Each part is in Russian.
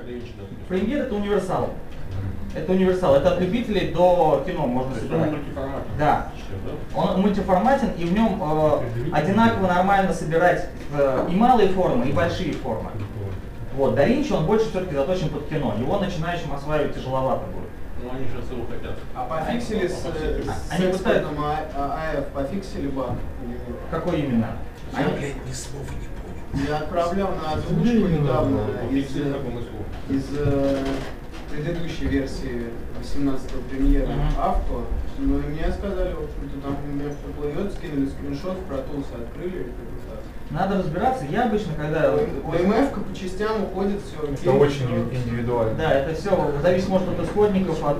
Премьер это универсал. Это универсал. Это от любителей до кино можно собирать. Да. Он мультиформатен, и в нем одинаково нормально собирать и малые формы, и большие формы. Вот. DaVinci он больше все-таки заточен под кино. Его начинающим осваивать тяжеловато будет. Ну они сейчас его хотят. А пофиксили с экспортом AF, пофиксили баг? Какой именно? Я, блядь, ни слова не понял. Я отправлял на озвучку недавно из предыдущей версии 18-го премьера авто. Ну и мне сказали, в общем-то, там у меня все плывет, скинули скриншот, в Pro Tools открыли. Надо разбираться. Я обычно, когда... ОМФ-ка по частям уходит, все. Это очень индивидуально. Да, это все зависит, может, от исходников, от...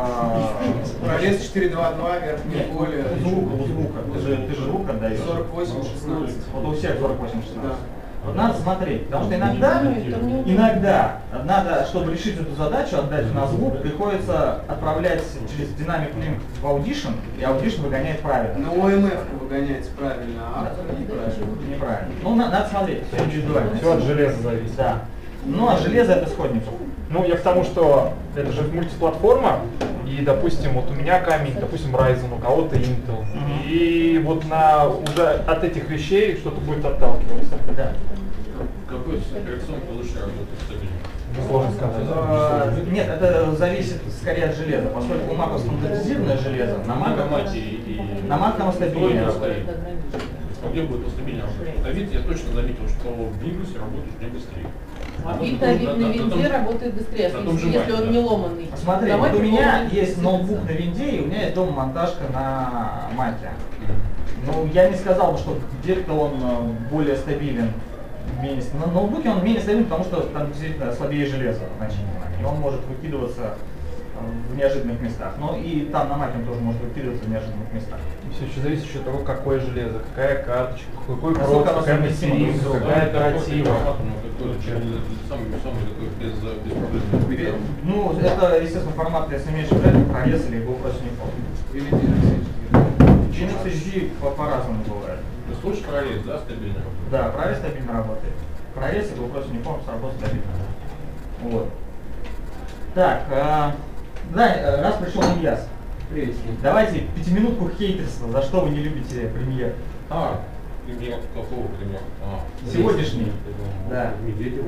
Пролез 422, верхнее поле. У звука. Ты же звук отдаешь. 48-16. Вот у всех 48-16. Да. Вот надо смотреть, потому что иногда надо, чтобы решить эту задачу, отдать на звук, приходится отправлять через динамик линк в Audition, и Audition выгоняет правильно. Но ОМФ выгоняется правильно, а автор неправильно. Неправильно. Ну, надо смотреть, все индивидуально. Все от железа зависит. Да. Ну, а железо от исходников. Ну, я к тому, что это же мультиплатформа, и, допустим, вот у меня камень, допустим, Ryzen, у кого-то Intel. И вот уже от этих вещей что-то будет отталкиваться. Да. Какой операционка лучше работает стабильно? Сложно сказать. Нет, это зависит скорее от железа, поскольку у Mac стандартизированное железо, на Mac оно стабильнее работает. Где будет стабильнее работать? А вид я точно заметил, что в Windows работает не быстрее. Вид на винде работает быстрее, если он не ломанный. Смотри, вот у меня есть ноутбук на винде, и у меня есть дома монтажка на Маке. Ну, я не сказал бы, что где-то он более стабилен. На ноутбуке он менее стабилен, потому что там действительно слабее железо значительно. И он может выкидываться в неожиданных местах. Но и там на Маке он тоже может выкидываться в неожиданных местах. Все еще зависит от того, какое железо, какая карточка, какой провод, какая материнка, какая оператива. Ну, это, естественно, формат, если имеешь проект, прорез или GoPro Или Linux HD по-разному бывает. Ты слушаешь прорез, да, стабильно? Да, прорез стабильно работает. Прорез и GoPro Uniform сработает стабильно. Вот. Так, да, раз пришел Ильяс. Давайте пятиминутку хейтерства, за что вы не любите премьер. Премьер, какого премьера? Сегодняшний. Да. Медведева.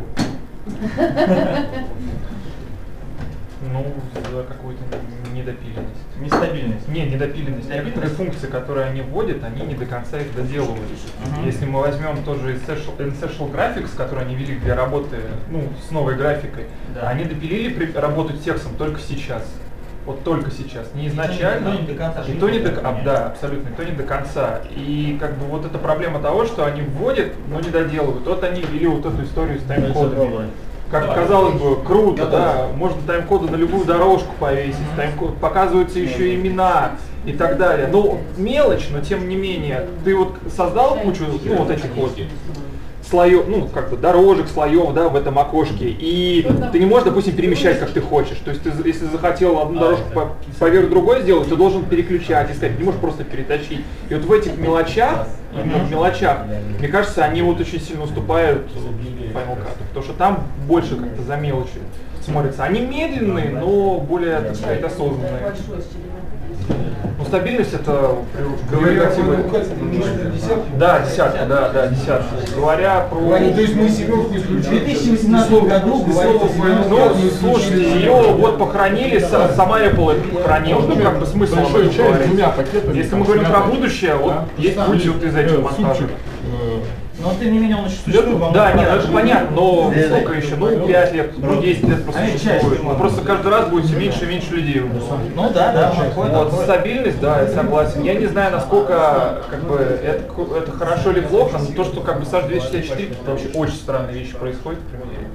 Ну, за какую-то недопиленность. Нестабильность. Не, недопиленность. Некоторые функции, которые они вводят, они не до конца их доделывают. Если мы возьмем тоже Essential Graphics, который они ввели для работы с новой графикой, они допилили работу с текстом только сейчас. Вот только сейчас, не изначально. И то не до конца. И то не до конца. Да, абсолютно, и то не до конца. И как бы вот эта проблема того, что они вводят, но не доделывают. Вот они ввели вот эту историю с тайм-кодами. Как казалось бы, круто, да, можно тайм-коды на любую дорожку повесить, показываются еще имена и так далее. Ну, мелочь, но тем не менее, ты вот создал кучу, вот этих вот слоев, дорожек, слоев, да, в этом окошке, и ты не можешь, допустим, перемещать, как ты хочешь. То есть ты, если захотел одну дорожку поверх другой сделать, ты должен переключать, искать, не можешь просто перетащить. И вот в этих мелочах, мне кажется, они вот очень сильно уступают Final Cut, потому что там больше как-то за мелочи смотрится. Они медленные, но более, так сказать, осознанные. Ну, стабильность это да, десятка, да, десятка. Говоря про... То есть мы семерку исключили. В 2018 году говорится, слушайте, ее вот похоронили, сама Apple это похоронила. Ну, как бы смысл об этом говорить. Если мы говорим про будущее, вот есть путь вот из этих монтажей. Но тем не менее он еще существует. Да, нет, это понятно, но сколько еще? 5 лет, 10 лет просто существует. Ну, просто каждый раз будет все меньше и меньше людей. Ну да, вот стабильность, да, я согласен. Я не знаю, насколько это хорошо или плохо, но то, что как бы Sage 264, это вообще очень странные вещи происходят в премьере.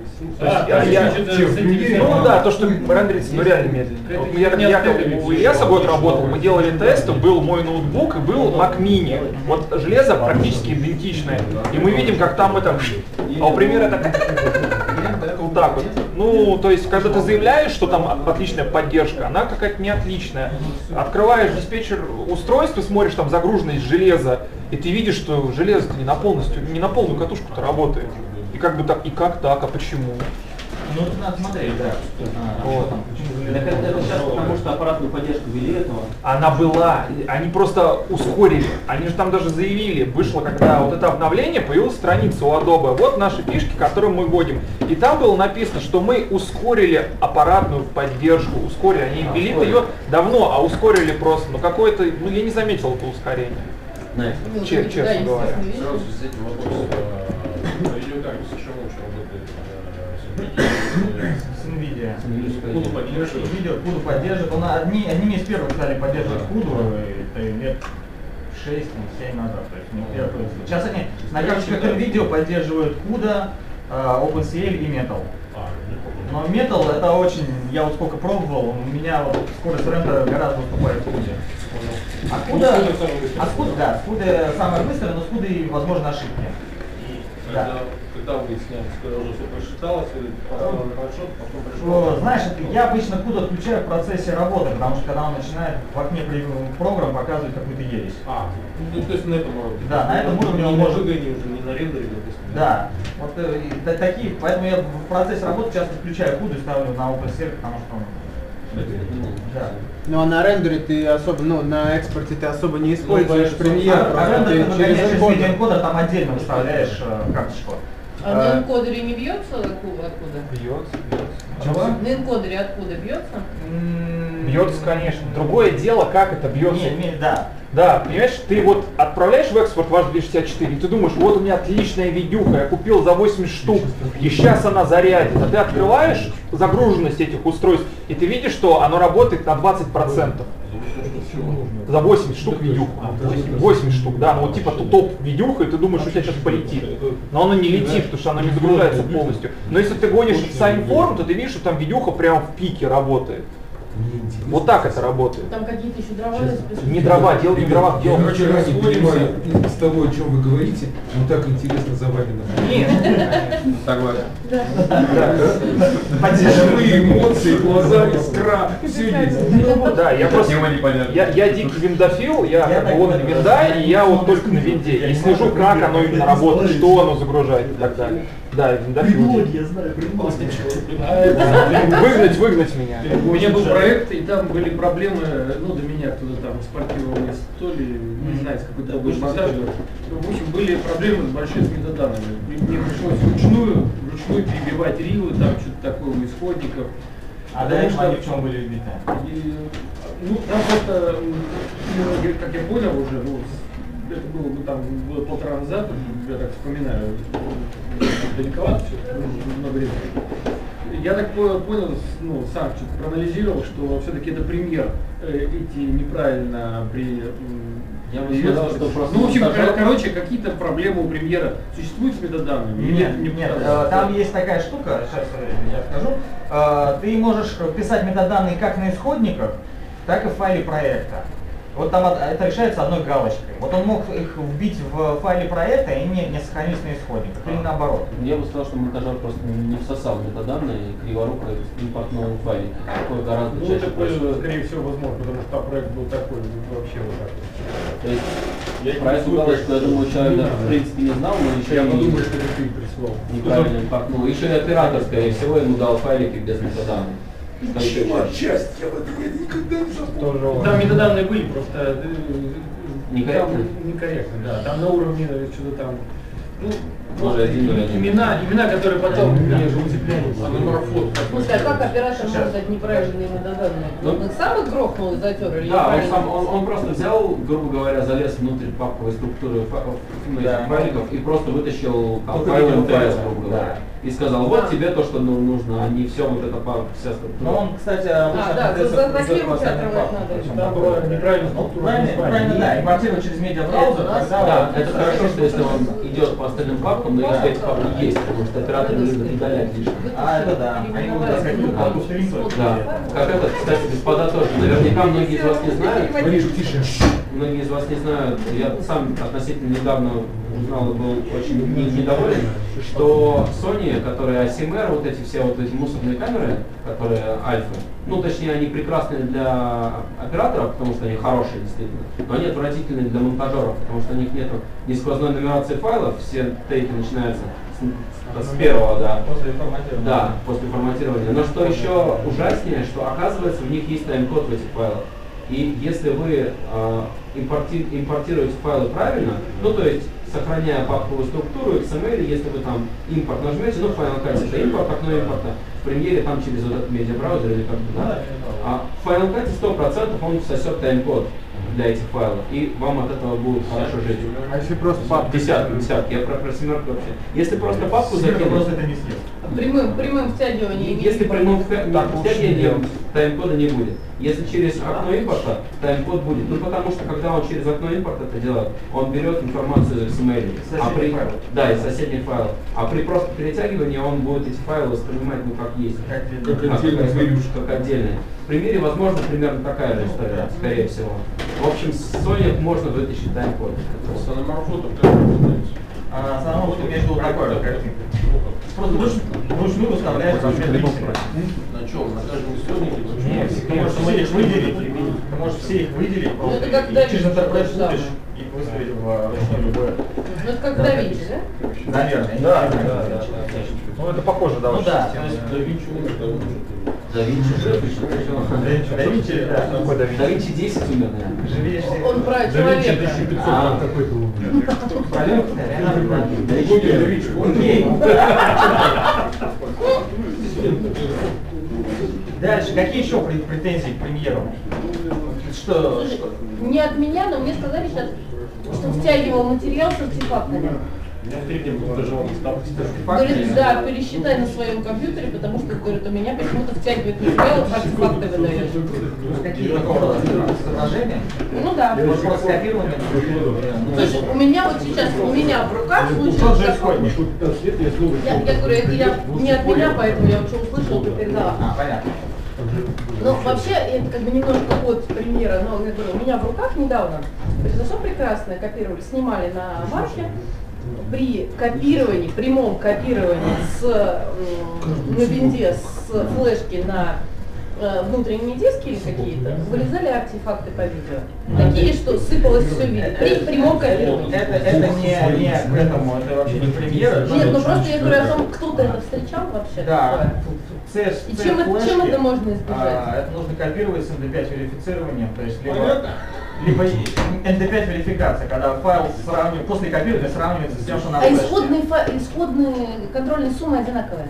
Ну да, то, что рендерится, реально медленно. Я у Ильяса год работал, мы делали тесты, был мой ноутбук и был Mac Mini. Вот железо практически идентичное. И мы видим, как там это, а у премьера это вот так вот. Ну, то есть, когда ты заявляешь, что там отличная поддержка, она какая-то не отличная. Открываешь диспетчер устройства, смотришь, там загруженность железа, и ты видишь, что железо не на полную катушку-то работает. И как бы так, и как так, а почему? Ну, это надо смотреть, да. Вот. Так это сейчас потому, что аппаратную поддержку ввели этого. Она была, они просто ускорили. Они же там даже заявили, вышло, когда вот это обновление, появилась страница у Adobe. Вот наши фишки, которые мы вводим. И там было написано, что мы ускорили аппаратную поддержку. Ускорили, они ввели ее давно, а ускорили просто. Ну какое-то, ну я не заметил это ускорение. Честно говоря. Сразу с этим вопросом. Видеокарта совершенно лучше работает С NVIDIA. Куду поддерживает. Куду поддерживает. Одними из первых стали поддерживать Куду, это лет 6-7 назад. То есть не первые. Сейчас они на карточках NVIDIA поддерживают CUDA, OpenCL и Metal. Но Metal это очень, я вот сколько пробовал, у меня вот скорость рендера гораздо уступает CUDA. А CUDA самое быстрое, но с CUDA возможны ошибки. Когда вы сняли, когда уже все просчиталось, поставил на подсчет, потом пришел. Знаешь, я обычно CUDA отключаю в процессе работы, потому что когда он начинает в окне программ показывать какую-то ересь. Ну, то есть на этом уровне. Да, на этом уровне он не может... на выгоне уже, не на рендере, допустим. Да, вот такие, поэтому я в процессе работы часто включаю CUDA и ставлю на OpenCL, потому что он... Да. Ну а на рендере ты особо, ну на экспорте ты особо не используешь Premiere, А просто ты через через энкодер. видеоэнкодер там отдельно выставляешь карточку. А на энкодере не бьется откуда? Бьется. Чего? На энкодере откуда бьется? Бьется, конечно. Другое дело, как это бьется. Да. Да, понимаешь, ты вот отправляешь в экспорт ваш 264, и ты думаешь, вот у меня отличная видюха, я купил за 80 штук, и сейчас она зарядит. А ты открываешь загруженность этих устройств, и ты видишь, что оно работает на 20%. За 80 штук видюха. 80 штук, да, ну вот типа топ видюха, и ты думаешь, что у тебя сейчас полетит. Но оно не летит, потому что оно не загружается полностью. Но если ты гонишь в Signform, то ты видишь, что там видюха прямо в пике работает. Вот так это работает. Там какие-то еще дрова Не дрова, дело не в дровах, дело. Короче, я не понимаю из того, о чем вы говорите, но так интересно за вами наблюдать. Согласен. Живые эмоции, глаза, искра, все есть. Да, я просто, я дикий виндофил, я как бы вот винда, и я вот только на винде. И слежу, как оно именно работает, что оно загружает и так далее. Да, виндофил. Я знаю, Выгнать меня. У меня был проект, и там были проблемы, ну, до меня кто-то там экспортировал мне то ли, не знаю, с какой-то области монтажа. В общем, были проблемы с большими метаданными. Мне пришлось вручную перебивать рилы, там что-то такое у исходников. А до этого они в чем были убиты? Ну, там просто, как я понял уже, ну, это было бы там было полтора назад, я так вспоминаю, далековато все, много времени. Я так понял, ну, сам что-то проанализировал, что все-таки это премьер эти неправильно Я бы сказал, что просто... Ну, в общем, короче, какие-то проблемы у премьера существуют с метаданными? Нет, там есть такая штука, сейчас я скажу. Ты можешь писать метаданные как на исходниках, так и в файле проекта. Вот там это решается одной галочкой. Вот он мог их вбить в файле проекта и не сохранить на исходниках, или наоборот. Я бы сказал, что монтажер просто не всосал метаданные и криворуко импортного файлика. Такое гораздо Ну, чаще это, происходит. скорее всего, возможно, потому что там проект был такой, вообще вот так вот. То есть, про эту галочку, я думаю, человек даже в принципе не знал, но еще Я и подумаю, что это ты прислал. неправильно импортнул. Еще и оператор, скорее всего, ему дал файлики без метаданных. Чего счастья в этом я никогда не запомню. Там метаданные были, просто Некорректно? там некорректно, да. Там на уровне что-то там, ну, Может, один или один. имена, которые потом меня же удивляли. А номер фото. Слушай, а как оператор может дать неправильные метаданные? Он сам их грохнул и затер или Да, неправильно? он просто взял, грубо говоря, залез внутрь папковой структуры файликов и просто вытащил там, файл МТС, грубо говоря. И сказал, вот тебе то, что нужно, а не все вот это вся структура. Но он, кстати, обычно зафиксировать надо. Там была неправильная Ну, структура. правильно, да, импортировать через медиабраузер, когда... Да, это хорошо, что если он идет по остальным папкам, но если эти папки есть, потому что оператор любит удалять лишнее. А, это да. Они будут таскать папку в принципе. Да, как это, кстати, господа тоже, наверняка многие из вас не знают, многие из вас не знают, я сам относительно недавно узнал и был очень недоволен, что Sony, которые ASMR, вот эти все вот эти мусорные камеры, которые альфа, ну точнее они прекрасные для операторов, потому что они хорошие действительно, но они отвратительные для монтажеров, потому что у них нет ни сквозной нумерации файлов, все тейки начинаются с первого, да. После форматирования. Да, после форматирования. Но что еще ужаснее, что оказывается у них есть тайм-код в этих файлах. И если вы импортируете файлы правильно, ну то есть сохраняя папковую структуру XML, если вы там импорт нажмете, ну в Final Cut это импорт, окно импорта, в премьере там через вот этот медиабраузер или как-то, да. А в Final Cut 100% он всосет тайм-код для этих файлов, и вам от этого будет хорошо жить. А если просто папку? Десятки, я про семерку вообще. Если просто папку закинуть, закинуть, просто это не съест. Прямым втягиванием. если прямым втягиваением тайм-кода не будет. Если через окно импорта, тайм-код будет. Ну потому что когда он через окно импорта это делает, он берет информацию из XML. Да, из соседних файлов. А при просто перетягивании он будет эти файлы воспринимать ну как есть. Как отдельные. В примере возможно примерно такая же история, скорее всего. В общем, с Sony можно вытащить тайм-код. С аноморфотом как работаете? А с аноморфотом между вот такой вот картинкой. Просто вручную выставляешь там пиксели. На чем? На каждом исходнике? Нет, ты можешь их выделить, ты можешь все их выделить, это как и через интерпресс будешь и выставить в ручной любое. Ну это как Да Винчи, да? Наверное. Да. Ну это похоже, да. Ну да. Да Винчи умер давно. Да Винчи жив еще. Да Винчи, да. Да Винчи 10 умер, наверное. Живее всех. Он про Да человека. 1500 какой-то Окей. Дальше, какие еще претензии к премьеру? Что? Не от меня, но мне сказали сейчас, что втягивал материал с артефактами. У меня в третьем даже он стал Говорит, да, пересчитай на своем компьютере, потому что, говорит, у меня почему-то втягивает материал, артефакты выдает. Какие такого изображения? Ну да. Может, просто скопирование? Слушай, у меня вот сейчас, у меня в руках Что случилось же такое. исходник? Я говорю, это я не от меня, поэтому я что услышала, то передала. А, понятно. Ну, вообще, это как бы немножко от примера, но я говорю, у меня в руках недавно произошло прекрасное, копировали, снимали на марке. При копировании, прямом копировании на винде с флешки на внутренние диски или какие-то, вырезали артефакты по видео. Такие, что сыпалось все видно. При прямом копировании. Это не к этому, это вообще не премьера. Нет, ну просто я говорю о том, кто-то это встречал вообще. Да. И чем это можно избежать? Это нужно копировать с ND5 верифицированием, то есть либо ND5 верификация, когда файл после копирования сравнивается с тем, что на флешке. Исходные контрольные суммы одинаковые.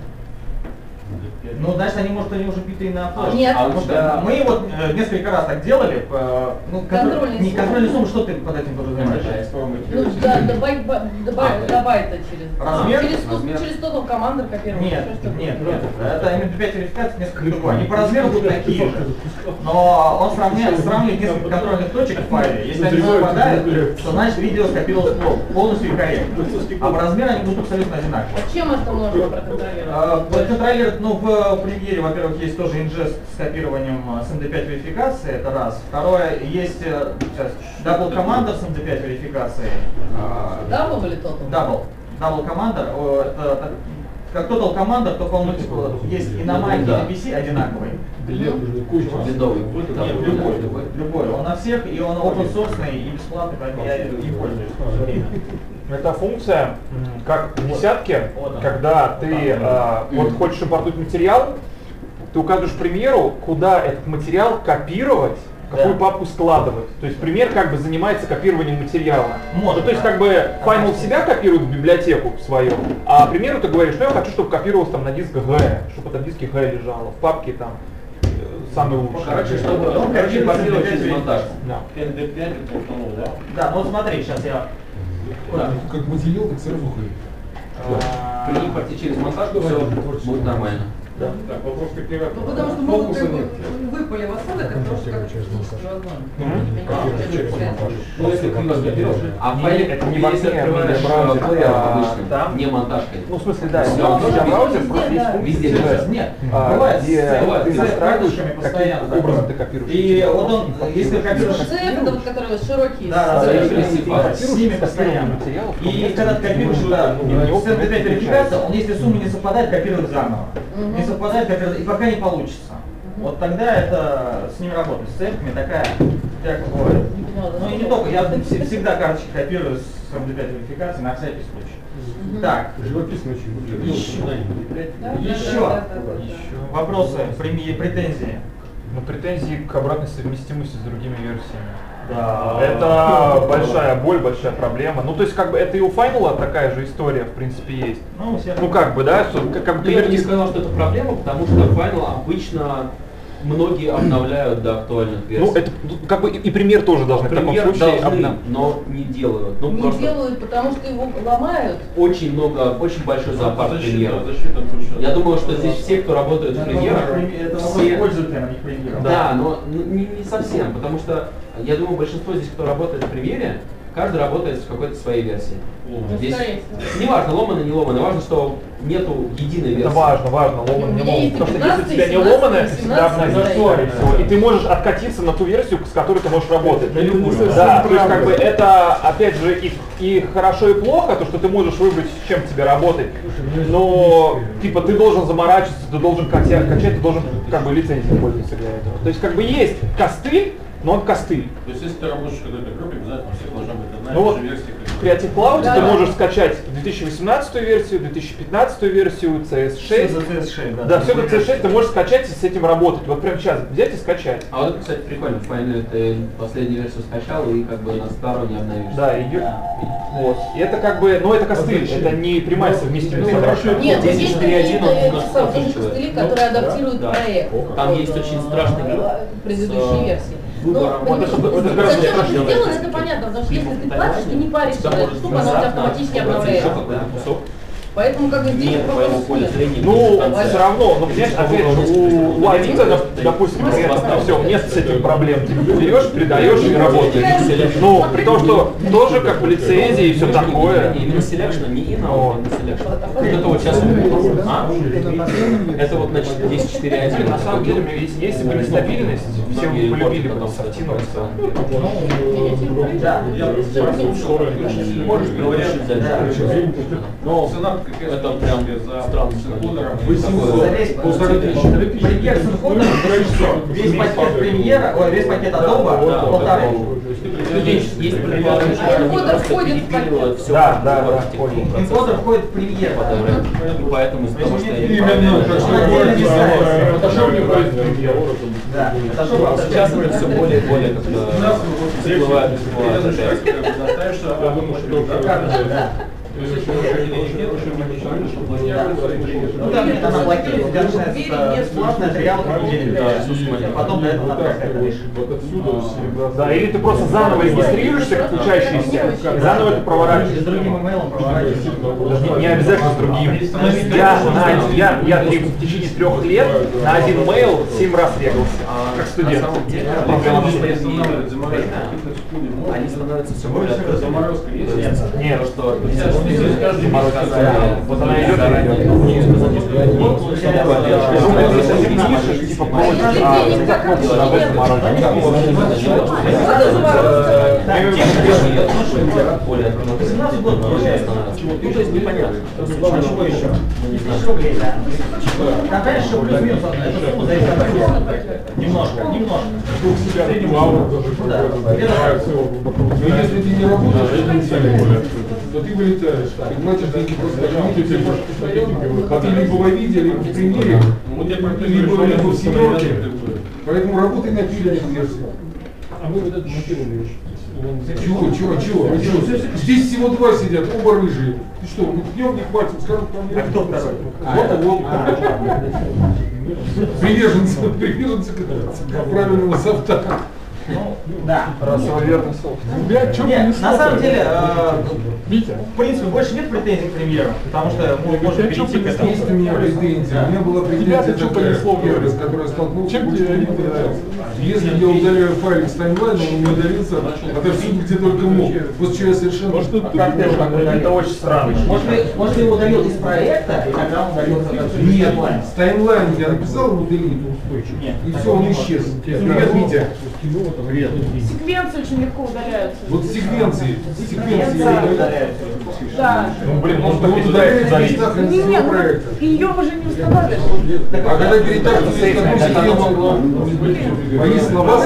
Ну, значит, они уже битые на флешке. Нет. Мы вот несколько раз так делали. Ну, контрольные контрольные суммы, что ты под этим подразумеваешь? Ну, да, до байта через. Размер? Через тотал командер копировать. Нет. Это ND5 верификация несколько другое. Они по размеру будут такие же. Но он сравнивает несколько контрольных точек в файле. Если они совпадают, то значит видео скопировалось полностью и корректно. А по размеру они будут абсолютно одинаковые. А чем это можно проконтролировать? Контроллер, ну, в премьере, во-первых, есть тоже ingest с копированием с MD5 верификации, это раз. Второе, есть double commander с MD5 верификацией. Double или total? Double commander, это как total commander, только он есть и на Mac, и на PC одинаковый. Ледовый. Любой. Он на всех, и он open source и бесплатный, поэтому я им пользуюсь. Это функция, как в десятке, когда ты вот хочешь импортировать материал, ты указываешь премьеру, куда этот материал копировать, какую папку складывать. То есть пример как бы занимается копированием материала. Может, ну, то есть как бы Final себя копирует в библиотеку свою, а примеру ты говоришь, ну я хочу, чтобы копировалось там на диск G, чтобы это в диске G лежало, в папке там самый лучший. Короче, чтобы копировать через монтаж. ND5 это установил, да? Да, ну вот смотри, сейчас я... Как материал, так сразу хай. При импорте через монтаж все будет нормально. Да. Так, вопрос как не Ну, потому что могут выпали в осадок, это просто как Ну, если криво скопировал, а в файле это не если открываешь плеер обычно, не монтажкой. Ну, в смысле, да, браузер просто есть функция. Везде. Нет, Бывает, где ты с настраиваешь, постоянно. каким образом ты копируешь. И вот он, если ты копируешь... CF это вот, которые вот широкие. Да, с ними постоянно. И когда ты копируешь туда с ND5 верификация, он если сумма не совпадает, копирует заново. Не совпадает, копирует, и пока не получится. Вот тогда это с ним работать. С цепками такая бывает. Ну и не только, я всегда карточки копирую с MD5 верификацией на всякий случай. Так, Живописно очень выглядит. еще вопросы, претензии. Ну, претензии к обратной совместимости с другими версиями. Да. Это большая боль, большая проблема. Ну, то есть, как бы, это и у Final такая же история, в принципе, есть. Ну, у всех. Ну, как бы, да, что, как бы, Я бы не сказал, что это проблема, потому что Final обычно многие обновляют до актуальных версий. ну, это, как бы, и пример тоже должны в таком Пример случае должны, но не делают. Ну, Не просто делают, потому что его ломают. очень много, очень большой зоопарк премьеров. Защита больше. Я думаю, что здесь все, кто работает в премьерах, Это все... пользователям, а не премьером. Да, но не совсем, потому что я думаю, большинство здесь, кто работает в премьере, каждый работает в какой-то своей версии. Здесь неважно, ломано, не ломано, важно, что нету единой версии. Это важно, ломано, не У меня ломано. есть Потому что если у 15, тебя не 17, ломано, ты всегда 18, обновишь скорее всего. И ты можешь откатиться на ту версию, с которой ты можешь работать. На любую. Да, то есть как бы это, опять же, и хорошо, и плохо, то, что ты можешь выбрать, с чем тебе работать. Но, типа, ты должен заморачиваться, ты должен качать, ты должен, как бы, лицензией пользоваться для этого. То есть, как бы, есть костыль, но он костыль. То есть, если ты работаешь в какой-то группе, обязательно у всех должна быть одна Ну и вот, та же версия. в Creative Cloud Да. ты можешь скачать 2018 версию, 2015 версию, CS6. За CS6, да. Да, все это CS6, ты можешь скачать и с этим работать. Вот прямо сейчас взять и скачать. А вот это, кстати, прикольно, в Final ты последнюю версию скачал и как бы на старую не обновишь. Да, идет. Вот. И это как бы, ну это костыль, это не прямая совместимость. Нет, Здесь есть внутри один, он какие-то немножко тоже отличается. костыли, которые адаптируют Да. проект. Там есть очень страшный глюк предыдущей с версии. выбором. Но, Вот это понимаете, гораздо зачем это страшнее. сделано, это понятно, потому что если ты платишь, ты не паришься Всегда за эту может штуку, она у тебя внезапно автоматически выбрать обновляется. еще какой-то кусок. Поэтому как бы здесь Нет твоего поля зрения. Ну, будет в конце. все равно, ну, понимаешь, опять же, у Авито, допустим, все, нет с этим проблем. Ты берешь, передаешь и работаешь. Ну, при том, что тоже как бы лицензии и все такое. Именно селекшн, не in-out, именно селекшн. Вот это вот сейчас это вот, значит, 10.4.1. На самом деле, если бы нестабильность, все бы полюбили бы софтинуться. Да. Я прослушал, можешь говорить дальше. Но цена какая-то Это прям странно. За весь премьер с инходом весь пакет премьера, ой, весь пакет Adobe полторы. Есть предположение, что они Encoder просто входит в перепиливают пакет. все Да, Encoder входит в премьер. И поэтому из-за того, что они Именно, как Он отдельно не ставится. Photoshop не ходит в премьер. Да, это что сейчас это все более и более как-то всплывает. Я думаю, что Ну да, нет, она блокирует, у тебя начинается платная триал неделю. Потом до этого надо как-то решить. Вот отсюда Да, или ты просто заново регистрируешься как включающийся, и заново это С проворачиваешь. другим имейлом проворачиваешь. Не обязательно с другим. Я в течение 3 лет на один мейл 7 раз регался, как студент. Они становятся все более открытыми. Нет, Что вот она идет и идет. Если ты пишешь, типа против, Ну, то есть непонятно. Чего еще? 1000 рублей, да. Там, конечно, плюс-минус эта сумма зависит от проекта. Немножко. Но если ты не работаешь, то ты вылетаешь. Ты платишь деньги просто а ты либо в Авиде, либо в премьере, либо в семерке. Поэтому работай на пиленных версиях. А мы вот это монтировали. Чего? Здесь всего 2 сидят, оба рыжие. Ты что, мы днем не хватит, скажут, ко мне. А кто второй? Вот. Приверженцы правильного софта. Ну, да. Расово верный софт. Нет, на самом деле, в принципе, больше нет претензий к премьеру, потому что мы можем перейти к этому. Есть у меня претензия. У меня была претензия такая, с которой я столкнулся. Если я удаляю файлик с таймлайном, он не удалился отовсюду, где только мог. Вот что я совершенно... Это очень странно. Может, ты его удалил из проекта, и тогда он удалился как Нет, с таймлайном я написал ему удалить устойчивый, и все, он исчез. Витя. Секвенции очень легко удаляются. Вот секвенции я сами удалил. удаляются. Да. Ну, блин, может, Ну, так туда и есть залить. Не, ну, ее уже не устанавливаешь. А когда перетягиваешь, мои слова.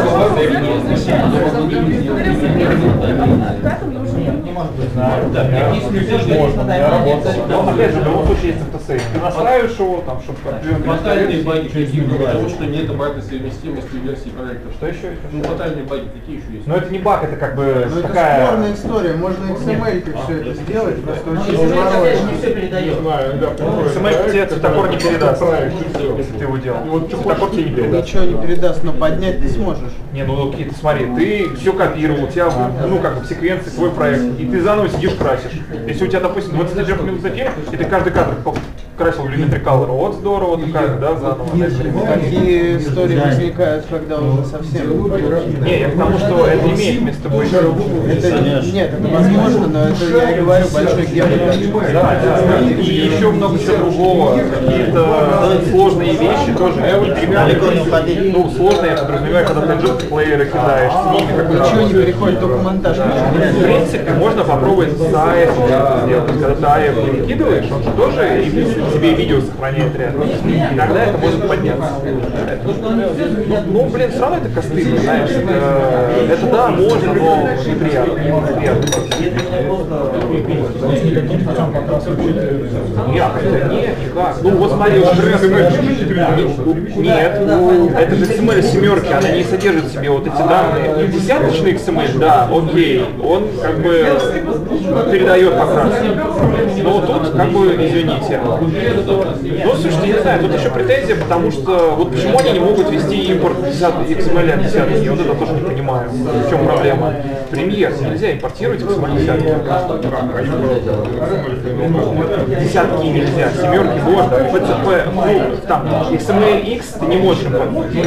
Не может быть. Да, Я работал. Но опять же, в любом случае есть автосейв. Ты настраиваешь его, там, чтобы Фатальные баги какие, кроме того, что нет обратной совместимости версий проектов. Что еще? Ну, фатальные баги какие еще есть? Но это не баг, это как бы Ну, это такая... спорная история, можно XML-кой все это сделать, просто Но очень XML, опять же, не сложно. все передает. XML тебе цветокор не передаст, если ты его делал. Цветокор тебе не передаст. Ничего не передаст, но поднять ты сможешь. Не, ну какие-то, смотри, ты все копировал, у тебя, ну как бы в секвенции твой проект, и ты заново сидишь красишь. Если у тебя, допустим, 23-минутный фильм, и ты каждый кадр красил в Lumetri Color, вот здорово, ты как, да, заново. Такие истории возникают, когда уже совсем... Не, я к тому, что это имеет место быть. Нет, это возможно, но это, я и говорю, большой геморрой. Да, да, и еще много чего другого, какие-то сложные вещи тоже не перегнали. Ну, сложные, я подразумеваю, когда ты джет-плееры кидаешь, с ними как бы... Ничего не переходит, только монтаж. В принципе, можно попробовать с AF сделать. Когда ты AF перекидываешь, он же тоже себе видео сохраняет рядом. Иногда это может подняться. Ну, блин, все равно это костыльно, знаешь. Это да, можно, но неприятно. Нет, никак. Ну вот смотри, нет, это же XML семерки, она не содержит в себе вот эти данные. Десяточный XML, да, окей, он как бы передает покраску. Но тут как бы, извините. Ну, слушайте, не знаю, тут еще претензия, потому что вот почему они не могут вести импорт XML от десятки, вот это тоже не понимаю, в чем проблема. Премьер нельзя импортировать XML десятки. Десятки нельзя, семерки можно, PCP, ну, там, XML-X ты не можешь импортировать.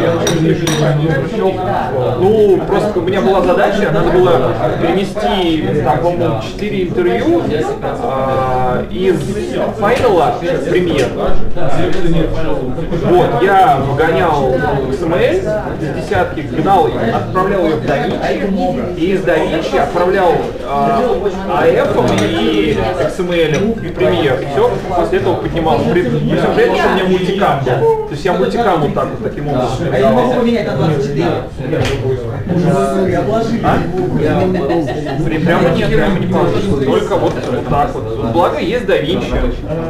Ну, просто у меня была задача, надо было перенести, там, по-моему, 4 интервью из файнала в премьер. Вот, я вгонял XML из десятки, гнал, отправлял ее в DaVinci, и из DaVinci отправлял AF и XML в премьер. И все, после этого поднимал. При всем при этом, что у меня мультикам был. То есть я мультикам вот так вот таким образом. А я могу поменять на 24. Прямо нет, прямо не получится. Только вот так вот. Благо есть DaVinci.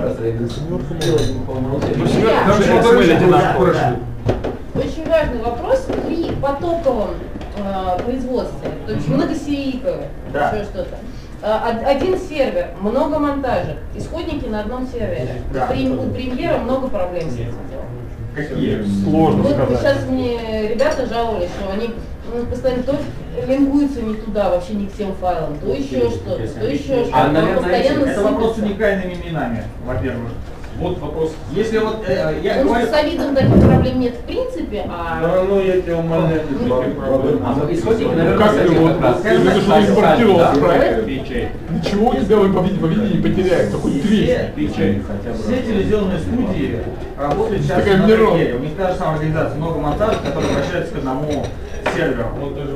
Ну, семерка даже XML одинаково. Очень важный вопрос при потоковом производстве, то есть многосерийковое, Да. еще что-то. Один сервер, много монтажек, исходники на одном сервере. Да. У премьера много проблем с этим делом. Какие? Сложно Вот сказать. сейчас мне ребята жаловались, что они постоянно то лингуются не туда, вообще не к тем файлам, то еще что-то, то еще что-то. А, Он наверное, постоянно Это вопрос с сыпется. уникальными именами, во-первых. Вот вопрос. Если вот я Ну, говорю... с Авидом таких проблем нет в принципе, а... Ну, я тебя умоляю, никаких проблем. Исходники, Ну наверное, как кстати, ты вот, как раз. ты же Кстати, импортировал да. проект, ничего у тебя в виде не потеряется, хоть Все, 200. все телевизионные студии работают сейчас Такая на мирон. карьере. У них та же самая организация, много монтажей, которые обращаются к одному серверу.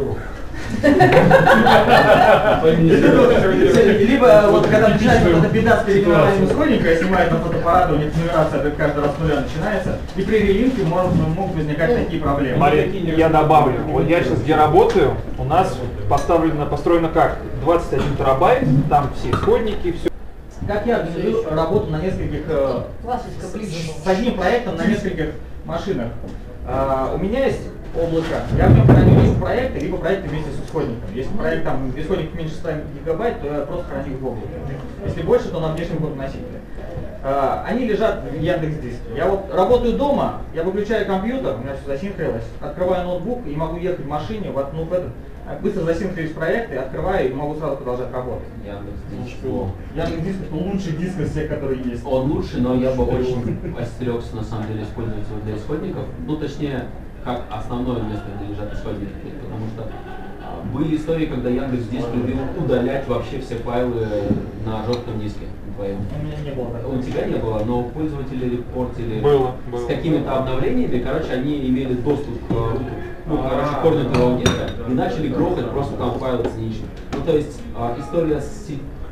Либо вот когда начинается вот эта беда с переименованием исходника, снимают на фотоаппарат, у них нумерация каждый раз с нуля начинается, и при релинке могут возникать такие проблемы. Смотри, я добавлю. Вот я сейчас где работаю, у нас построено как? 21 терабайт, там все исходники, все. Как я организую работу на нескольких, Классика ближе. с одним проектом на нескольких машинах? У меня есть облако, я в нем храню либо проекты, либо проекты вместе с исходником. Если проект там исходник меньше 100 гигабайт, то я просто храню их в облаке. Если больше, то на внешнем носителе. Они лежат в Яндекс.Диске. Я вот работаю дома, я выключаю компьютер, у меня все засинхрилось, открываю ноутбук и могу ехать в машине, быстро засинхрились проекты, открываю и могу сразу продолжать работать. Яндекс.Диск это лучший диск из всех, которые есть. Он лучше, но я бы очень остерегся на самом деле использовать его для исходников. Ну, точнее, как основное место, где лежат исходники. Потому что были истории, когда Яндекс.Диск любил удалять вообще все файлы на жестком диске твоем. У меня не было такого. У тебя не было, но пользователи репортили Было. с какими-то обновлениями, короче, они имели доступ к корнетового диска и начали грохать просто там файлы циничные. Ну, то есть история с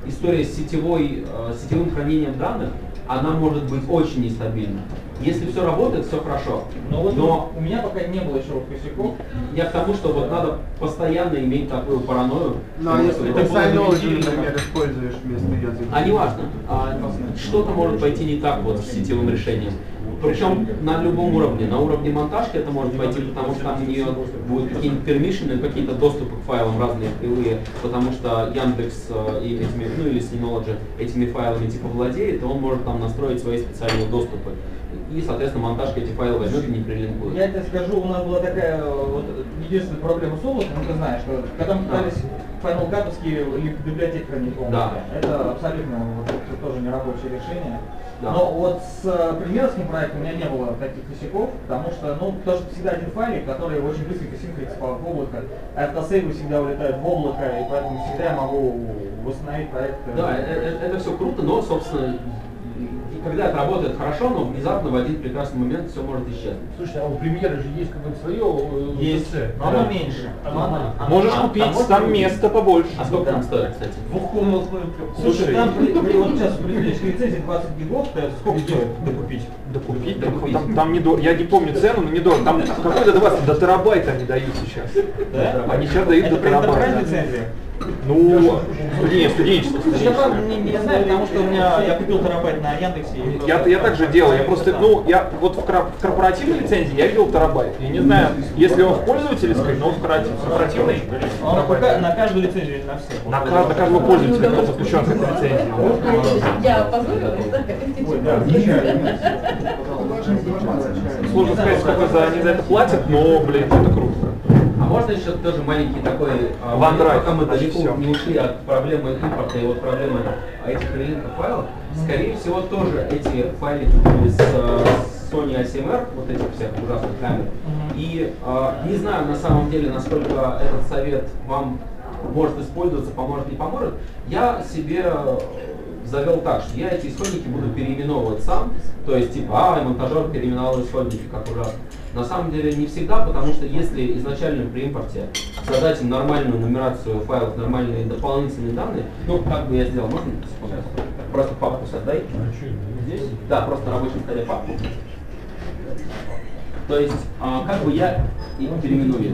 история с сетевым хранением данных, она может быть очень нестабильна. Если все работает, все хорошо. Но у меня пока не было еще косяков. Я к тому, что вот надо постоянно иметь такую паранойю. Ну а если ты Synology, например, используешь вместо языка? А не важно. Что-то может пойти не так вот с сетевым решением. Причем на любом уровне. На уровне монтажки это может пойти, потому что там у нее будут какие-нибудь пермишины, какие-то доступы к файлам разные кривые, потому что Яндекс и этими, ну или Synology этими файлами типа владеет, и он может там настроить свои специальные доступы. И, соответственно, монтажка эти файлы возьмет и не прилинкует. Я тебе скажу, у нас была такая вот единственная проблема с облаком, ты знаешь, что когда мы пытались Final Cut-овские библиотеки хранить в облаке, это абсолютно вот, тоже нерабочее решение. Да. Но вот с премьеровским проектом у меня не было таких косяков, потому что, ну, тоже всегда один файлик, который очень быстренько синхрится в облако, автосейвы всегда улетают в облако, и поэтому всегда я могу восстановить проект. Да, это все круто, но, собственно, когда это работает хорошо, но внезапно в один прекрасный момент все может исчезнуть. Слушай, а у премьеры же есть какое-то свое есть, но оно меньше. Можешь купить там место побольше. А сколько там стоит, кстати? Двухкомнатную. Слушай, там вот сейчас при лицензии 20 гигов, сколько стоит докупить? Докупить. Там недорого. Я не помню цену, но недорого. Там какой-то 20 до терабайта они дают сейчас. Да? Они сейчас дают до терабайта. Лицензия? Ну, студенческая. Я правда не знаю, потому что я купил терабайт на Яндексе. Я так же делал. Я просто, я вот в корпоративной лицензии я видел терабайт. Я не знаю, если он в пользовательской, но в корпоративной. На каждую лицензию или на все? На каждого пользователя, кто подключен к этой лицензии. Я опозорилась, Сложно сказать, сколько они за это платят, но, блин, это круто. А можно еще тоже маленький такой, пока мы далеко не ушли от проблемы импорта и вот проблемы этих релинков файлов, скорее всего тоже эти файлики были с Sony ASMR, вот этих всех ужасных камер. И не знаю на самом деле, насколько этот совет вам может использоваться, поможет, не поможет. Я себе завел так, что я эти исходники буду переименовывать сам, то есть типа, монтажер переименовал исходники, как ужасно. На самом деле не всегда, потому что если изначально при импорте задать им нормальную нумерацию файлов, нормальные дополнительные данные, ну как бы я сделал, можно просто папку создай. Здесь? Да, просто на рабочем столе папку. То есть, как бы я их переименую.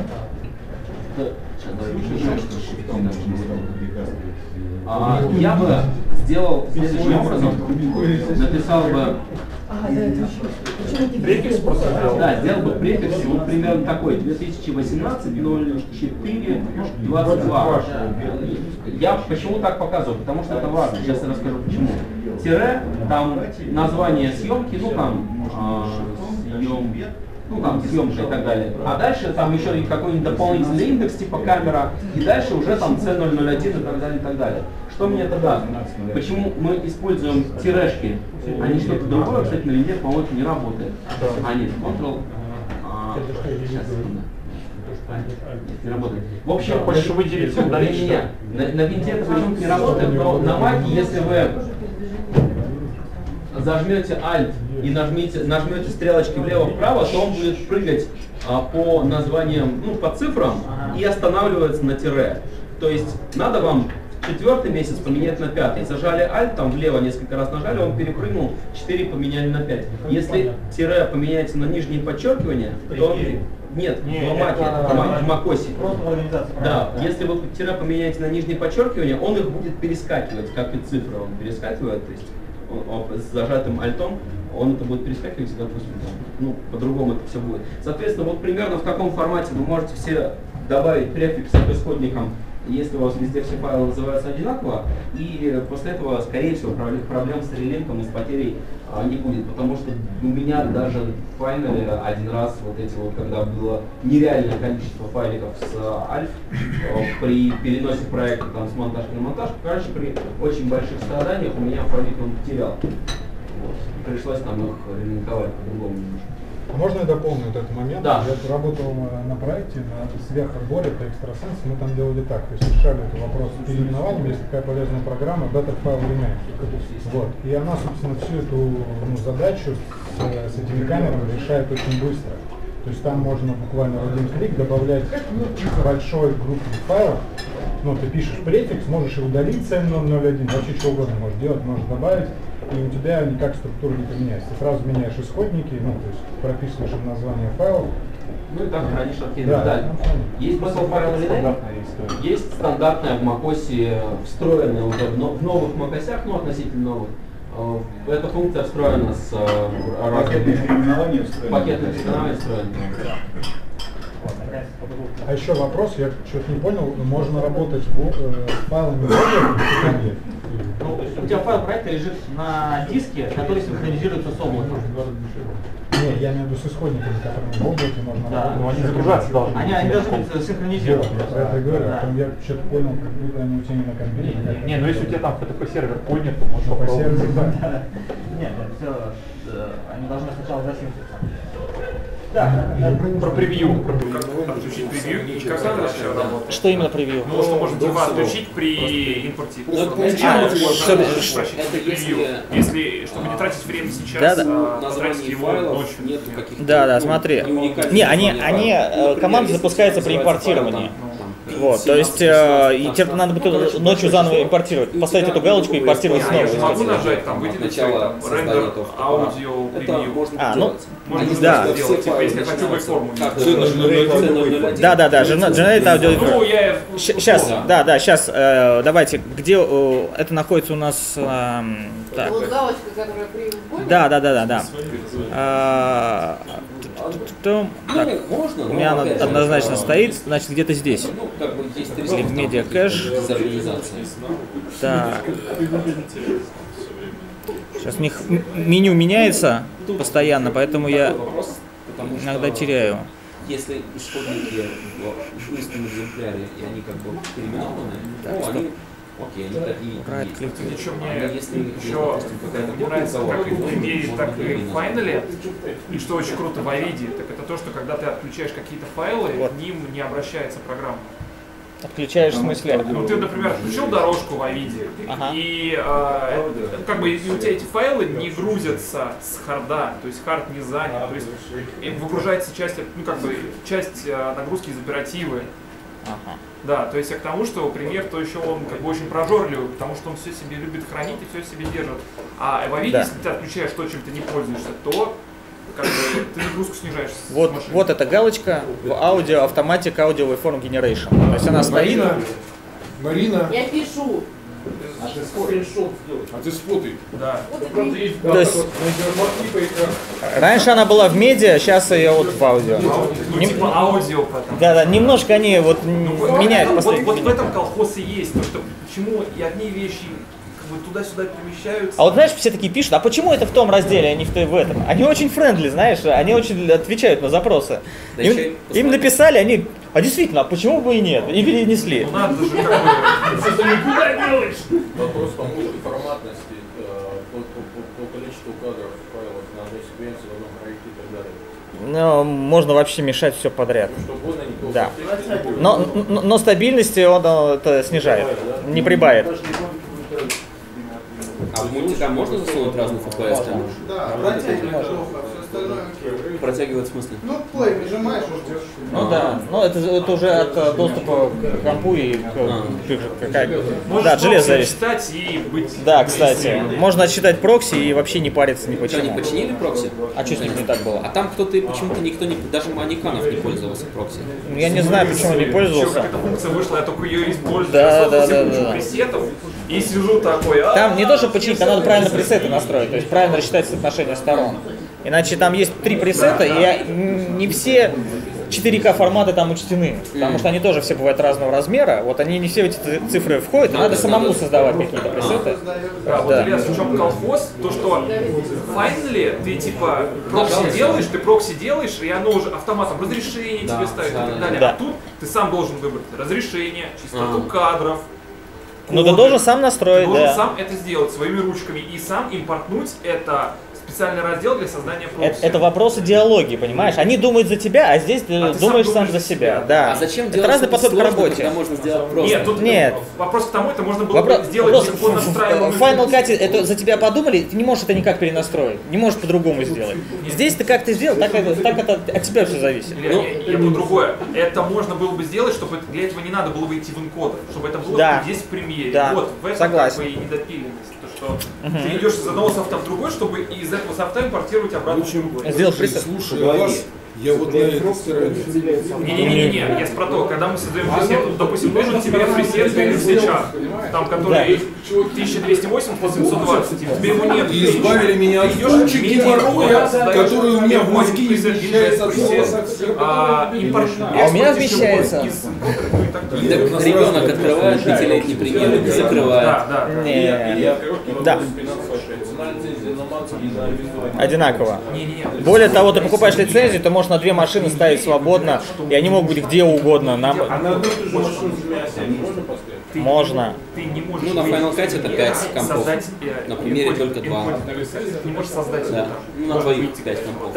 Я бы сделал следующим образом, написал бы префикс просто сделал. Да, сделал бы префикс, вот примерно такой, 2018-04-22. Я почему так показываю? Потому что это важно, сейчас я расскажу почему. Тире, там название съемки, съемка и так далее. А дальше там еще и какой-нибудь дополнительный индекс типа камера, и дальше уже там C001 и так далее, и так далее. Что мне это даст? Почему мы используем тирешки, а не что-то другое? Кстати, на винде, по-моему, не работает. А нет, Ctrl. Сейчас, секунду. Не работает. В общем, хочешь выделить удалить? На винде это почему-то не работает, но на Mac, если вы зажмете Alt и нажмете стрелочки влево-вправо, то он будет прыгать по названиям, по цифрам и останавливается на тире. То есть надо вам 4-й месяц поменять на 5-й. Зажали Alt, там влево несколько раз нажали, он перепрыгнул, 4 поменяли на 5. Если тире поменяется на нижние подчеркивания, то он... Нет, в Макосе. Да, если вы тире поменяете на нижние подчеркивания, он их будет перескакивать, как и цифры он перескакивает, то есть с зажатым альтом он это будет перескакивать, допустим, по-другому это все будет. Соответственно, вот примерно в таком формате вы можете все добавить префиксы к исходникам, если у вас везде все файлы называются одинаково, и после этого, скорее всего, проблем с релинком и с потерей не будет, потому что у меня даже в файнале один раз когда было нереальное количество файликов с Альф, при переносе проекта с монтажки на монтажку, при очень больших страданиях у меня файлик он потерял. Пришлось там их релинковать по-другому немножко. Можно я дополню этот момент? Да. Я работал на проекте, на сверхотборе по экстрасенс, мы там делали так, то есть решали этот вопрос с переименованием, есть такая полезная программа Better File Rename. Вот. И она, собственно, всю эту задачу с этими камерами решает очень быстро. То есть там можно буквально в один клик добавлять большой группе файлов, Ну, ты пишешь префикс, можешь и удалить CN001, вообще что угодно можешь делать, можешь добавить, и у тебя никак структура не поменяется. Ты сразу меняешь исходники, ну, то есть прописываешь им название файлов. Ну и там хранишь архив. Да. Есть Battle File Relay, есть стандартная в macOS, встроенная уже в новых macOS, ну относительно новых. Эта функция встроена с Пакетное переименование встроено. Пакетное переименование встроено. А еще вопрос, я что-то не понял, можно работать с файлами облака? Ну, у тебя файл проекта лежит на диске, который синхронизируется с облаком. Нет, я имею в виду с исходниками, которые в облаке можно Да. работать. Ну, они загружаться должны. Они должны быть синхронизированы. Я про это говорю, Да. а потом я что-то понял, как будто они у тебя не на компьютере. Не, ну если у тебя там FTP сервер поднят, то можно По попробовать. серверу, да. Нет, все, они должны сначала засинхронизироваться. Да. Про превью. Отключить превью и как это вообще работает? Что именно превью? Ну, что можно типа отключить при импорте. Если, чтобы не тратить время сейчас, потратить его ночью. Да, смотри. Не, они команда запускается при импортировании. Вот, то есть тебе надо будет ночью заново импортировать, поставить эту галочку и импортировать снова. Я же могу нажать, там, выделить там, рендер, аудио, превью. Ну, Можно да. сделать, типа, если я хочу веб-форму. Да, Generate Audio. Ну, я... Сейчас, да, сейчас, давайте, где это находится у нас? Так. Вот галочка, которая при входе. Да. Так, Можно, у меня она однозначно стоит, значит где-то здесь. Ну, как бы есть Link Media Cache. организации. Так. Сейчас у них меню меняется постоянно, поэтому я иногда теряю. Если исходники в чистом экземпляре, и они как бы переименованы, Так, ну, стоп. они, окей, они такие Right есть. click. Еще А мне если, еще допустим, нравится как и в премьере, так и в файнале, файнале, и что очень круто в Авиде, так это то, что когда ты отключаешь какие-то файлы, Вот. к ним не обращается программа. Отключаешь в смысле? Ну ты, например, включил дорожку в Авиде, Ага. и как бы и у тебя эти файлы не грузятся с харда, то есть хард не занят, то есть выгружается часть, ну как бы часть нагрузки из оперативы. Ага. Да, то есть я к тому, что пример, то еще он как бы очень прожорливый, потому что он все себе любит хранить и все себе держит. А в Авиде, Да. если ты отключаешь то, чем ты не пользуешься, то как бы ты нагрузку снижаешь. с Вот, машины. вот эта галочка в аудио, Automatic Audio Waveform Generation. То есть она стоит. Марина, Я пишу. а ты сфотай. Да. То есть раньше она была в медиа, сейчас ее вот в аудио. Ну типа аудио потом. Да, немножко они вот меняют Вот последние. в этом колхоз и есть, то что почему и одни вещи как бы туда-сюда перемещаются. А вот знаешь, все такие пишут, а почему это в том разделе, а не в этом? Они очень френдли, знаешь, они очень отвечают на запросы. Да еще и Им написали, они, а действительно, а почему бы и нет? И перенесли. Ну надо же как бы... Вопрос по мультиформатности, по количеству кадров, файлов на одной секвенции, в одном проекте и так далее. Ну, можно вообще мешать все подряд. Что угодно, никакого Да. конфликта. Но стабильности он это снижает, не прибавит. А в мультикам можно засунуть разные FPS? Да, протягивать плохо, все остальное окей. Протягивать в смысле? Ну, плей нажимаешь, ждешь. Ну да, ну это уже от доступа к компу и да, от железа зависит. читать и быть... Да, кстати, можно отсчитать прокси и вообще не париться ни Что, они почему. починили прокси? А что с них не так было? А там кто-то, почему-то никто не, даже Манеканов не пользовался прокси. Я не знаю, почему не Еще пользовался. как эта функция вышла, я только ее использую. Да, Я создал да, себе кучу пресетов и сижу такой. Там не то, что починить, там надо правильно пресеты настроить, то есть правильно рассчитать соотношение сторон. Иначе там есть 3 пресета, и не все 4К форматы там учтены, потому что они тоже все бывают разного размера, вот они не все в эти цифры входят, и надо самому создавать какие-то пресеты. Да, вот Да. Илья, в чем колхоз, то что в файнале ты типа прокси делаешь, и оно уже автоматом разрешение тебе ставит и так далее. Да. А тут ты сам должен выбрать разрешение, частоту кадров. Ну ты коды. должен сам настроить, Ты должен да. сам это сделать своими ручками и сам импортнуть это специальный раздел для создания прокси. Это вопрос идеологии, понимаешь? Они думают за тебя, а здесь ты думаешь сам за себя. Да. А зачем это делать разный подход к сложно, работе. когда можно сделать просто? Нет, тут Нет. вопрос к тому, это можно было бы сделать легко настраиваемым. В Final Cut это за тебя подумали, ты не можешь это никак перенастроить, не можешь по-другому сделать. Здесь ты как ты сделал, так это от тебя все зависит. Я про другое. Это можно было бы сделать, чтобы для этого не надо было бы идти в энкодер, чтобы это было здесь в премьере. Да. Вот, в этом Согласен. как бы и недопиленность. То, что ты идешь из одного софта в другой, чтобы из этого софта импортировать обратно в другой. Сделал пресет. Слушай, у вас, я вот на это стараюсь. Не-не-не, я про то, когда мы создаем пресет, допустим, нужен тебе пресет для свеча, там, который 1280 по 720, тебе его нет. И избавили меня от кучи геморроя, который у меня в мозге не вмещается от А у меня вмещается. Ребенок открывает 5-летний премьер и закрывает. Да. Одинаково. Более того, ты покупаешь лицензию, ты можешь на 2 машины ставить свободно, и они могут быть где угодно. Можно. Ты не можешь. Ну, на Final Cut это 5 компов. На премьере только 2. Ты не можешь создать. Да. Ну, на твоих 5 компов.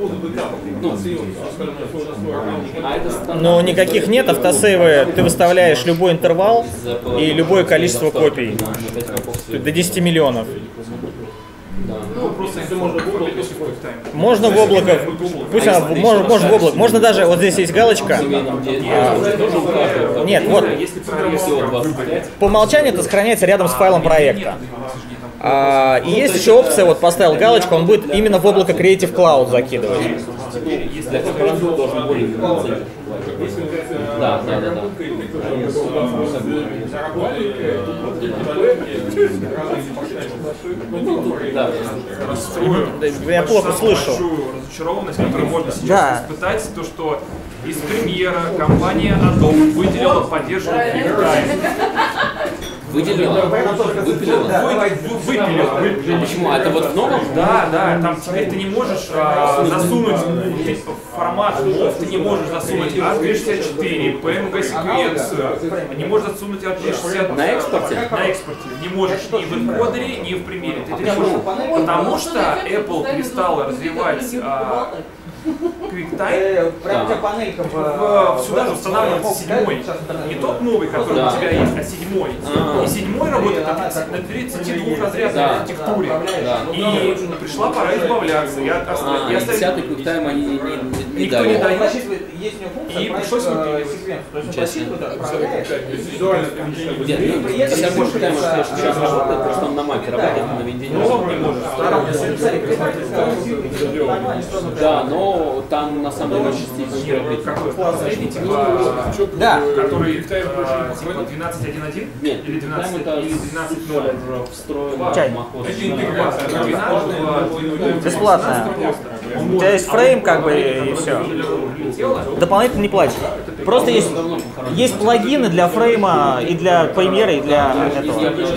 Но никаких нет, автосейвы ты выставляешь любой интервал и любое количество копий. До 10 миллионов. Можно в облако, пусть она, можно в облако, можно даже, вот здесь есть галочка. Нет, вот. По умолчанию это сохраняется рядом с файлом проекта. И есть еще опция, вот поставил галочку, он будет именно в облако Creative Cloud закидывать. Да. Я плохо слышу. Разочарованность, которую можно сейчас испытать, то что из премьера компания Adobe выделила поддержку QuickTime. Выделила? Выпилила. Почему? А это вот в новом? Да, там теперь ты не можешь засунуть формат MOV, ты не можешь засунуть ARC64, PNG секвенцию, не можешь засунуть ARC60. На экспорте? На экспорте. Не можешь ни в энкодере, ни в премьере. Ты не можешь. Потому что Apple перестала развивать QuickTime, сюда же устанавливается 7-й. Не тот новый, который у тебя есть, а 7-й. И 7-й работает на 32 разрядной архитектуре. И пришла пора избавляться. И 10-й QuickTime они не никто не дают. дает. И пришлось выпиливать. Нет, 10-й QuickTime сейчас работает, просто он на Mac работает, на винде не работает. Да, но там на самом деле последний, да, который 12.1.1 нет, или 12 или 12.0 встроен бесплатная. У тебя есть фрейм, как бы, и все. Дополнительно не платишь. Просто есть плагины для фрейма и для премьеры, и для этого.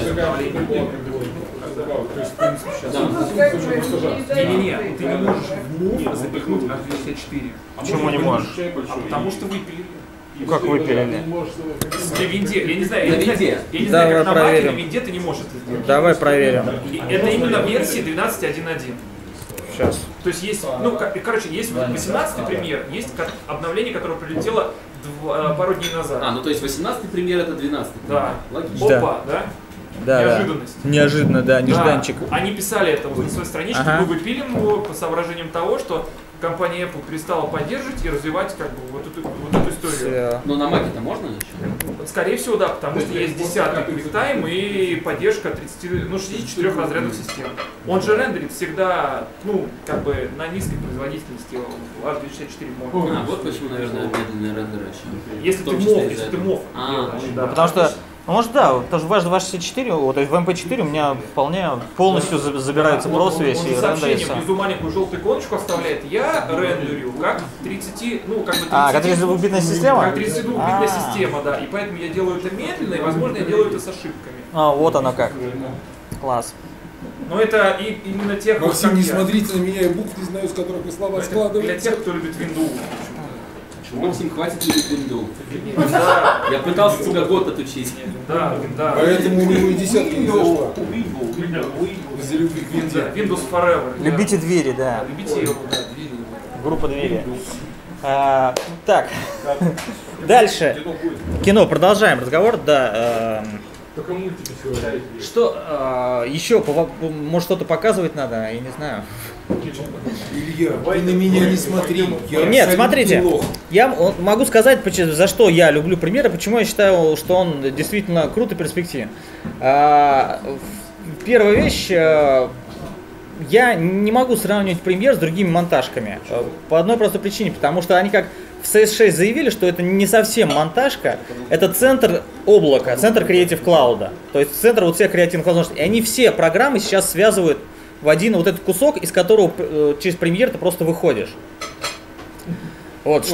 Не-не-не, ты не можешь в Move запихнуть ARC64. Почему не можешь? Потому что выпилили. Как выпилили? На винде, я не знаю, я не знаю, Давай как на Mac, проверим. на винде ты не можешь это сделать. Давай проверим. Это именно версии 12.1.1. Сейчас. То есть есть, есть 18-й премьер, есть обновление, которое прилетело пару дней назад. ну то есть 18-й премьер это 12-й. Да. Логично. Опа, да? Да, Неожиданность. Неожиданно, да, нежданчик. Да. Они писали это вот на своей страничке, мы выпилим его по соображениям того, что компания Apple перестала поддерживать и развивать как бы вот эту историю. Но на Mac-то можно еще? Скорее всего, да, потому что есть 10-й QuickTime и поддержка 64 разрядных систем. Он же рендерит всегда, на низкой производительности в ARC64 моде. Вот почему, наверное, медленный рендер еще. Если ты MOV Да, потому что, может, да, тоже в H264, вот в MP4 у меня вполне полностью забирается прос весь и рендерится. Внизу маленькую желтую иконочку оставляет. Я рендерю как 30, как 32-битная система? Как 32-битная система, да. И поэтому я делаю это медленно, и, возможно, я делаю это с ошибками. Вот оно как. Класс. Но это именно тех, Максим, не смотрите на меня, я букв не знаю, из которых вы слова складываете. Для тех, кто любит Windows. Максим, хватит любить винду. Я пытался тебя год отучить. Да. Поэтому у него и десятки не зашла. Windows Forever. Любите двери, да. Любите ее. Группа двери. Так, дальше. Кино, продолжаем разговор, да. Только мультики сегодня. Что еще, может что-то показывать надо, я не знаю. Илья, ты на меня не смотри. Нет, смотрите, я могу сказать, за что я люблю Premiere, почему я считаю, что он действительно крут и перспективен. Первая вещь, я не могу сравнивать Premiere с другими монтажками. По одной простой причине, потому что они как в CS6 заявили, что это не совсем монтажка, это центр облака, центр Creative Cloud. То есть центр вот всех креативных возможностей. И они все программы сейчас связывают в один вот этот кусок, из которого через Premiere ты просто выходишь. Вот,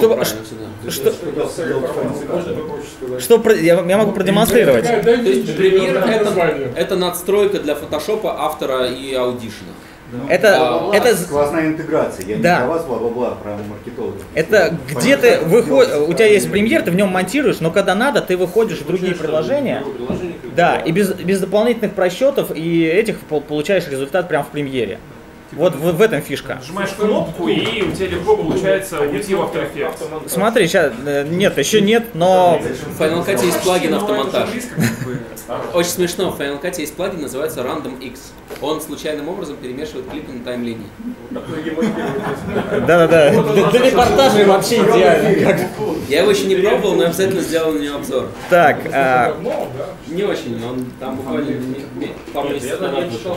я могу продемонстрировать. То есть Premiere это надстройка для фотошопа, автора и аудишена. Это сквозная интеграция. Я не про вас, бла-бла-бла, про маркетологов. Это где ты выходишь, у тебя есть Premiere, ты в нем монтируешь, но когда надо, ты выходишь в другие приложения. Да, и без дополнительных просчетов и этих получаешь результат прямо в Premiere. Вот в этом фишка. Нажимаешь кнопку, и у тебя легко получается уйти в After Effects. Смотри, сейчас, нет, еще нет, но... В Final Cut есть плагин автомонтаж. Очень смешно, в Final Cut есть плагин, называется Random X. Он случайным образом перемешивает клипы на таймлинии. Да-да-да, для репортажей вообще идеально. Я его еще не пробовал, но обязательно сделал на него обзор. Так, не очень, он там буквально пару месяцев назад вышел.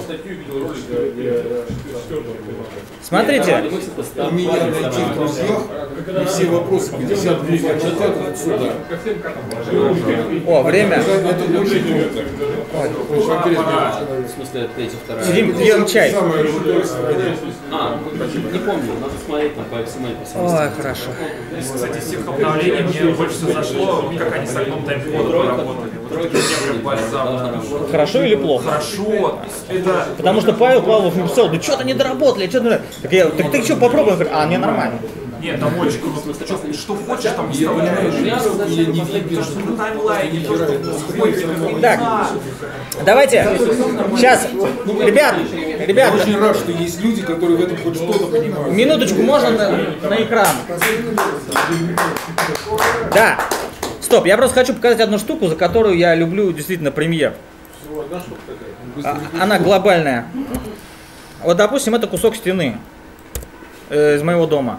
Смотрите. У меня найти в друзьях и все вопросы 50 друзей отчитают сюда. О, время. Это очень круто. В смысле, третья, вторая. Сидим, пьем чай. Не помню, надо смотреть там по XML. Ой, хорошо. Кстати, из всех обновлений мне больше всего зашло, как они с окном тайм-кода работали. Хорошо или плохо? Хорошо. Потому что Павел Павлов написал, да что-то не доработали, что-то... Так ты что, попробуй? Он говорит, мне нормально. Нет, там очень круто. Что хочешь, там вставляешь. Я не видел, что на таймлайне, то, что... Так, давайте, сейчас, ребят. Я очень рад, что есть люди, которые в этом хоть что-то понимают. Минуточку, можно на экран? Да. Стоп, я просто хочу показать одну штуку, за которую я люблю действительно Premiere. Она глобальная. Вот, допустим, это кусок стены из моего дома.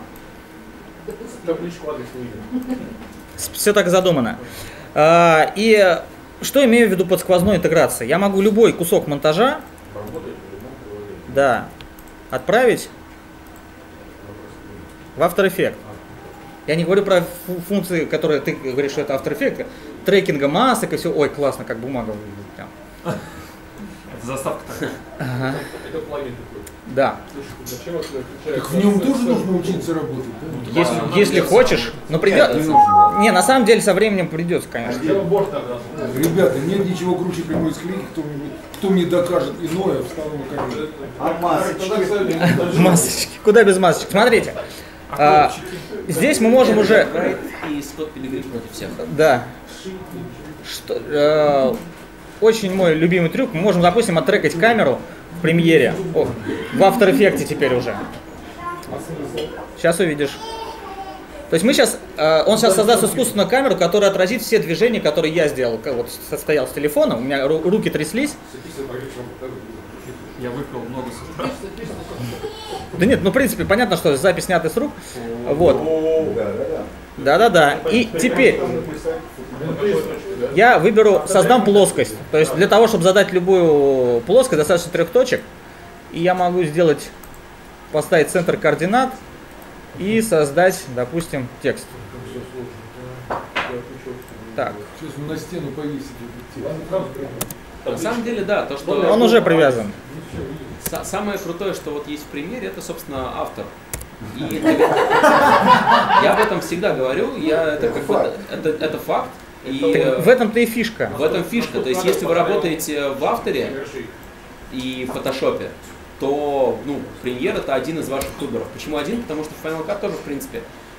Все так задумано. И что имею в виду под сквозной интеграцией? Я могу любой кусок монтажа отправить в After Effects. Я не говорю про функции, которые ты говоришь, что это After Effects, трекинга масок и все. Ой, классно, как бумага выглядит. Это заставка такая. Ага. Это плагин такой. Да. Так в нем тоже нужно учиться работать, да? Если хочешь, но придется. Не, на самом деле со временем придется, конечно. Ребята, нет ничего круче прямой склейки, кто мне докажет иное, встану на камеру. Масочки. Масочки. Куда без масочек? Смотрите. Здесь мы можем уже... И Скотт Пилигрим против всех. Да. Очень мой любимый трюк. Мы можем, допустим, оттрекать камеру в Премьере. В After Effects теперь уже. Сейчас увидишь. То есть мы сейчас, он сейчас создаст искусственную камеру, которая отразит все движения, которые я сделал. Вот стоял с телефоном, у меня руки тряслись. Я выпил много с утра. Да нет, ну в принципе понятно, что запись снята с рук. Вот. Да. И теперь я создам плоскость. То есть для того, чтобы задать любую плоскость, достаточно 3 точек. И я могу поставить центр координат и создать, допустим, текст. Так. Сейчас на стену повесить. На самом деле, да, то, что... Он уже привязан. Самое крутое, что вот есть в Premiere, это, собственно, автор. И я об этом всегда говорю, это факт. И в этом-то и фишка. В этом фишка. То есть, если вы работаете в авторе и в фотошопе, то Premiere это один из ваших туберов. Почему один? Потому что в Final Cut тоже, в принципе,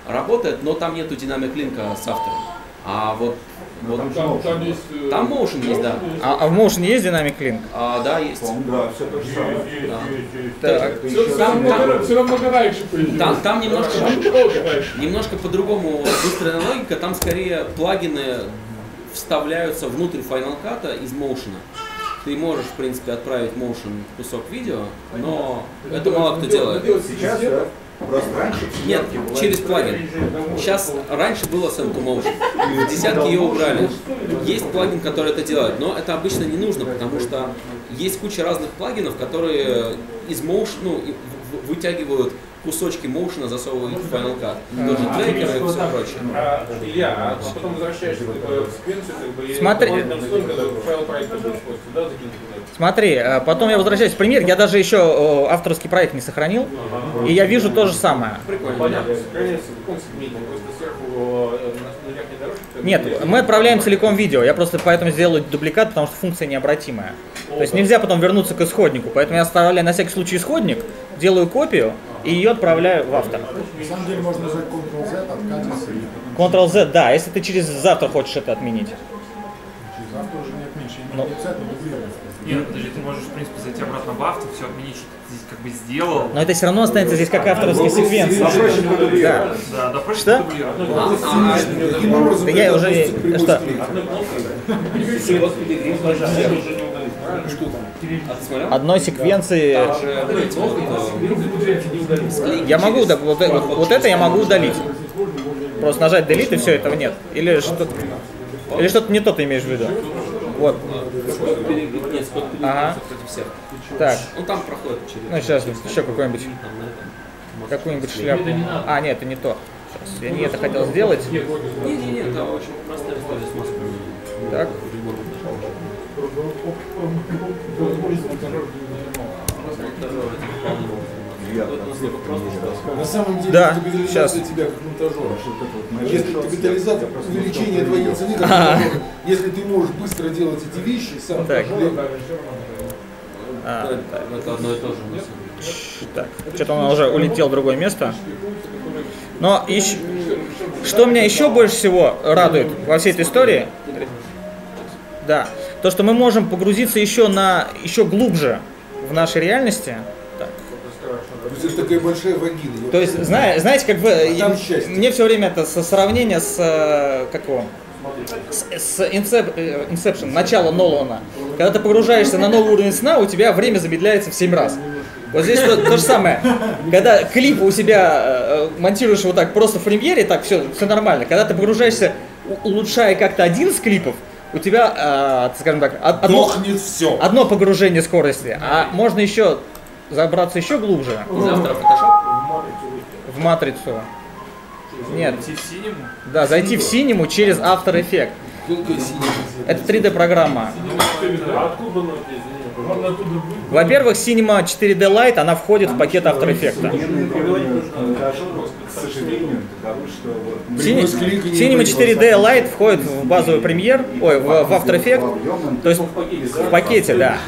работает, но там нету динамик-линка с автором. А вот Там есть... там motion есть, да. А в Motion есть Dynamic Link? Да, есть. Да, все то же самое. Так. Все равно раньше появилось. Там немножко по-другому выстроена логика, там скорее плагины вставляются внутрь Final Cut из Motion. Ты можешь, в принципе, отправить Motion кусок видео, но это мало кто делает. Сейчас, да? Просто раньше Нет, через плагин. Сейчас, раньше было Send to Motion. В десятки ее убрали. Есть плагин, который это делает, но это обычно не нужно, потому что есть куча разных плагинов, которые из Motion, вытягивают кусочки Motion, засовывают в Final Cut. Тот же трекер и все прочее. Илья, а потом возвращаешься в секвенцию, как бы, Смотри. файл проекта будет свойства, да, закинуть туда? Смотри, потом я возвращаюсь в пример, я даже еще авторский проект не сохранил, и я вижу то же самое. Прикольно. Понятно. Сохраняется в каком сегменте? Просто сверху на верхней дорожке? Нет, мы отправляем целиком видео, я просто поэтому сделаю дубликат, потому что функция необратимая. То есть нельзя потом вернуться к исходнику, поэтому я оставляю на всякий случай исходник, делаю копию и ее отправляю в автор. На самом деле можно нажать Ctrl-Z, откатиться и Ctrl-Z, да, если ты через завтра хочешь это отменить. через автор уже не отменишь, я Ну. не это дублировать. Нет, подожди, ты можешь, в принципе, зайти обратно в автор, все отменить, что ты здесь как бы сделал. Но это все равно останется здесь как авторские секвенции. Да. Да, да, проще Что? дублировать. Да я уже... Что? Одной секвенции... Я могу, да, вот это я могу удалить. Просто нажать Delete и все, этого нет. Или что-то не то ты имеешь в виду. Вот. Ага. Так. Ну там проходит через... Ну сейчас еще какую-нибудь шляпу. А, нет, это не то. Сейчас, я не это хотел сделать. Не, это очень простая история с масками. Так. На самом деле, Да, капитализация сейчас. тебя как монтажера. Если капитализация, увеличение твоей цены, как монтажера, если ты можешь быстро делать эти вещи, сам Так. Это одно и то же. Так, что-то он уже улетел в другое место. Но еще, что меня еще больше всего радует во всей этой истории, да, то, что мы можем погрузиться еще глубже в нашей реальности. Так. То есть это такая большая вагина. То есть, знаете, как бы, там счастье. мне все время это сравнение с, как его, с Inception, начало Нолана. Когда ты погружаешься на новый уровень сна, у тебя время замедляется в 7 раз. Вот здесь то же самое. Когда клип у себя монтируешь вот так просто в премьере, так все нормально. Когда ты погружаешься, улучшая как-то один из клипов, у тебя, скажем так, одно погружение скорости, а можно еще забраться еще глубже. Завтра Photoshop? В матрицу. Нет. Зайти в Cinema? Да, зайти в Cinema через After Effects. Это 3D-программа. Откуда она, извини? Во-первых, Cinema 4D Lite, она входит в пакет After Effects. К сожалению, таковы, что вот... Cinema 4D Lite входит в базовый премьер, в After Effects, то есть в пакете, да.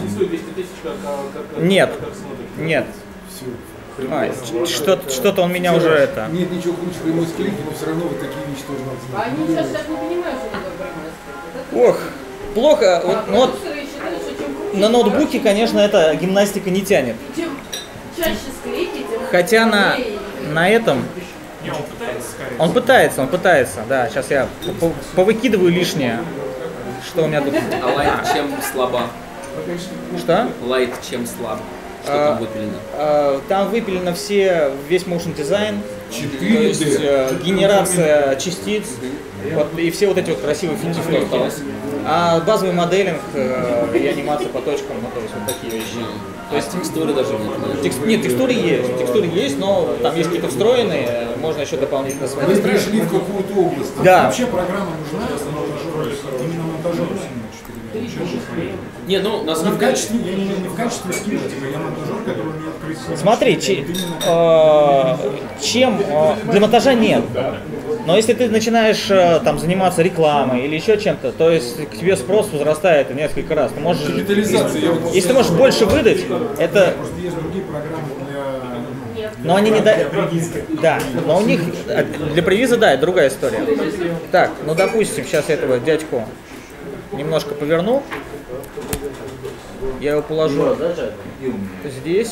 Нет, нет. Что-то он меня уже это... Нет ничего круче прямой склейки, но все равно вот такие вещи тоже надо знать. Они сейчас не понимают, что такое прямой склейка. Ох, плохо. Вот, на ноутбуке, конечно, эта гимнастика не тянет. Чем чаще склейки, тем Хотя на этом... Не, он пытается скорее. Он пытается, да. Сейчас я повыкидываю лишнее. Что у меня тут? А лайт чем слаба? Что? Лайт чем слаб? Что там выпилено? Там выпилено весь motion дизайн, то есть генерация частиц, вот, и все вот эти вот красивые фичи, что осталось. А базовый моделинг и анимация по точкам, ну то есть вот такие вещи. То есть текстуры даже нет? Нет, текстуры есть, но там есть какие-то встроенные, можно еще дополнительно смотреть. Вы пришли в какую-то область. Да. Вообще программа нужна именно монтажеру Не, ну на не самом в деле... качестве, не в качестве скилла, типа я монтажер, который не открыть. Смотри, чем для монтажа нет. Но если ты начинаешь там заниматься рекламой или еще чем-то, то есть к тебе спрос возрастает в несколько раз. Ты можешь, если ты можешь больше выдать, это Просто есть другие программы Но они не дают. Да, но у них для привиза, да, это другая история. Так, ну допустим, сейчас я этого дядьку немножко поверну. Я его положу здесь.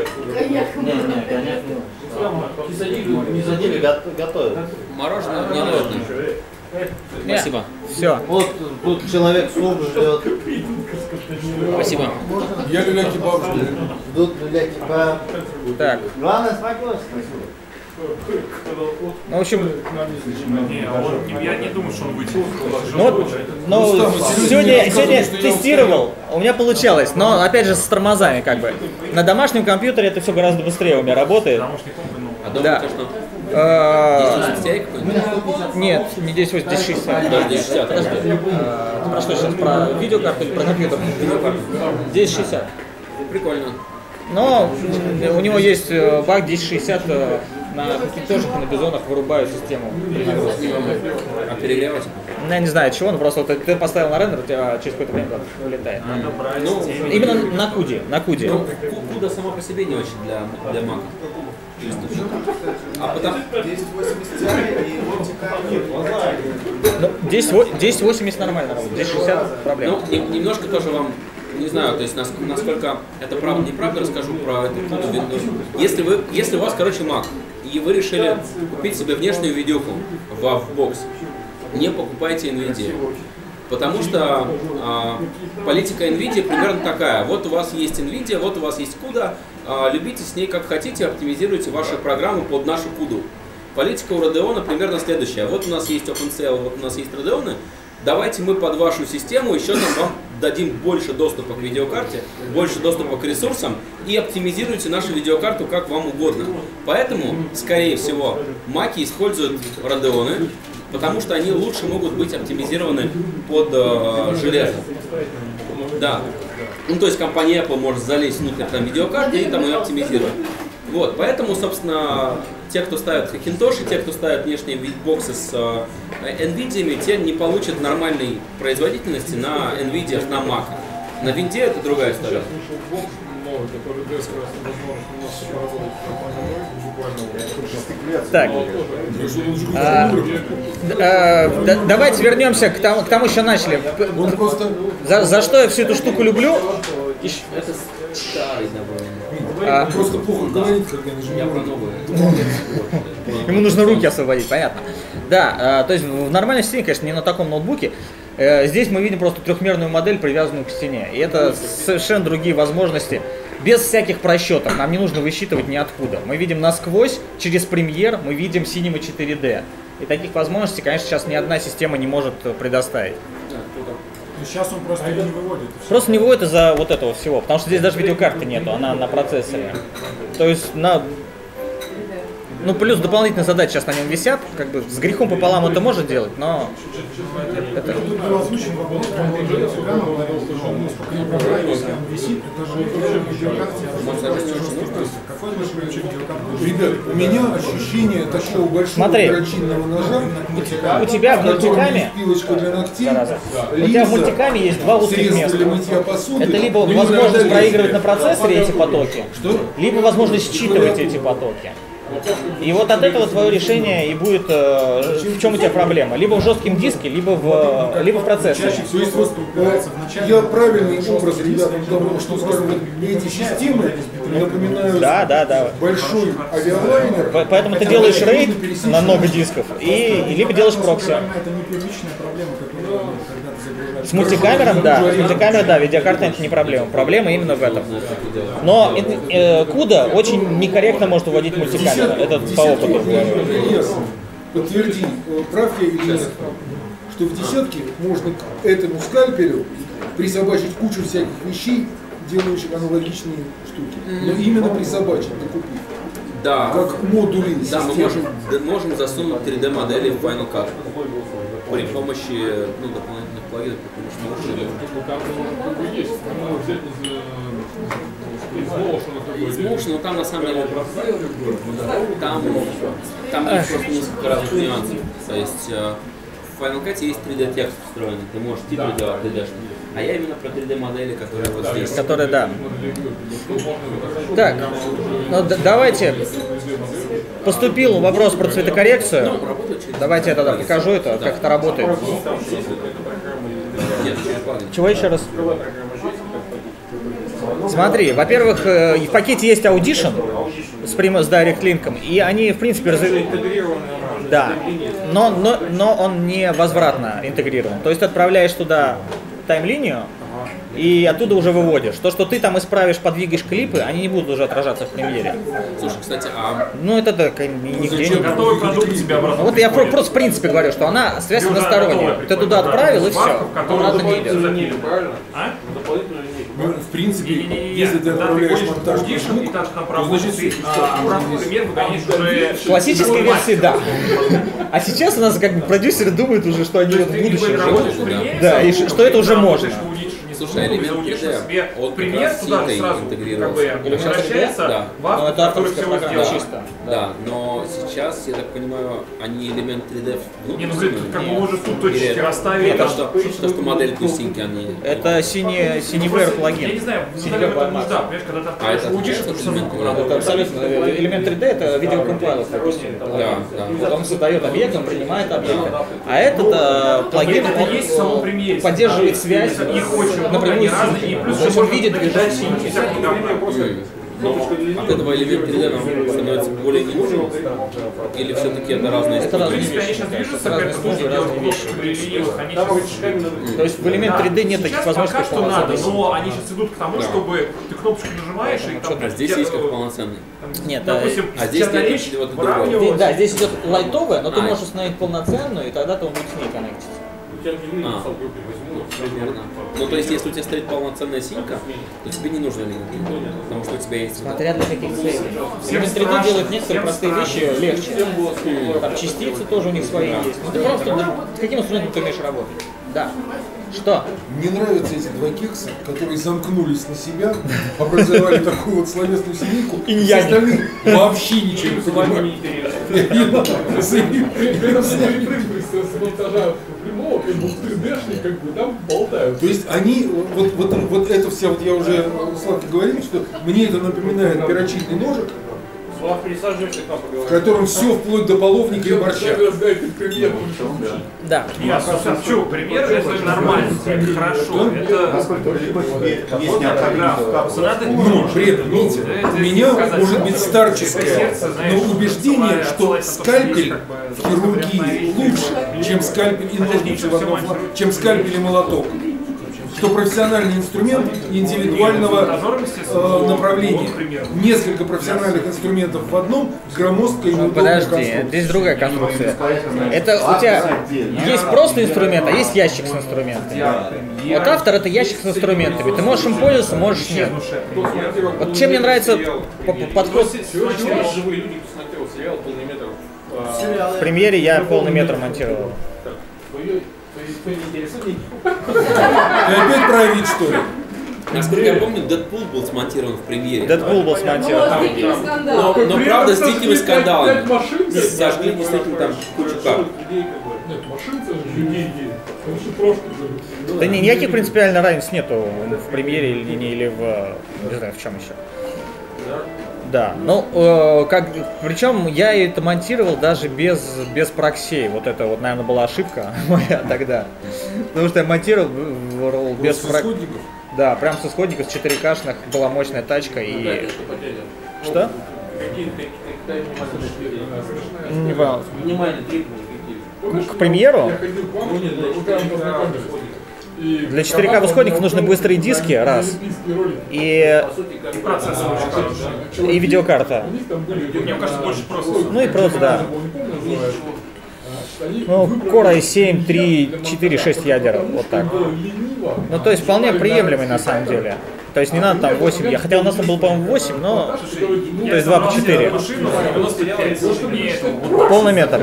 Не задели, готовят. Мороженое не нужно. Спасибо. Все. Вот тут человек суп ждет. Спасибо. Я люля-кебаб жду. Ждут люля-кебаб. Так. Главное, спокойствие. Ну, в общем... Я не думаю, что он будет. Ну, сегодня тестировал, у меня получалось, но опять же с тормозами как бы. На домашнем компьютере это все гораздо быстрее у меня работает. А дома Да. ты что? 1080 какой-нибудь? Нет, не 1080, 1060. Даже 1060. Про что сейчас? Про видеокарту или про компьютер? Видеокарту. 1060. Прикольно. Но у него есть баг 1060 на тоже на бизонах вырубают систему. А перегревать? Ну, я не знаю чего, но просто ты поставил на рендер, у тебя через какое-то время вылетает. Ну, именно на куде. Ну, куда сама по себе не очень для Mac. А потом 1080 нормально работает, 1060 проблема. Ну, немножко тоже вам, не знаю, то есть насколько это правда, неправда, расскажу про эту коду Windows. Если у вас, короче, Mac, и вы решили купить себе внешнюю видюху в Wavbox, не покупайте NVIDIA. Потому что политика NVIDIA примерно такая. Вот у вас есть NVIDIA, вот у вас есть CUDA, любите с ней как хотите, оптимизируйте ваши программы под нашу CUDA. Политика у Radeon примерно следующая. Вот у нас есть OpenCL, вот у нас есть Radeon. Давайте мы под вашу систему еще там вам дадим больше доступа к видеокарте, больше доступа к ресурсам и оптимизируйте нашу видеокарту как вам угодно. Поэтому, скорее всего, Маки используют Radeon, потому что они лучше могут быть оптимизированы под железо. Да. Ну, то есть компания Apple может залезть внутрь там видеокарты и там ее оптимизировать. Вот, поэтому, собственно, те, кто ставят Hackintosh, те, кто ставят внешние боксы с NVIDIA, те не получат нормальной производительности на NVIDIA, на Mac. На винде это другая история. Так. Давайте вернемся к тому, что начали. За что я всю эту штуку люблю? Это старый довольно. Просто плохо говорит, когда не Я про новую. Ему нужно руки освободить, понятно. Да, то есть в нормальной стене, конечно, не на таком ноутбуке. Здесь мы видим просто трехмерную модель, привязанную к стене. И это совершенно другие возможности. Без всяких просчетов, нам не нужно высчитывать ниоткуда. Мы видим насквозь, через Premiere мы видим Cinema 4D. И таких возможностей, конечно, сейчас ни одна система не может предоставить. Сейчас он просто не выводит. Просто не выводит из-за вот этого всего, потому что здесь даже видеокарты нету, она на процессоре. То есть ну плюс дополнительные задачи сейчас на нем висят, как бы с грехом пополам это может делать, но это... Ребят, у меня ощущение такого большого перочинного ножа. У тебя в мультикаме, у тебя в мультикаме есть два узких места. Это либо возможность проигрывать на процессоре эти потоки, либо возможность считывать эти потоки. И вот от этого твое решение и будет, в чем у тебя проблема. Либо в жестком диске, либо в процессоре. Я правильный образ, ребята, потому что, скажем, эти системы напоминают большой авиалайнер. Поэтому ты делаешь рейд на много дисков, и либо делаешь прокси. Это не первичная проблема, которая, когда ты загружаешь. С мультикамером, да. С видеокамерой, да, видеокарта это не проблема. Проблема именно в этом. Но CUDA очень некорректно может выводить мультикамеру. Это по опыту. Подтверди, прав я или нет, что в десятке можно к этому скальпелю присобачить кучу всяких вещей, делающих аналогичные штуки. Но именно присобачить, докупить. Да. Как модули Да, системы. мы можем засунуть 3D модели в Final Cut при помощи дополнительных плагинов, из Motion, но там на самом деле там есть просто несколько разных нюансов. То есть в Final Cut есть 3D текст встроенный, ты можешь титры делать 3D-шные. А я именно про 3D модели, которые вот здесь. Которые, да. Так, ну давайте Поступил вопрос про цветокоррекцию. Давайте я тогда покажу это, как это работает. Чего еще раз? Смотри, во-первых, в пакете есть Audition с Direct Link, и они, в принципе, да, но он не возвратно интегрирован. То есть ты отправляешь туда тайм-линию, и оттуда уже выводишь. То, что ты там исправишь, подвигаешь клипы, они не будут уже отражаться в премьере. Слушай, кстати, ну это так, нигде не готовый продукт тебе обратно. Вот я просто в принципе говорю, что она связь односторонняя. Ты туда отправил и все. Обратно не идет. Ну, в принципе, если ты отправляешь монтаж, классической версии, да. А сейчас у нас как бы продюсеры думают уже, что они в будущем живут. Да, и что это уже можно. Слушай, элемент 3D, он пример туда сразу превращается в автор, который все сделал. Да, но сейчас, я так понимаю, они элемент 3D не, ну блин, как бы уже тут точки расставили. Это что модельку синьки они... Это Cineblur плагин. Я не знаю, в этом нужда, понимаешь, когда ты отправишь аудишн, то что это абсолютно. Элемент 3D это видеокомпайлер, допустим. Да. Вот он создает объект, он принимает объект. А этот плагин, он поддерживает связь напрямую с синькой. То есть он видит движение синьки. Но от этого элемент 3D нам становится более не нужен? Или все-таки это разные студии? Это разные вещи. Это разные студии, разные вещи. То есть в элемент 3D нет таких возможностей, что надо, но они сейчас идут к тому, чтобы ты кнопочку нажимаешь и там... А здесь есть как полноценный? Нет, допустим, здесь нет чего-то другого. Да, здесь идет лайтовая, но ты можешь установить полноценную, и тогда ты будет с ней коннектиться. Примерно. Ну, то есть, если у тебя стоит полноценная синька, то тебе не нужно элемент 3D, потому что у тебя есть... Смотря для каких целей. Элемент 3D делает некоторые простые вещи легче. Там частицы тоже у них свои есть. Ну, ты просто с каким инструментом ты умеешь работать? Да. Что? Мне нравятся эти два кекса, которые замкнулись на себя, образовали такую вот словесную семейку, и остальные вообще ничего не понимают. Как бы там болтают. То есть они, вот это все, вот я уже сладко говорил, что мне это напоминает перочинный ножик, в котором все вплоть до половника и борща. Да. Нет, что, пример это нормально, это хорошо. Но при этом, видите, у меня может быть старческое, но убеждение, что скальпель в хирургии лучше, чем скальпель и ножницы, чем скальпель и молоток. Что профессиональный инструмент индивидуального направления. Несколько профессиональных инструментов в одном, громоздкая и неудобная конструкция. Подожди, здесь другая конструкция. Это у тебя есть просто инструмент, а есть ящик с инструментами. Вот автор это ящик с инструментами. Ты можешь им пользоваться, можешь нет. Вот чем мне нравится подход. В премьере я полный метр монтировал. Ты опять про вид, что ли? Насколько я помню, Дэдпул был смонтирован в премьере. Дэдпул был смонтирован. Но правда с дикими скандалами. Сожгли действительно там кучу карт. Нет, машинцы же деньги. Да никаких принципиально разниц нету в премьере или в... не знаю, в чем еще. Да, ну, причем я это монтировал даже без проксей. Вот это вот, наверное, была ошибка моя тогда. Потому что я монтировал без проксей. Да, прям с исходников, с 4К-шных, была мощная тачка и... Что? Не понял. К премьеру? Для 4К исходников нужны быстрые диски, раз, и видеокарта. Мне кажется, больше процессор. Ну и процессор, да. Ну, Core i7, 3, 4, 6 ядер, вот так. Ну, то есть вполне приемлемый на самом деле. То есть не надо там 8, хотя у нас там был, по-моему, 8, но... То есть 2 по 4. Полный метр.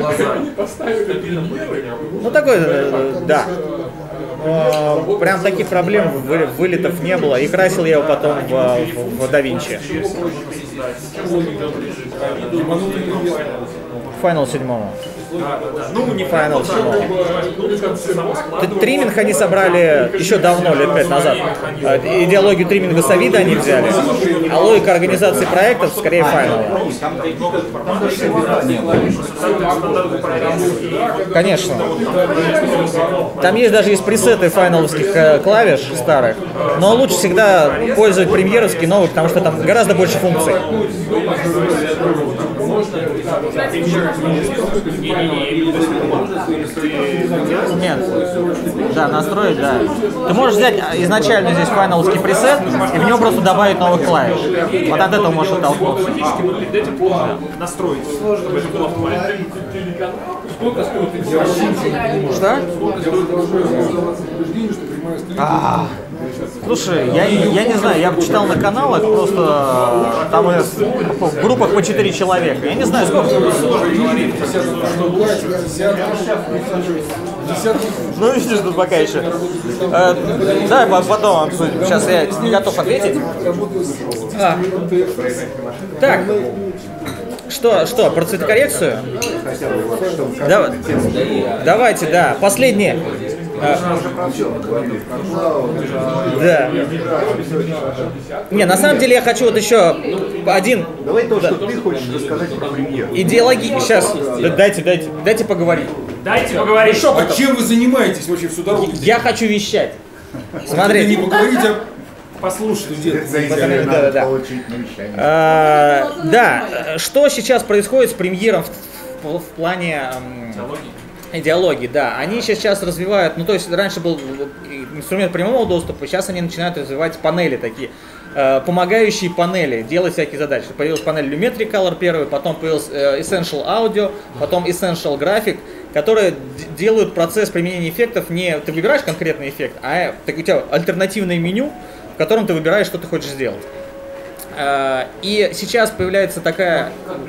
Ну, такой, да. Прям таких проблем вылетов не было. И красил я его потом в DaVinci. Final 7. Ну, не Final Small. Триминг они собрали еще давно, лет 5 назад. Идеологию триминга с Авида они взяли, а логика организации проектов скорее Final. Конечно. Там есть даже пресеты файналовских клавиш старых, но лучше всегда пользовать премьеровские новые, потому что там гораздо больше функций. Нет. Да, настроить, да. Ты можешь взять изначально здесь файналовский пресет и в него просто добавить новых клавиш. Вот от этого можешь оттолкнуться. Настроить, чтобы это было актуально. Что? Слушай, я не знаю, я читал на каналах, просто там в группах по 4 человека. Я не знаю, сколько. Ну, видишь, тут пока еще. Давай потом обсудим. Сейчас я не готов ответить. Так. Что, про цветокоррекцию? Давайте, да. Последнее. Да. Не, на самом деле я хочу вот еще один. Давай то, что ты хочешь рассказать про премьер. Идеология. Сейчас, дайте поговорить. Дайте поговорить. Хорошо, а чем вы занимаетесь вообще всю дорогу? Я хочу вещать. Смотрите. Не поговорите, а послушать. Да, что сейчас происходит с премьером в плане идеологии, да. Они сейчас развивают, ну то есть раньше был инструмент прямого доступа, сейчас они начинают развивать панели такие, помогающие панели, делать всякие задачи. Появилась панель Lumetri Color первая, потом появился Essential Audio, потом Essential Graphic, которые делают процесс применения эффектов не ты выбираешь конкретный эффект, а у тебя альтернативное меню, в котором ты выбираешь, что ты хочешь сделать. И сейчас появляется такая...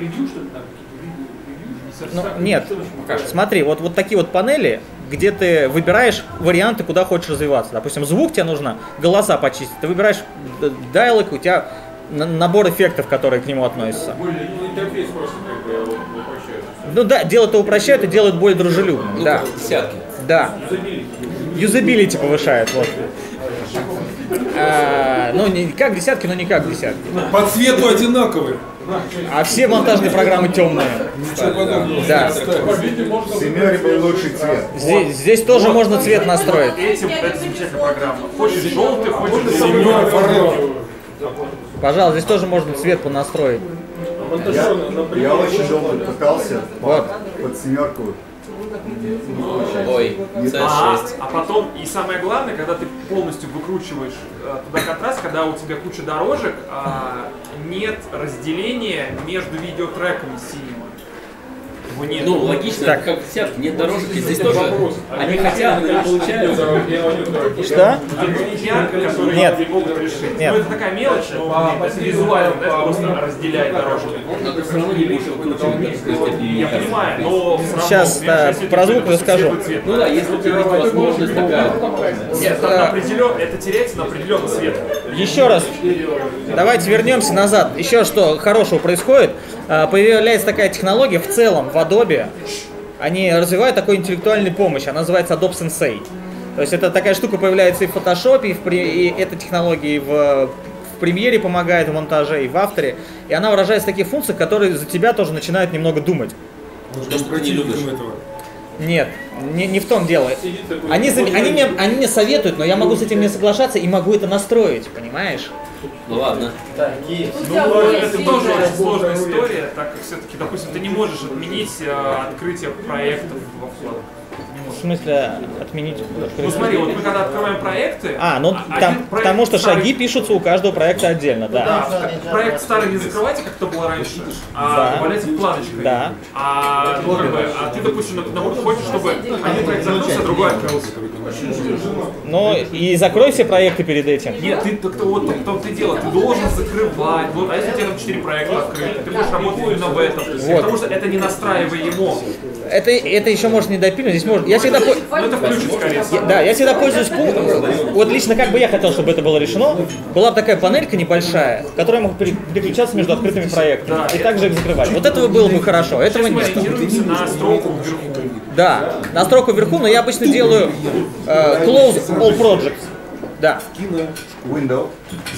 Ну, нет, смотри, вот такие вот панели, где ты выбираешь варианты, куда хочешь развиваться. Допустим, звук тебе нужно, голоса почистить. Ты выбираешь диалог, у тебя набор эффектов, которые к нему относятся. Ну да, дело это упрощает и делает более дружелюбным. Ну, да. Десятки. Да. Юзабилити повышает, вот. Ну, не как десятки, но не как десятки. По цвету одинаковые. А все монтажные программы темные. Да. В Семере был лучший цвет. Здесь тоже можно цвет настроить. Это замечательная программа. Хочешь желтый, хочешь зеленый. Пожалуйста, здесь тоже можно цвет понастроить. Я очень долго пытался под семерку. Ой, C6. А потом, и самое главное, когда ты полностью выкручиваешь туда контраст, когда у тебя куча дорожек, нет разделения между видеотреками синего. Нет. Ну, логично, так. Как десятки, нет дорожек, и здесь тоже они хотят, но не получают. Что? Нет. Нет. Ну, это такая мелочь, визуально, да, просто разделяет дорожки. Но ты все равно не будешь Я понимаю, но все равно... Сейчас про звук расскажу. Ну да, если у тебя есть возможность такая... Нет, это теряется на определенный цвет. Еще раз, давайте вернемся назад. Еще что хорошего происходит. Появляется такая технология в целом в Adobe. Они развивают такую интеллектуальную помощь, она называется Adobe Sensei. То есть это такая штука появляется и в Photoshop, и эта технология и в Premiere помогает в монтаже, и в After. И она выражает такие функции, которые за тебя тоже начинают немного думать. Потому что ты не любишь этого. Нет, не в том дело. Они мне советуют, но я могу с этим не соглашаться и могу это настроить, понимаешь? Ну ладно. Ну, это тоже очень сложная история, так как все-таки, допустим, ты не можешь отменить открытие проектов во Flutter. В смысле отменить? Ну смотри, вот мы когда открываем проекты... Потому что шаги пишутся у каждого проекта отдельно, да. Да, проект старый не закрывайте, как это было раньше, а добавляйте планочкой. Да. А ты, допустим, наоборот, хочешь, чтобы один проект закрылся, а другой открылся. Ну и закрой все проекты перед этим. Нет, вот в том-то и дело, ты должен закрывать. Вот, а если у тебя там 4 проекта открыты, ты можешь работать именно в этом. Вот. Потому что это не настраиваемо. Это еще может не допилить, здесь может. Я всегда я всегда пользуюсь вот лично как бы я хотел, чтобы это было решено. Была бы такая панелька небольшая, в которой я мог переключаться между открытыми проектами и также их закрывать. Вот этого было бы хорошо, этого нет. На строку вверху. Да, на строку вверху, но я обычно делаю close all projects. Да. Window.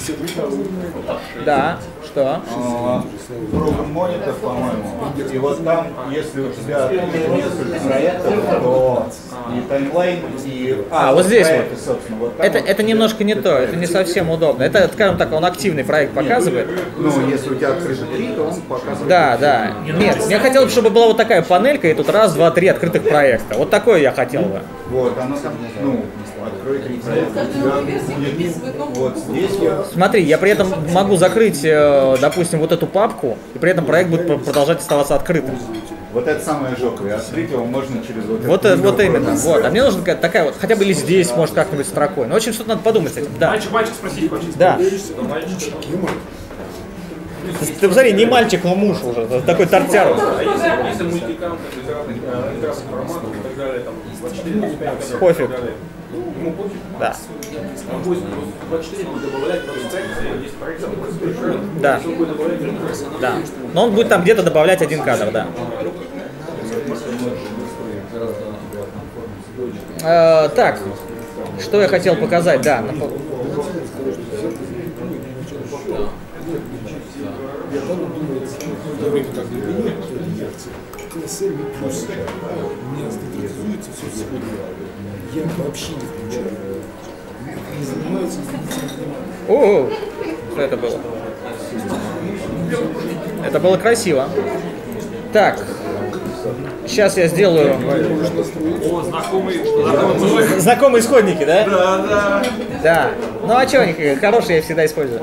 Да. Что? Program Monitor, по-моему. И вот там, если у тебя несколько проектов, то и таймлайн, и... вот здесь проекты, вот. Собственно, вот Это немножко не то, это не совсем удобно. Это, скажем так, он активный проект показывает. Ну, если у тебя открыто 3, то он показывает... Да. Нет, мне хотелось, чтобы была вот такая панелька, и тут раз, два, три открытых проекта. Вот такое я хотел бы. Вот, оно там, ну, открой 3 проекта, у тебя будет вот здесь вот. Смотри, я при этом могу закрыть, допустим, вот эту папку, и при этом проект будет продолжать оставаться открытым. Вот это самое жопое, открыть его можно через вот именно, вот. А мне нужна какая-то такая вот, хотя бы или здесь, может, как-нибудь строкой. Ну, в общем, что-то надо подумать с этим, да. Мальчик спросить хочет. Да. Ты посмотри, не мальчик, но муж уже, такой тортяр. Если мультикам, интеграция форматов и так далее, там, 24, 25, пофиг. Ему пофиг? Да. 24 будет добавлять 25, есть проект, да. Да. Но он будет там где-то добавлять один кадр, да. Так, что я хотел показать, да. Я вообще не включаю. Не занимаются О, что это было? Это было красиво. Так, сейчас я сделаю... О, знакомые исходники, да? Да. Да. Ну а что, они хорошие, я всегда использую.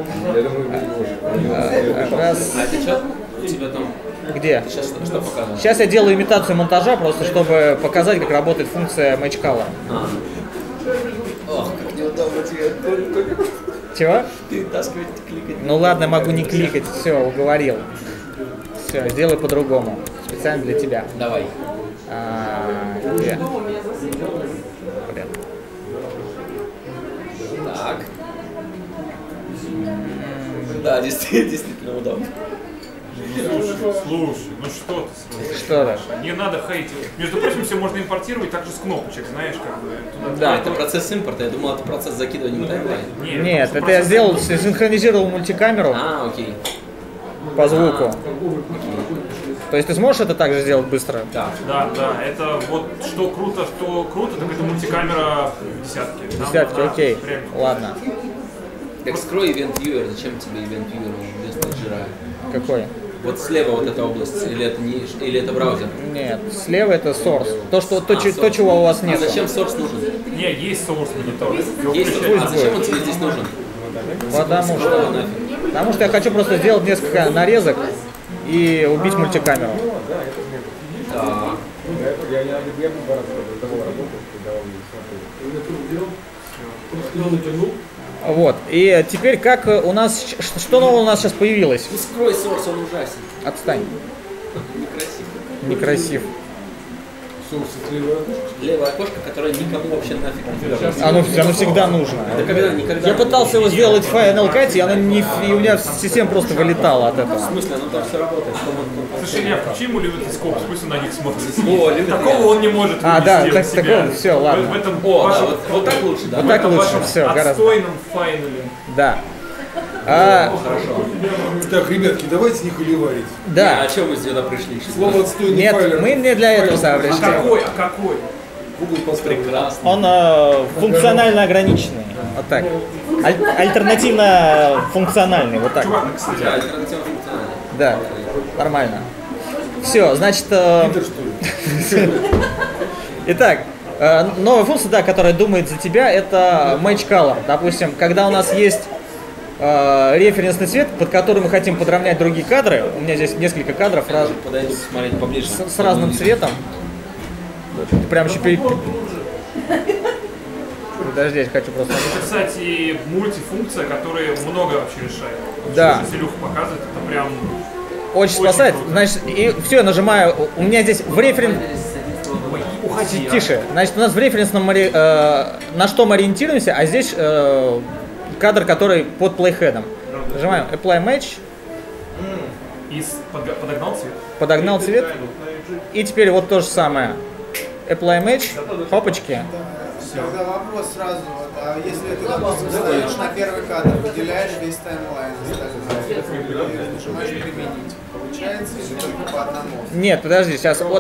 Раз. А это что у тебя там? Где? Сейчас что показываешь? Сейчас я делаю имитацию монтажа, просто чтобы показать, как работает функция Match Color. Ох, как неудобно тебе. Чего? Перетаскивать, кликать. Ну ладно, могу не кликать, все, уговорил. Все, сделай по-другому. Специально для тебя. Давай. Где? Блин. Так. Да, действительно удобно. Слушай, ну что ты? Что так? Не надо хейтить. Между прочим, все можно импортировать также с кнопочек, знаешь, как бы. Туда. Да, это процесс импорта. Я думал, это процесс закидывания в таймлайн. Нет, это я сделал, синхронизировал мультикамеру. Окей. По звуку. То есть ты сможешь это также сделать быстро? Да. Да. Это вот что круто, так это мультикамера десятки. Десятки, окей. Ладно. Так скрой Event Viewer. Зачем тебе Event Viewer вместо Jira? Какой? Вот слева вот эта область, или это браузер? Нет, слева это source. То, чего у вас нет. А зачем source нужен? Не, есть source монитор. Есть, а зачем он тебе здесь нужен? Потому что я хочу просто сделать несколько нарезок и убить мультикамеру. Так. Вот. И теперь как у нас, что нового у нас сейчас появилось? Не скрой source, он ужасен. Отстань. Некрасив. Некрасив. Левое окошко, которое никому вообще нафиг не нужно. Оно всегда нужно. Никогда Я пытался его сделать в Final Cut, и у меня система просто вылетала от этого. В смысле, оно там все работает. Слушай, я включи ему Левитоскоп, пусть он на них смотрит. О, такого он не может вывести себя. Так, все, ладно. В этом вот так лучше, да? Вот так лучше, все, гораздо. отстойном файнале. Да. Хорошо. Так, ребятки, давайте не холиварить. Да. А чем мы сюда пришли? Слово отстойный Нет, файлер. мы не для этого сюда пришли. А какой? Google поставил. Прекрасно. Он функционально ограниченный. Вот так. Альтернативно функциональный. Вот так. Кстати, альтернативно функциональный. Да, нормально. Все, значит... Итак, новая функция, да, которая думает за тебя, это Match Color. Допустим, когда у нас есть референсный цвет, под который мы хотим подровнять другие кадры. У меня здесь несколько кадров с разным цветом. Прям еще Подожди, я хочу просто... Это, кстати, мультифункция, которая много вообще решает. Да. Если Илюха показывает, это прям... Очень спасает. Значит, и все, я нажимаю. У меня здесь в Тише. Значит, у нас в референсном на что мы ориентируемся, а здесь кадр, который под плейхедом. Нажимаем Apply Match. И подогнал цвет. Подогнал цвет. И теперь вот то же самое. Apply Match. Хопочки. Тогда вопрос сразу, вот, а если ты, допустим, ставишь на первый кадр, выделяешь весь таймлайн, и нажимаешь применить, получается или только по одному? Нет, подожди, сейчас вот.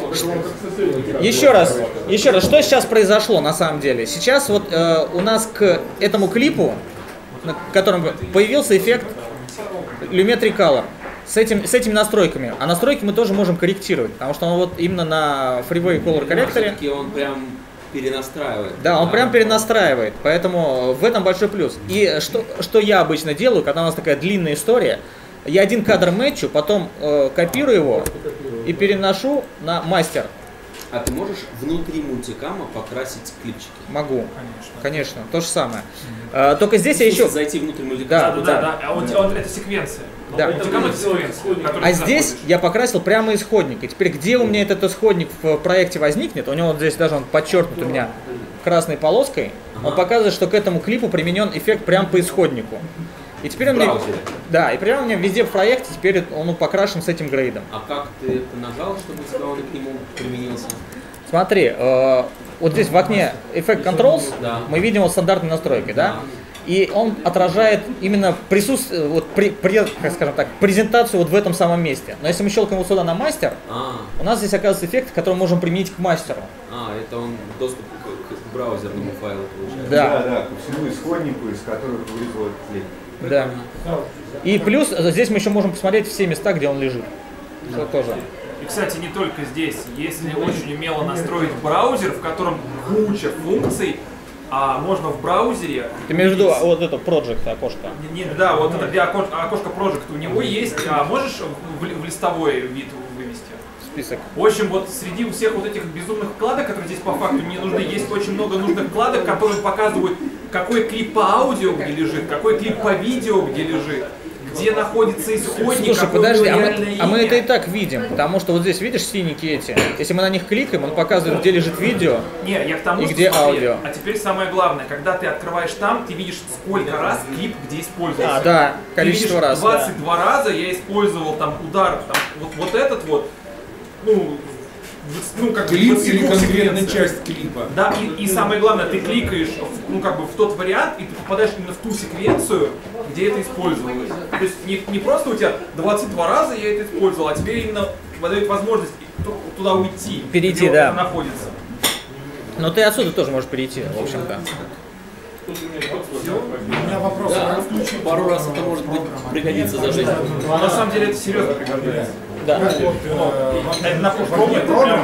Еще раз, что сейчас произошло на самом деле? Сейчас вот у нас к этому клипу, на котором появился эффект Lumetri Color. С этими настройками. А настройки мы тоже можем корректировать, потому что он вот именно на Freeway Color корректоре. Он прям перенастраивает. Да, он прям перенастраивает, поэтому в этом большой плюс. И что я обычно делаю, когда у нас такая длинная история, я один кадр мэтчу, потом копирую его и переношу на мастер. А ты можешь внутри мультикама покрасить клипчики? Могу, конечно, то же самое. Только здесь я еще... Зайти внутрь мультикама? Да. А вот это секвенция. Да. Мультикам это секвенция. А здесь я покрасил прямо исходник. И теперь, где у меня этот исходник в проекте возникнет, у него вот здесь даже он подчеркнут у меня красной полоской, он показывает, что к этому клипу применен эффект прямо по исходнику. И теперь он мне, да, и прямо у меня везде в проекте теперь он покрашен с этим грейдом. А как ты это нажал, чтобы у тебя он к нему применился? Смотри, вот здесь в окне Effect Controls мы видим вот стандартные настройки, да? И он отражает именно присутствие, вот как скажем так, презентацию вот в этом самом месте. Но если мы щелкаем вот сюда на мастер, у нас здесь оказывается эффект, который мы можем применить к мастеру. Это он доступ к браузерному файлу получает. Да, ко всему исходнику, из которых вырезал этот клип. Да. И плюс здесь мы еще можем посмотреть все места, где он лежит. Что тоже. И, кстати, не только здесь. Если очень умело настроить браузер, в котором куча функций, а можно в браузере... Ты имеешь в виду вот это Project окошко? Да, вот это где окошко Project у него есть. А можешь в листовой вид вывести? Список. В общем, вот среди всех вот этих безумных вкладок, которые здесь по факту не нужны, есть очень много нужных вкладок, которые показывают, какой клип по аудио где лежит, какой клип по видео где лежит, где находится исходник. Слушай, подожди, а мы это и так видим, потому что вот здесь видишь синенькие эти, если мы на них кликаем, он показывает, где лежит видео и где аудио. А теперь самое главное, когда ты открываешь там, ты видишь, сколько раз клип где использовался. Да, количество раз. 22 раза я использовал там удар, там, вот этот вот, как клип или конкретная часть клипа. Да, и самое главное, ты кликаешь в тот вариант, и ты попадаешь именно в ту секвенцию, где это использовалось. То есть не просто у тебя 22 раза я это использовал, а тебе именно дает возможность туда уйти, перейти, где это находится. Но ты отсюда тоже можешь перейти, в общем-то. У меня вопрос. Да, пару раз это может быть пригодится за жизнь. Но на самом деле это серьезно пригодится. Да. На пробе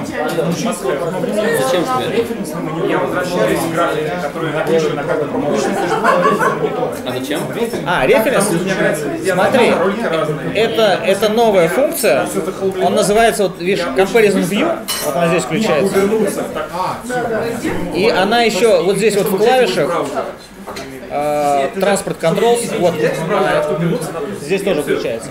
Зачем тебе? Я возвращаюсь к графике, которую напишут на каждом промоушене. А зачем? Референс. Смотри, это новая функция. Он называется, вот видишь, Comparison View. Вот она здесь включается. И она еще вот здесь вот в клавишах Transport Controls, вот, здесь тоже включается.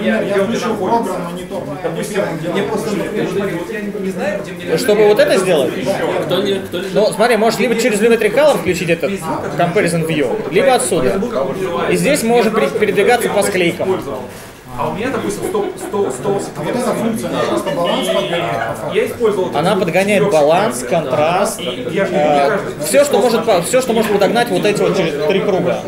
Чтобы вот это сделать, ну смотри, можешь либо через Lumetri Color включить этот Comparison View, либо отсюда. И здесь мы можем передвигаться по склейкам. А у меня, допустим, 100 вот эта функция, она просто баланс подгоняет. Я использовал. Она подгоняет баланс, контраст, все, что может подогнать вот эти вот через 3 круга.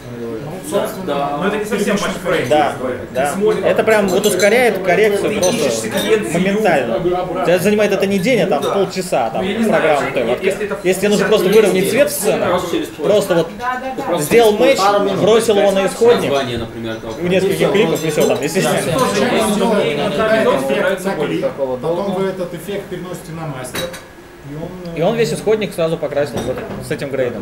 Но это не совсем матчфрейм. Да. Это прям вот ускоряет коррекцию просто моментально. Это занимает это не день, а там полчаса там программа. Если тебе нужно просто выровнять цвет сцены, просто вот сделал мэтч, бросил его на исходник, в нескольких клипах и все там, естественно. Потом вы этот эффект переносите на мастер. И он весь исходник сразу покрасил вот с этим грейдом.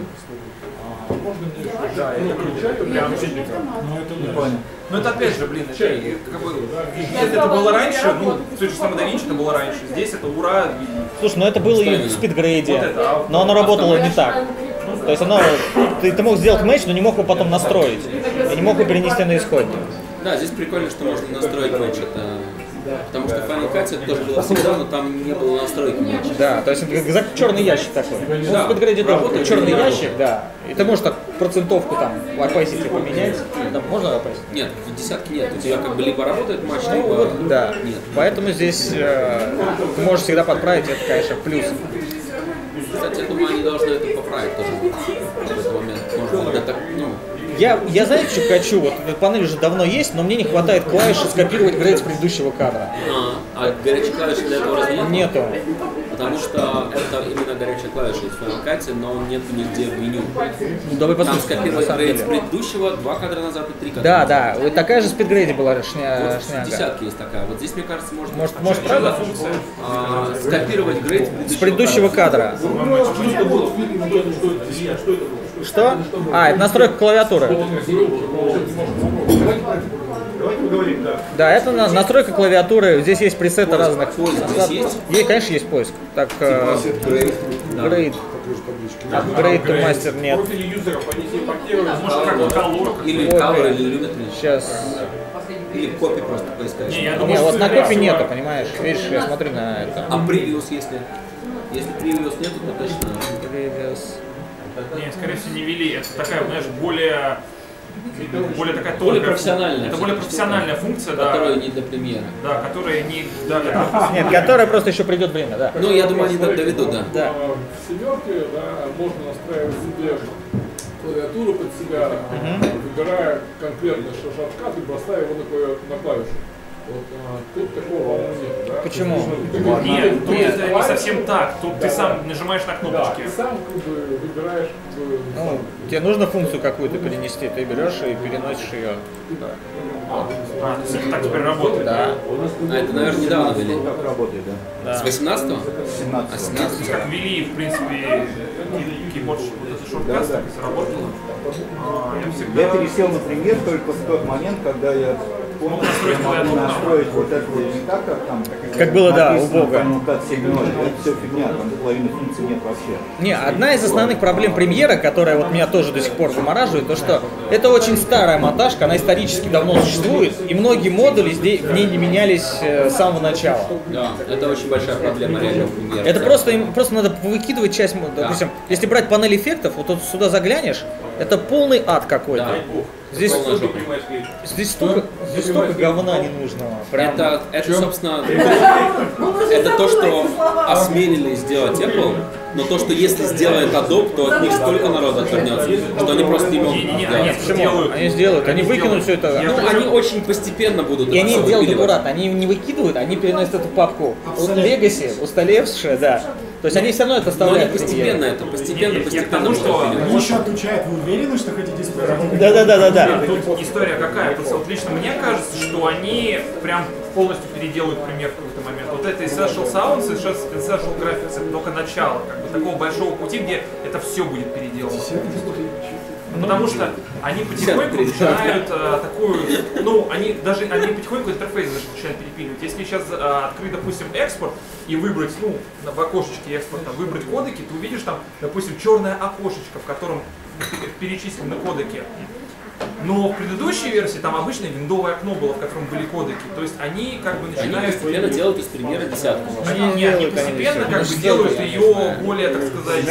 Да, это круто. Прям не понял. Но это опять же, блин, если это было раньше, все же самое да Винчи это было раньше, здесь это ура. Слушай, ну это было и в спидгрейде, но оно работало не так. То есть ты мог сделать мэтч, но не мог его потом настроить. И не мог его перенести на исходник. Да, здесь прикольно, что можно настроить мэтч. Это Потому что в Final Cut это тоже было всегда, но там не было настройки матча. Да, то есть это черный ящик такой. Да. В SpeedGrade Работает черный или не ящик, да. И ты можешь так процентовку там в opacity поменять. Там можно opacity? Нет, в десятке нет. У тебя как бы либо работает матч, Ну, либо вот, да. нет. Поэтому здесь ты можешь всегда подправить, это, конечно, плюс. Кстати, я думаю, они должны это поправить тоже в какой-то момент. Может быть, это, ну, Я знаете, что хочу? Вот эта панель уже давно есть, но мне не хватает клавиши скопировать грейд с предыдущего кадра. а горячей клавиши для этого разве нет? Нету. Потому что это именно горячая клавиша есть в Final Cut, но нет нигде в меню. Ну, давай Там посмотрим, скопировать на самом грейд с деле. предыдущего, 2 кадра назад и 3 кадра Да, назад. да, вот такая же в SpeedGrade была Вот шняга. в десятке есть такая. Вот здесь, мне кажется, можно Может, правда? скопировать грейд С предыдущего кадра. Что? А, это настройка клавиатуры. Давайте поговорим, да. Да, это настройка клавиатуры. Здесь есть пресеты разных. Здесь есть? Конечно, есть поиск. Так, грейд. Апгрейд to мастер нет. Профили юзеров, они себе паркируют, может, как color. Или color, или lumetri. Сейчас. Или копи просто поискать. Не, вот на копии нету, понимаешь? Видишь, я смотрю на это. А previous, если previous нету, то точно. Previous. Не, скорее всего, не вели. Это такая, знаешь, более такая Более тонкая профессиональная. Это более профессиональная функция, да. Которая не для премьеры. Да, которая не... Да, Нет, которая просто еще придет время, да. Ну, я думаю, они доведут, да. Да. В семерке, да, можно настраивать себе клавиатуру под себя, выбирая конкретно шорткат и бросая его на клавишу. Вот, тут такого нет, да? Почему? Нет, тут это не совсем так. Тут ты сам нажимаешь на кнопочки. Да, ты сам как бы выбираешь. Ну, тебе нужно функцию какую-то перенести, ты берешь и переносишь ее. То есть это так теперь работает? Да. А это, наверное, недавно ввели. Так работает, да. С 18-го? С 17-го. А 17-го? Как ввели, в принципе, кейборд, вот этот шорткаст, так и заработало. Я пересел на премьер только в тот момент, когда я понял, что я могу настроить вот это не так, как там. Как было, да, у Бога. Final Cut 7.0, это все фигня, там половины функций нет вообще. Не, одна из основных проблем премьера, которая вот меня тоже до сих пор вымораживает, то что это очень старая монтажка, она исторически давно существует, и многие модули здесь, в ней не менялись с самого начала. Да, это очень большая проблема реально в премьере. Это просто им просто надо выкидывать часть, допустим, если брать панель эффектов, вот тут сюда заглянешь, это полный ад какой-то. Да. Здесь столько говна ненужного. Прям. Это собственно, это то, что осмелились сделать Apple, но то, что если сделает Adobe, то от них столько народа отвернется, что они просто не могут сделать. Почему? Они сделают, они выкинут все это. Ну, они очень постепенно будут И это они всё делают выпиливать. аккуратно, они не выкидывают, они переносят эту папку Legacy, устаревшая, да. То есть они все равно это Но оставляют. они постепенно это, постепенно будут выпиливать. Они еще отучают, вы уверены, что хотите исправить? Да. Тут история какая? Просто вот лично мне кажется, что они прям полностью переделают премьер в какой-то момент. Вот это Essential Sounds и сейчас Essential Graphics, это только начало как бы, такого большого пути, где это все будет переделано. Потому что они потихоньку начинают такую, ну, они потихоньку интерфейс даже начинают перепиливать. Если сейчас открыть, допустим, экспорт и выбрать, ну, в окошечке экспорта, выбрать кодеки, ты увидишь там, допустим, черное окошечко, в котором перечислены кодеки. Но в предыдущей версии там обычное виндовое окно было, в котором были кодеки. То есть они как бы Они начинают... постепенно делают из премьера десятку. Они постепенно как бы делают ее более, так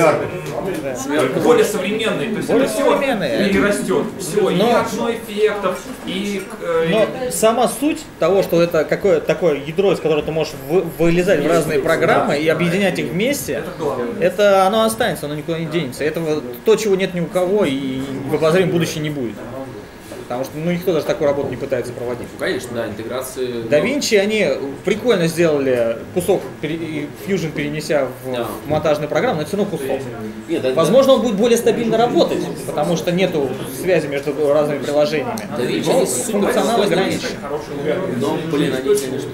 сказать, более современной. То есть это все перерастет. Все, и окно эффектов, и... Но сама суть того, что это какое такое ядро, из которого ты можешь вылезать в разные программы и объединять их вместе, это оно останется, оно никуда не денется. Это то, чего нет ни у кого и в обозримом будущем не будет. Потому что никто даже такую работу не пытается проводить. Конечно, да, интеграции... DaVinci они прикольно сделали кусок Fusion перенеся в монтажную программу, но все равно кусок. Возможно, он будет более стабильно работать, потому что нету связи между разными приложениями. DaVinci Функционал ограничен. Но, блин, они, конечно...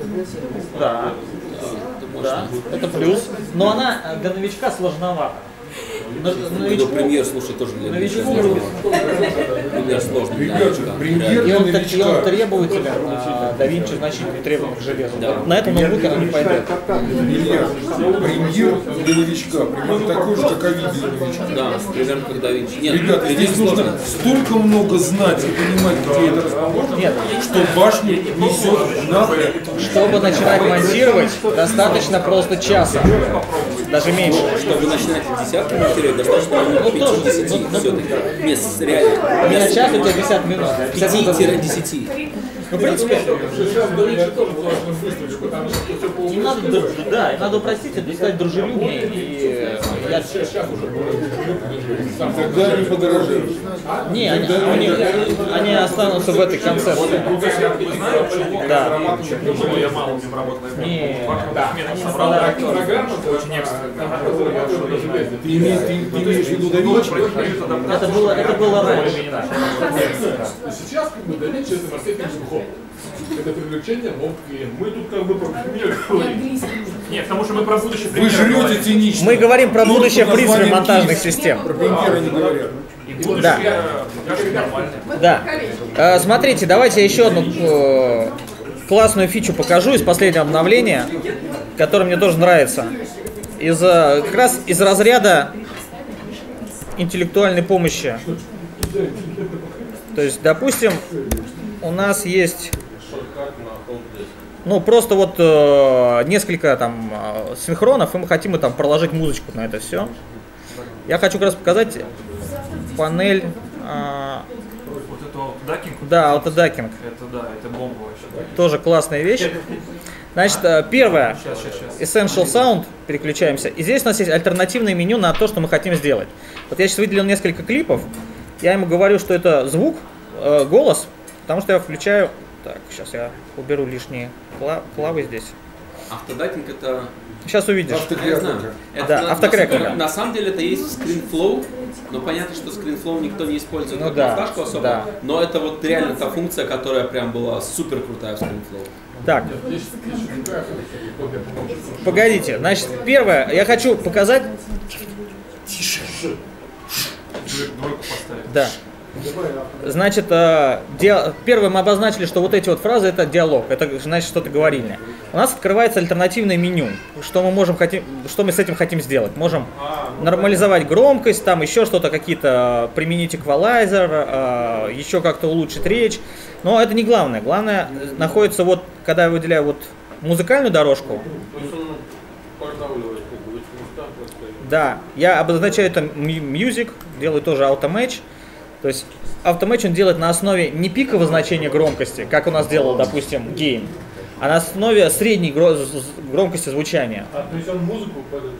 Да, это плюс. Но она для новичка сложновата. Но премьер, слушай, тоже для новичка. Премьер сложный для Премьер И он новичка. требователен, DaVinci значительно требован к железу. Вот на этом ноутбуке он не пойдет. Премьер для новичка, примерно такой же, как Авиди для новичка. Да, примерно как DaVinci. Нет, Ребята, здесь нужно столько много знать и понимать, где это расположено, что башню несет нахрен. Чтобы начинать монтировать, достаточно просто часа. Даже меньше. Чтобы начинать десятки монтировать, достаточно минут 5-10 все-таки. Нет, реально. Не на час, у тебя 50 минут. 5-10. Ну, в принципе, им надо, да, им надо упростить, это стать дружелюбнее и ярче. Тогда они подорожают. Не, они останутся в этой концепции. Да. Я мало в нем работал. Не, Они останутся. Очень экстренно. Ты имеешь в виду DaVinci? Это было раньше. Сейчас как бы DaVinci это маркетинг духов. Это привлечение новых клиентов. Мы тут как бы про пример говорим. Нет, потому что мы про будущее Вы жрете цинично. Мы говорим про будущее в принципе монтажных систем. Про премьеры не говорят. Да. Да. Смотрите, давайте я еще одну классную фичу покажу из последнего обновления, которая мне тоже нравится. Как раз из разряда интеллектуальной помощи. То есть, допустим, у нас есть, ну, просто вот несколько там синхронов, и мы хотим там проложить музычку на это все. Я хочу как раз показать панель. Вот это аутодакинг? Да, аутодакинг. Это да, это бомба вообще. Тоже классная вещь. Значит, первое, Essential Sound, переключаемся. И здесь у нас есть альтернативное меню на то, что мы хотим сделать. Вот я сейчас выделил несколько клипов. Я ему говорю, что это звук, голос, потому что я включаю... Так, сейчас я уберу лишние клавы здесь. Автодакинг это... Сейчас увидишь. Я знаю. Да, автокрекинг. На самом деле это есть ScreenFlow, но понятно, что ScreenFlow никто не использует Ну как да, монтажку особо, да. но это вот реально та функция, которая прям была супер крутая в ScreenFlow. Так. Погодите, значит, первое, я хочу показать... Тише. Двойку поставить. Да. Значит, первое мы обозначили, что вот эти вот фразы это диалог, это значит что-то говорильное. У нас открывается альтернативное меню, что мы с этим хотим сделать. Можем нормализовать громкость, там еще что-то, какие-то применить эквалайзер, еще как-то улучшить речь. Но это не главное. Главное находится вот, когда я выделяю вот музыкальную дорожку. Да, я обозначаю это music, делаю тоже auto-match. То есть автоматч он делает на основе не пикового значения громкости, как у нас делал, допустим, Gain, а на основе средней громкости звучания. То есть он музыку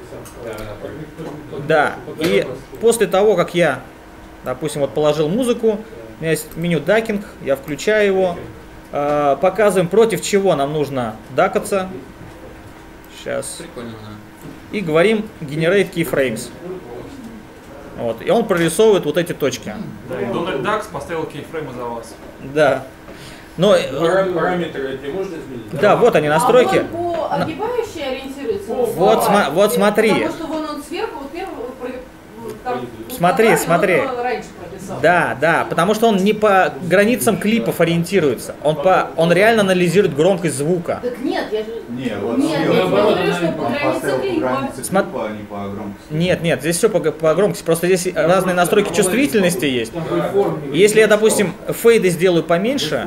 Да, и после того, как я, допустим, вот положил музыку, у меня есть меню дакинг, я включаю его, показываем, против чего нам нужно дакаться. Сейчас. Прикольно, да. И говорим generate keyframes. Вот, и он прорисовывает вот эти точки. Да, и Дональд Дакс поставил кейфреймы за вас. Да. Но, Параметры эти можно изменить? да, вот они настройки. А он по огибающей ориентируется? Вот смотри. Потому что вон он сверху, вот первый, там, Смотри. он раньше прописал. Да, потому что он не по границам клипов ориентируется. Он реально анализирует громкость звука. Так нет, я же... Не, вот Нет, я говорю, что по границе клипа. клипа, а не по громкости. Нет, здесь все по громкости. Просто здесь разные настройки чувствительности есть. Если я, допустим, фейды сделаю поменьше,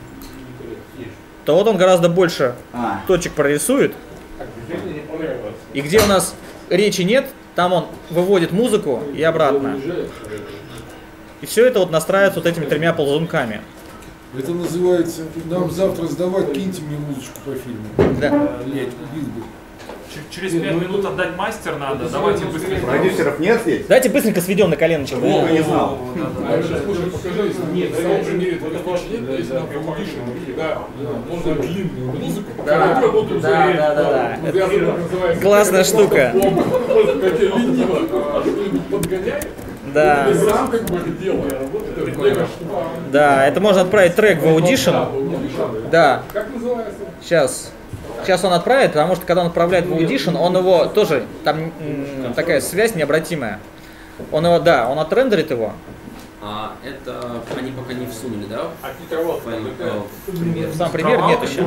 то вот он гораздо больше точек прорисует. И где у нас речи нет, там он выводит музыку и обратно. И все это вот настраивается вот этими тремя ползунками. Это называется, нам завтра сдавать, киньте мне музычку по фильму. Да. Блять, убил бы. Через 5 минут отдать мастер надо, давайте быстрее. Продюсеров нет здесь? Давайте быстренько сведем на коленочек. Я не знал. Слушай, покажи, если нет, в самом примере это нет, если на промоушен, да, можно длинную музыку, Да. работают Да. называется. Классная штука. Какие лениво что-нибудь подгоняет. Да. И сам как бы это делает. Это прикольно. Да, это можно отправить трек в Audition. Да. Как называется? Сейчас. Сейчас он отправит, потому что когда он отправляет в Audition, он его тоже, там такая связь необратимая. Он его, да, он отрендерит его. А это они пока не всунули, да? Сам пример нет еще.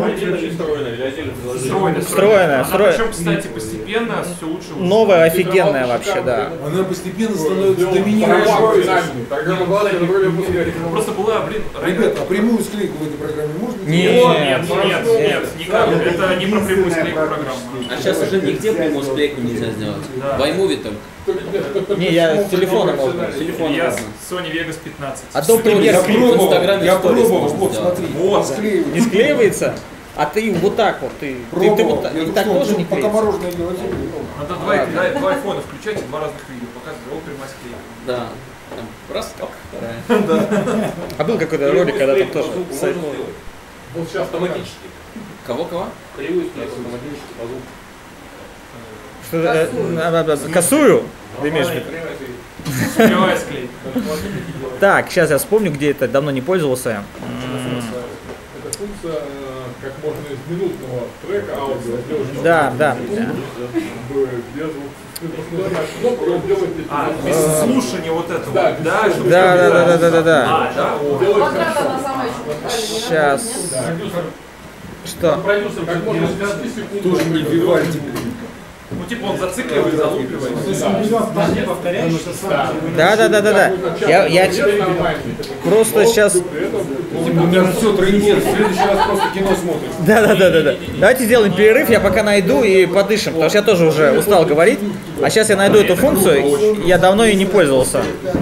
Встроенная. Встроенная. Причем, кстати, постепенно все лучше. Новая, офигенная вообще, да. Она постепенно становится доминирующей. Просто была, Ребята, а прямую склейку в этой программе можно? Нет, никак. Это не про прямую склейку программы. А сейчас уже нигде прямую склейку нельзя сделать. В iMovie только. Не, я с телефона можно. Я с Sony Vegas 15. А то пример Я пробовал, вот смотри. Вот. Не склеивается? А ты вот так вот, ты вот Я так тоже не пока клеится? мороженое делать. Надо два айфона включать и два разных видео показывать. Вот прямая склейка. Да. Там раз, так. А был какой-то ролик, когда там тоже сайт. Вот сейчас автоматически. Кого? Кривую склейку автоматически по звуку. Косую? Ты имеешь в виду? Прямая склейка. Так, сейчас я вспомню, где это, давно не пользовался. Это функция, как можно из минутного трека аудио сделать. Да. Без слушания вот этого. Да. Сейчас. Что? Продюсер как можно за 10 секунд. Тоже не Вивальди. Ну типа он зацикливает, залупливает. Да. Я просто сейчас... У меня все тройнет, в следующий раз просто кино смотрим. Да. Давайте сделаем перерыв, я пока найду и подышим, потому что я тоже уже устал говорить. А сейчас я найду эту функцию, я давно ей не пользовался.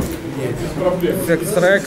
Трек.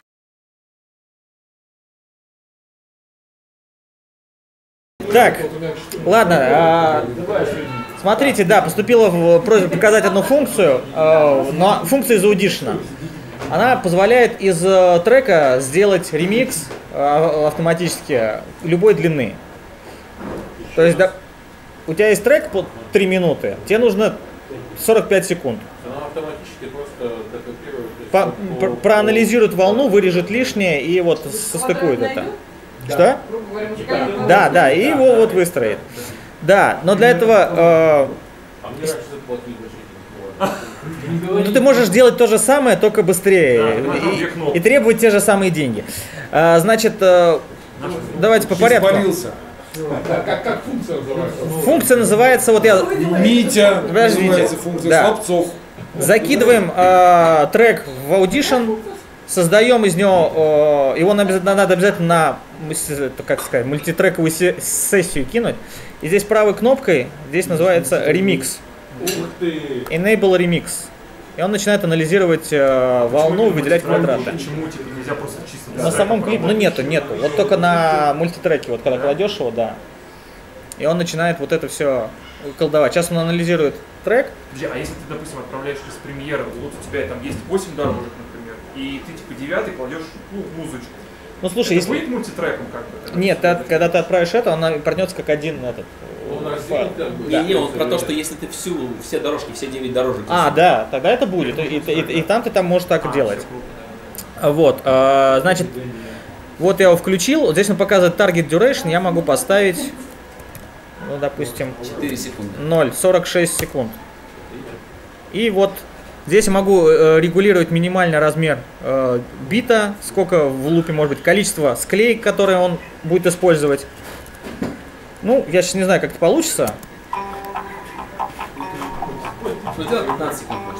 Так, ладно, смотрите, да, поступила просьба показать одну функцию, но функция из Audition. Она позволяет из трека сделать ремикс автоматически любой длины. То есть, да, у тебя есть трек по 3 минуты, тебе нужно 45 секунд. Она автоматически просто декодирует. Проанализирует волну, вырежет лишнее и вот состыкует это. Что? Да, и его вот выстроит. Да, но для этого ну, ты можешь делать то же самое, только быстрее и требовать те же самые деньги. Значит, давайте по порядку. Как функция называется? Функция называется, вот я... Митя, Подождите. Функция Да. Слабцов. Закидываем трек в Audition, создаем из него, его надо обязательно на, как сказать, мультитрековую сессию кинуть. И здесь правой кнопкой, здесь называется Remix. Enable Remix. И он начинает анализировать волну, выделять квадраты. Почему типа нельзя просто чисто... На самом клипе, ну нету. Вот только на мультитреке, вот когда кладешь его, да. И он начинает вот это все колдовать. Сейчас он анализирует трек. Подожди, а если ты, допустим, отправляешь из премьеры, вот у тебя там есть 8 дорожек, например, и ты типа 9-й кладешь музычку. Ну слушай, это если... будет мультитреком как бы? Нет, когда ты отправишь это, он вернется как один этот. Не, он про то, что если ты все дорожки, все 9 дорожек. Да, тогда это будет. И там ты можешь так делать. Вот, значит, вот я его включил. Вот здесь он показывает target duration, я могу поставить, ну, допустим, 4 секунды. 0,46 секунд. И вот здесь я могу регулировать минимальный размер бита, сколько в лупе может быть, количество склеек, которые он будет использовать. Ну, я сейчас не знаю, как это получится. Ну, делать 15 секунд можно.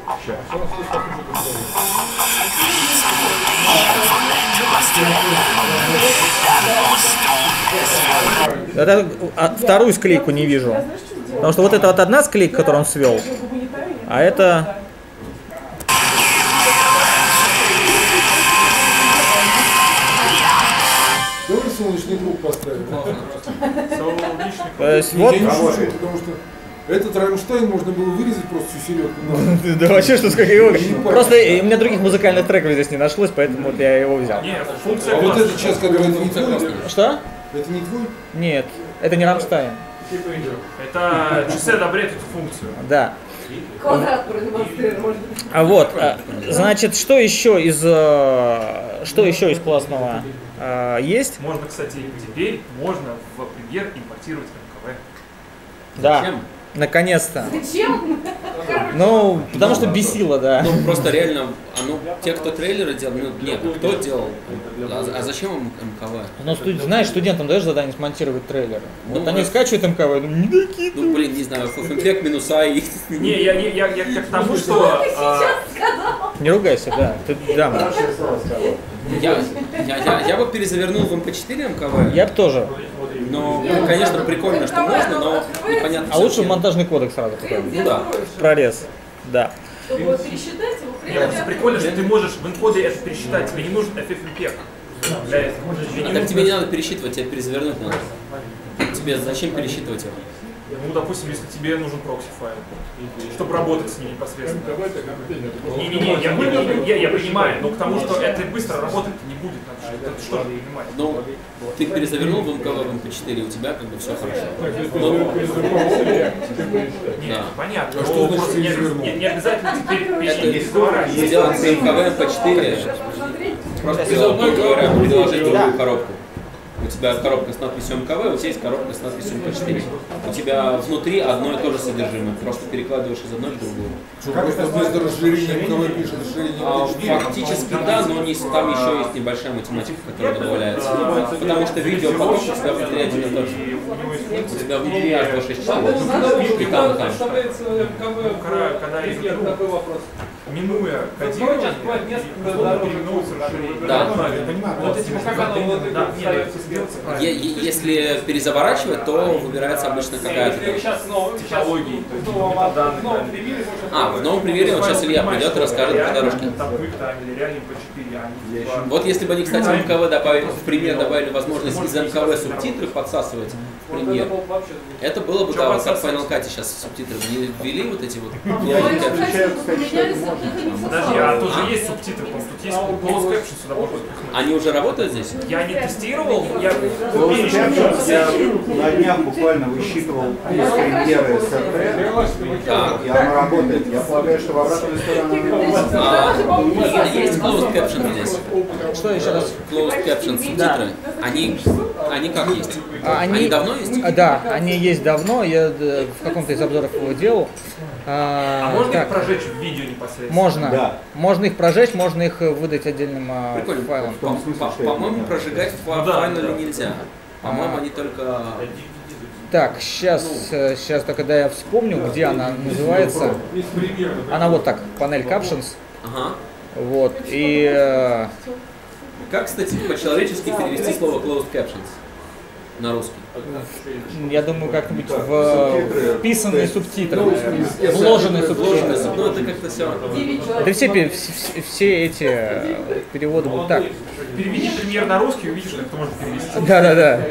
Это, вторую склейку не вижу. Потому что вот это вот одна склейка, которую он свел, а это... Давай солнечный круг поставим. То есть вот... Я не шучу, потому что этот Рамштайн можно было вырезать просто всю середку. Да вообще что сказать. Просто у меня других музыкальных треков здесь не нашлось, поэтому вот я его взял. А вот этот час, который это не твой? Что? Это не твой? Нет, это не Рамштайн. Это часы одобряют эту функцию. Да. Квадрат продемонстрировал. Вот, значит, что еще из классного есть? Можно, кстати, теперь можно в премьер импортировать МКВ. Да. Зачем? Наконец-то. Зачем? Ну, потому что бесило, да. Ну, просто реально, те, кто трейлеры делал, нет, кто делал? А зачем им МКВ? Ну, знаешь, студентам даешь задание смонтировать трейлеры. Вот они скачивают МКВ, я думаю, не докидывай. Ну, блин, не знаю, FFmpeg минуса и... Не, я к тому, что... Не ругайся, да. Ты дама. Я бы перезавернул в MP4 МКВ. Я бы тоже. Но, конечно, прикольно, что можно, но непонятно. А лучше в монтажный кодек сразу. Ну да. Прорез. Да. Чтобы его пересчитать, его Нет, прикольно, что ты можешь в энкоде это пересчитать, тебе не нужен FFmpeg. Для этого. Так тебе не надо пересчитывать, тебе перезавернуть надо. Тебе зачем пересчитывать его? Ну, допустим, если тебе нужен прокси-файл, чтобы работать с ним непосредственно. Не-не-не, я понимаю, но к тому, что это быстро работать не будет, это что же понимать? Ну, ты перезавернул в МКВ в MP4, у тебя как бы все хорошо. Нет, понятно, что просто не обязательно теперь сделать МКВ MP4, просто приложить другую коробку. У тебя коробка с надписью МКВ, у тебя есть коробка с надписью MP4. У тебя внутри одно и то же содержимое, просто перекладываешь из одной в другую. Как это вместо расширения МКВ пишет расширение? Фактически да, но там еще есть небольшая математика, которая добавляется. Потому что видеопоток у тебя внутри один и тот же. У тебя внутри аж 264. И там, и там. Когда я минуя кодирование, переименовывается расширение. Да. Вот эти Если перезаворачивать, то выбирается обычно какая-то технология. В новом примере вот сейчас Илья придет и расскажет по дорожке. Вот если бы они, кстати, в МКВ добавили, в пример добавили возможность из МКВ субтитры подсасывать в пример, это было бы, да, вот как в Final Cut сейчас субтитры ввели вот эти вот. Подожди, а тут же есть субтитры, тут есть closed caption сюда можно. Они уже работают здесь? Я не тестировал, я на днях буквально высчитывал из премьеры СРТ, и оно работает. Я полагаю, что в обратную сторону есть closed caption здесь. Что еще раз? Closed caption субтитры. Они как есть? Они давно есть? Да, они есть давно. Я в каком-то из обзоров его делал. А можно их прожечь в видео непосредственно? Можно. Да. Можно их прожечь, можно их выдать отдельным файлом. По-моему, прожигать файлы нельзя. По-моему, они только... Так, сейчас только когда я вспомню, где она называется. Она вот так, панель Captions. Ага. Вот, и... Как, кстати, по-человечески перевести слово closed captions на русский? Я думаю, как-нибудь вписанные субтитры, вложенные субтитры. Ну, это как-то все. Да все эти переводы будут так. Переведи пример на русский, увидишь, как это можно перевести. Да.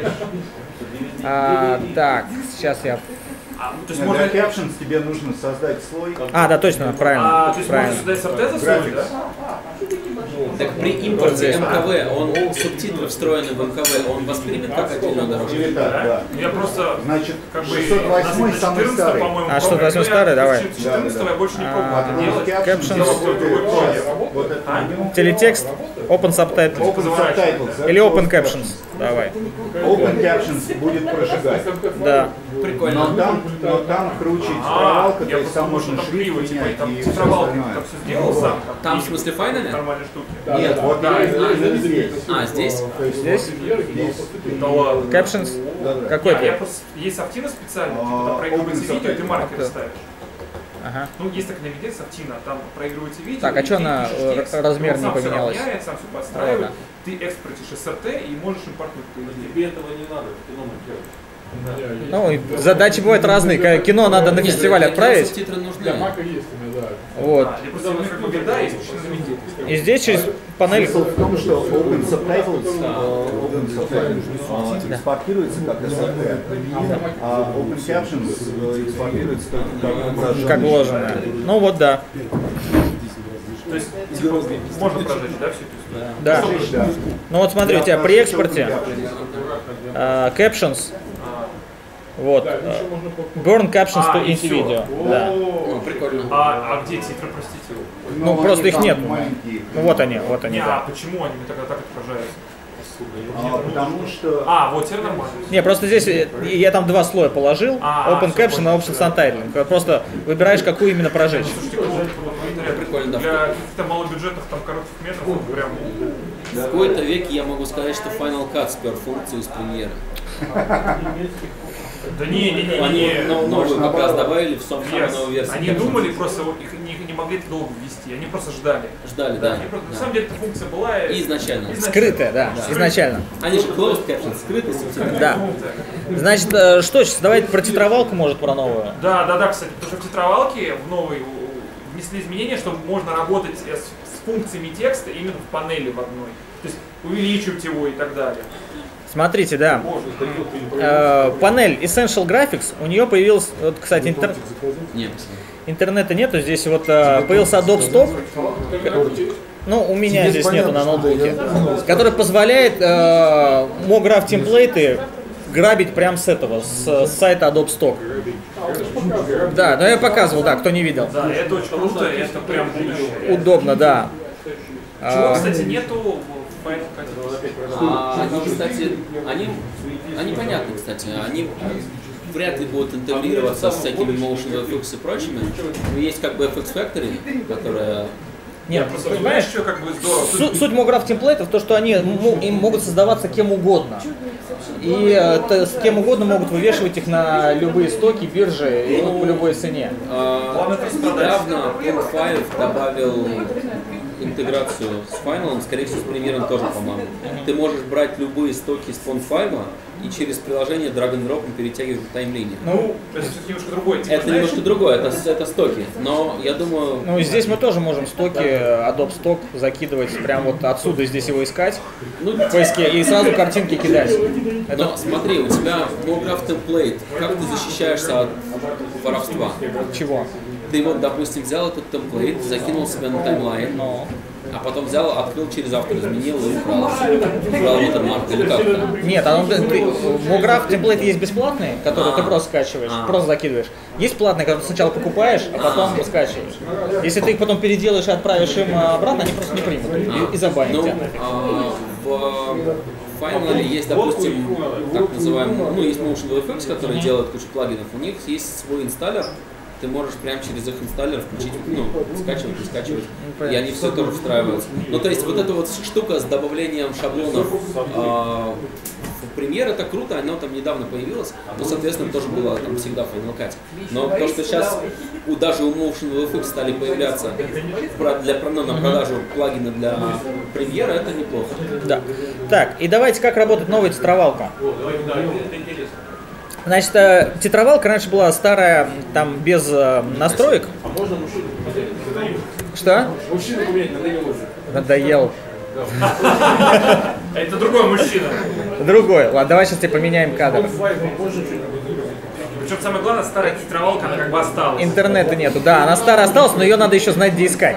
Так, сейчас я... Для captions тебе нужно создать слой. Да, точно, правильно. То есть можно сюда SRT засунуть, да? Так при импорте МКВ, он субтитры встроенные в МКВ, он воспримет как отдельную дорожку? Да. Я просто, значит, как бы, 608 самый старый. 608 старый, давай. 14 я больше не пробовал это делать. Captions, телетекст, Open Subtitles или Open Captions. Давай. Open Captions будет прожигать. Да. Прикольно. Но там круче цифровалка, то есть там можно шрифт менять и все остальное. Там в смысле файнали? Нет, вот именно здесь. Здесь? Здесь? Да ладно. Captions? Какой-то? Есть софтина специально, там проигрывается видео, и ты маркеры ставишь. Ага. Ну, есть такая навигация софтина, там проигрывается видео. Так, а что она размер не поменялась? Сам все подстраивает, ты экспортишь SRT и можешь импортировать. Тебе этого не надо, кино монтировать. Ну, задачи бывают разные. Кино надо на фестиваль отправить. Субтитры нужны. Для Мака есть, да. Вот. И здесь через панель... Смысл в том, что Open Subtitles экспортируется как SRT, а Open Captions экспортируется только как вложенное. Ну вот, да. То есть, типа, можно прожечь, да, всю эту Да. Ну вот смотри, у тебя при экспорте Captions, вот, Burn Captions to into video. Да. Прикольно. А где титры, простите? Ну просто их нет. Ну вот они, Не, а почему они тогда так отображаются? Потому что... вот теперь нормально. Не, просто здесь я там два слоя положил, Open Caption и Option Subtitling. Просто выбираешь, какую именно прожечь. Прикольно, да. Для каких-то малобюджетных там коротких метров прям... В какой-то веке я могу сказать, что Final Cut спер функцию из премьеры. Да не. Они новую как раз добавили в самую новую версию. Они думали, просто их не могли это долго ввести, они просто ждали. Да. На самом деле эта функция была... Изначально. Скрытая, да, изначально. Они же closed caption, скрытый субтитры. Да. Значит, что сейчас, давайте про титровалку, может, про новую. Да, кстати, потому что в титровалке в новой внесли изменения, что можно работать с функциями текста именно в панели в одной. То есть увеличивать его и так далее. Смотрите, да. Панель Essential Graphics, у нее появился, вот, кстати, интернета нету, здесь вот появился Adobe Stock, ну, у меня здесь нету на ноутбуке, который позволяет MoGraph темплейты грабить прям с этого, с сайта Adobe Stock. Да, но я показывал, да, кто не видел. Да, это очень круто, это прям будущее. Удобно, да. Чего, кстати, нету в Final Cut? Они, кстати, они понятны, кстати, они вряд ли будут интегрироваться с всякими Motion FX и прочими. Но есть как бы FX Factory, которая... Нет, просто понимаешь, что как бы здорово. Суть MoGraph темплейтов то, что они им могут создаваться кем угодно. И с кем угодно могут вывешивать их на любые стоки, биржи и по любой цене. Недавно Point5 добавил интеграцию с Final, скорее всего, с премьером тоже, по-моему. Ты можешь брать любые стоки с Point5 и через приложение drag and drop перетягивать в таймлине. Ну, это немножко другое. Это немножко другое, это стоки. Но я думаю... Ну, здесь мы тоже можем стоки, Adobe Stock закидывать, прям вот отсюда здесь его искать в поиске и сразу картинки кидать. Но смотри, у тебя MoGraph template, как ты защищаешься от воровства? Чего? Ты вот, допустим, взял этот темплейт, закинул себя на таймлайн, а потом взял, открыл через автор, изменил и украл watermark или как-то. Нет, MoGraph темплейт есть бесплатный, который ты просто скачиваешь, просто закидываешь. Есть платный, который ты сначала покупаешь, а потом скачиваешь. Если ты их потом переделаешь и отправишь им обратно, они просто не примут и забанят тебя. В Final есть, допустим, так называемый, есть Motion FX, который делает кучу плагинов, у них есть свой инсталлер. Ты можешь прямо через их инсталлер включить, скачивать и скачивать, и они все тоже встраиваются. Ну, то есть вот эта вот штука с добавлением шаблонов в Premiere, это круто, оно там недавно появилось, но, соответственно, тоже было там всегда в Final Cut. Но то, что сейчас даже у Motion FX стали появляться на продажу плагины для Premiere, это неплохо. Да. Так, и давайте, как работает новая титровалка. Значит, титровалка раньше была старая, там, без настроек. А можно мужчину поменять? Что? Мужчину поменять надоел. Это другой мужчина. Другой. Ладно, давай сейчас тебе поменяем кадр. Причем самое главное, старая титровалка, она как бы осталась. Интернета нету, да, она старая осталась, но ее надо еще знать, где искать.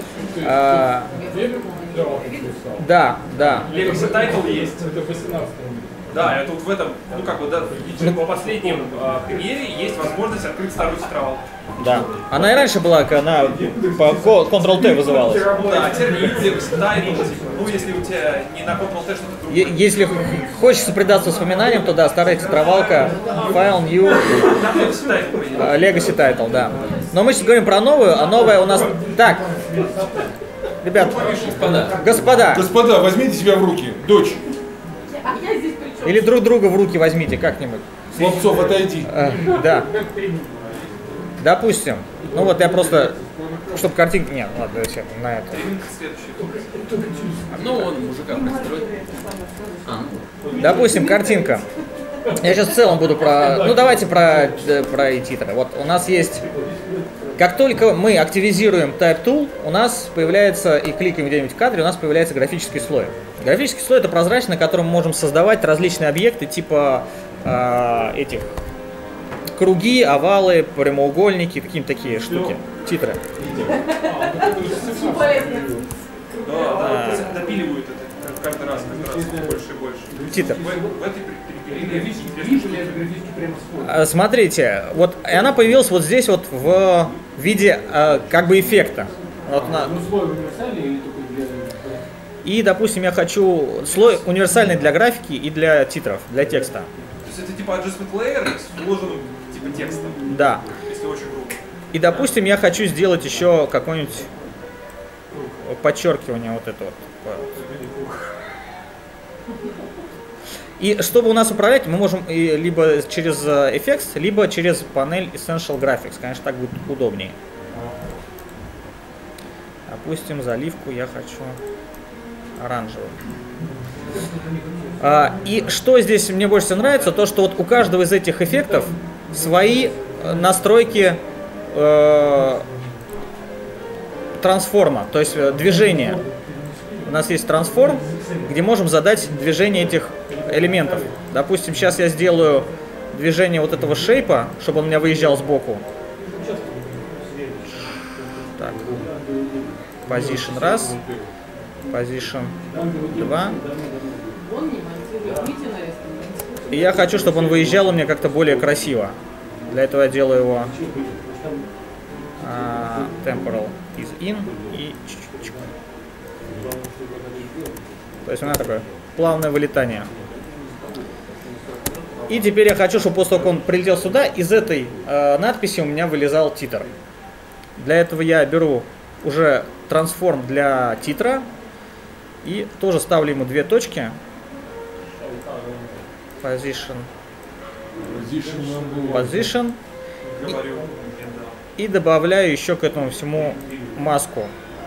Да. Legacy Title есть. Это в 18. Да, это вот в этом, по последним премьере есть возможность открыть старую титровалку. Да. Она и раньше была, она по Ctrl-T вызывалась. Да, теперь Legacy Title, если у тебя не на Ctrl-T что-то другое. Если хочется предаться воспоминаниям, то да, старая титровалка, File New, Legacy Title, да. Но мы сейчас говорим про новую, а новая у нас... Так, ребят, господа, возьмите себя в руки, дочь. Или друг друга в руки возьмите как-нибудь. Слабцов, отойди. Да. Допустим. Ну вот я просто, чтобы картинка... Нет, ладно, давайте на это. Ну, он мужика пристроит. Допустим, картинка. Я сейчас в целом буду про... Ну давайте про титры. Вот у нас есть... Как только мы активизируем Type Tool, у нас появляется, и кликаем где-нибудь в кадре, у нас появляется графический слой. Графический слой — это прозрачный, на котором мы можем создавать различные объекты, типа этих круги, овалы, прямоугольники, какие-то такие штуки. Титры. Да, допиливают это каждый раз больше и больше. Титр. В этой Смотрите, вот и она появилась вот здесь вот в виде как бы эффекта. Вот И, допустим, я хочу слой универсальный для графики и для титров, для текста. То есть это типа adjustment layer с вложенным типа текстом? Да. Если очень грубо. И, допустим, я хочу сделать еще какое-нибудь подчеркивание вот это вот. И чтобы у нас управлять, мы можем либо через Effects, либо через панель Essential Graphics. Конечно, так будет удобнее. Допустим, заливку я хочу оранжевую. И что здесь мне больше всего нравится, то что вот у каждого из этих эффектов свои настройки трансформа, то есть движения. У нас есть трансформ, где можем задать движение этих элементов. Допустим, сейчас я сделаю движение вот этого шейпа, чтобы он у меня выезжал сбоку. Так. Position раз, position 2. И я хочу, чтобы он выезжал у меня как-то более красиво. Для этого я делаю его temporal is in и чуть-чуть. То есть у меня такое плавное вылетание. И теперь я хочу, чтобы после того, как он прилетел сюда, из этой надписи у меня вылезал титр. Для этого я беру уже трансформ для титра и тоже ставлю ему две точки. Position. И добавляю еще к этому всему маску.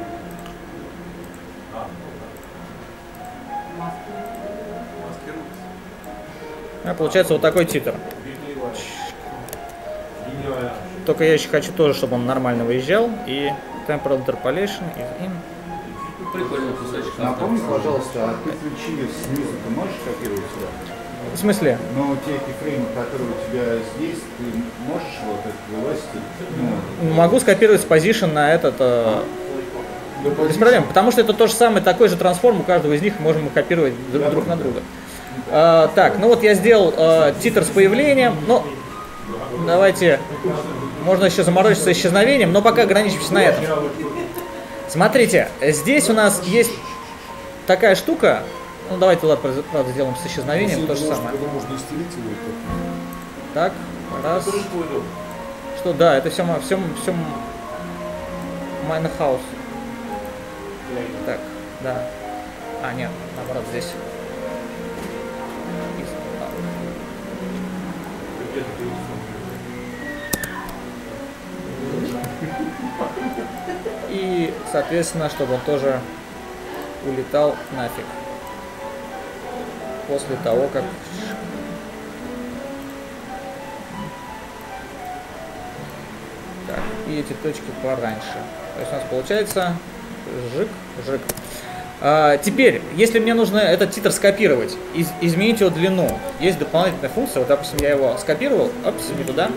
Получается вот такой титр. Только я еще хочу тоже, чтобы он нормально выезжал. И temporal interpolation is in. Напомни, пожалуйста, а ты ключи снизу ты можешь копировать сюда? В смысле? Но те кейфреймы, которые у тебя здесь, ты можешь вот это вывести? Могу скопировать с position на этот. Без проблем, потому что это то же самое, такой же трансформ у каждого из них, можем копировать друг на друга. Так, ну вот я сделал титр с появлением, но давайте, можно еще заморочиться исчезновением, но пока ограничимся на этом. Смотрите, здесь у нас есть такая штука, ну давайте, ладно, правда, сделаем с исчезновением, то же самое. Так, раз. Что, да, это все Minor House. Так, да. А, нет, наоборот, здесь. И, соответственно, чтобы он тоже улетал нафиг. После того, как... Так, и эти точки пораньше. То есть у нас получается жик. Теперь, если мне нужно этот титр скопировать, изменить его длину, есть дополнительная функция. Вот, допустим, я его скопировал, не туда.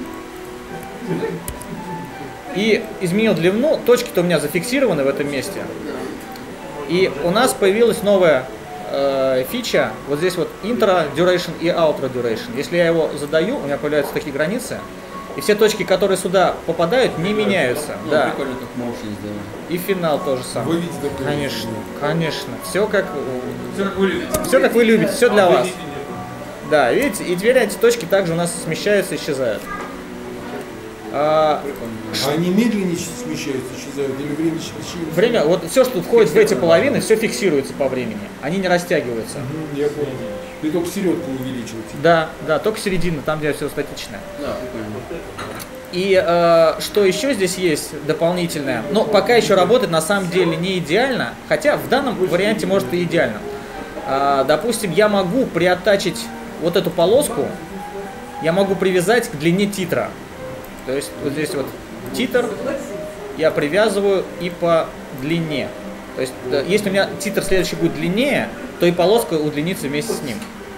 И изменил длину, точки-то у меня зафиксированы в этом месте. И у нас появилась новая фича, вот здесь вот intro duration и outro duration. Если я его задаю, у меня появляются такие границы. И все точки, которые сюда попадают, не меняются. Ну, да. Прикольно, как motion сделано. И финал тоже самое. Вы видите, конечно, конечно. Все как вы любите. Все как вы любите, все для вас. Да, видите, и теперь эти точки также у нас смещаются, исчезают. Они медленнее смещаются, исчезают, или время смещается? Время, вот все, что входит в эти половины, все фиксируется по времени. Они не растягиваются. Я понял. Ты только середку увеличиваете. Да, только середина, там, где все статичное. Да, прикольно. И что еще здесь есть дополнительное? Но пока еще работает на самом деле не идеально, хотя в данном варианте может и идеально. Допустим, я могу приоттачить вот эту полоску, я могу привязать к длине титра. То есть вот здесь вот титр я привязываю и по длине. То есть если у меня титр следующий будет длиннее, то и полоска удлинится вместе с ним.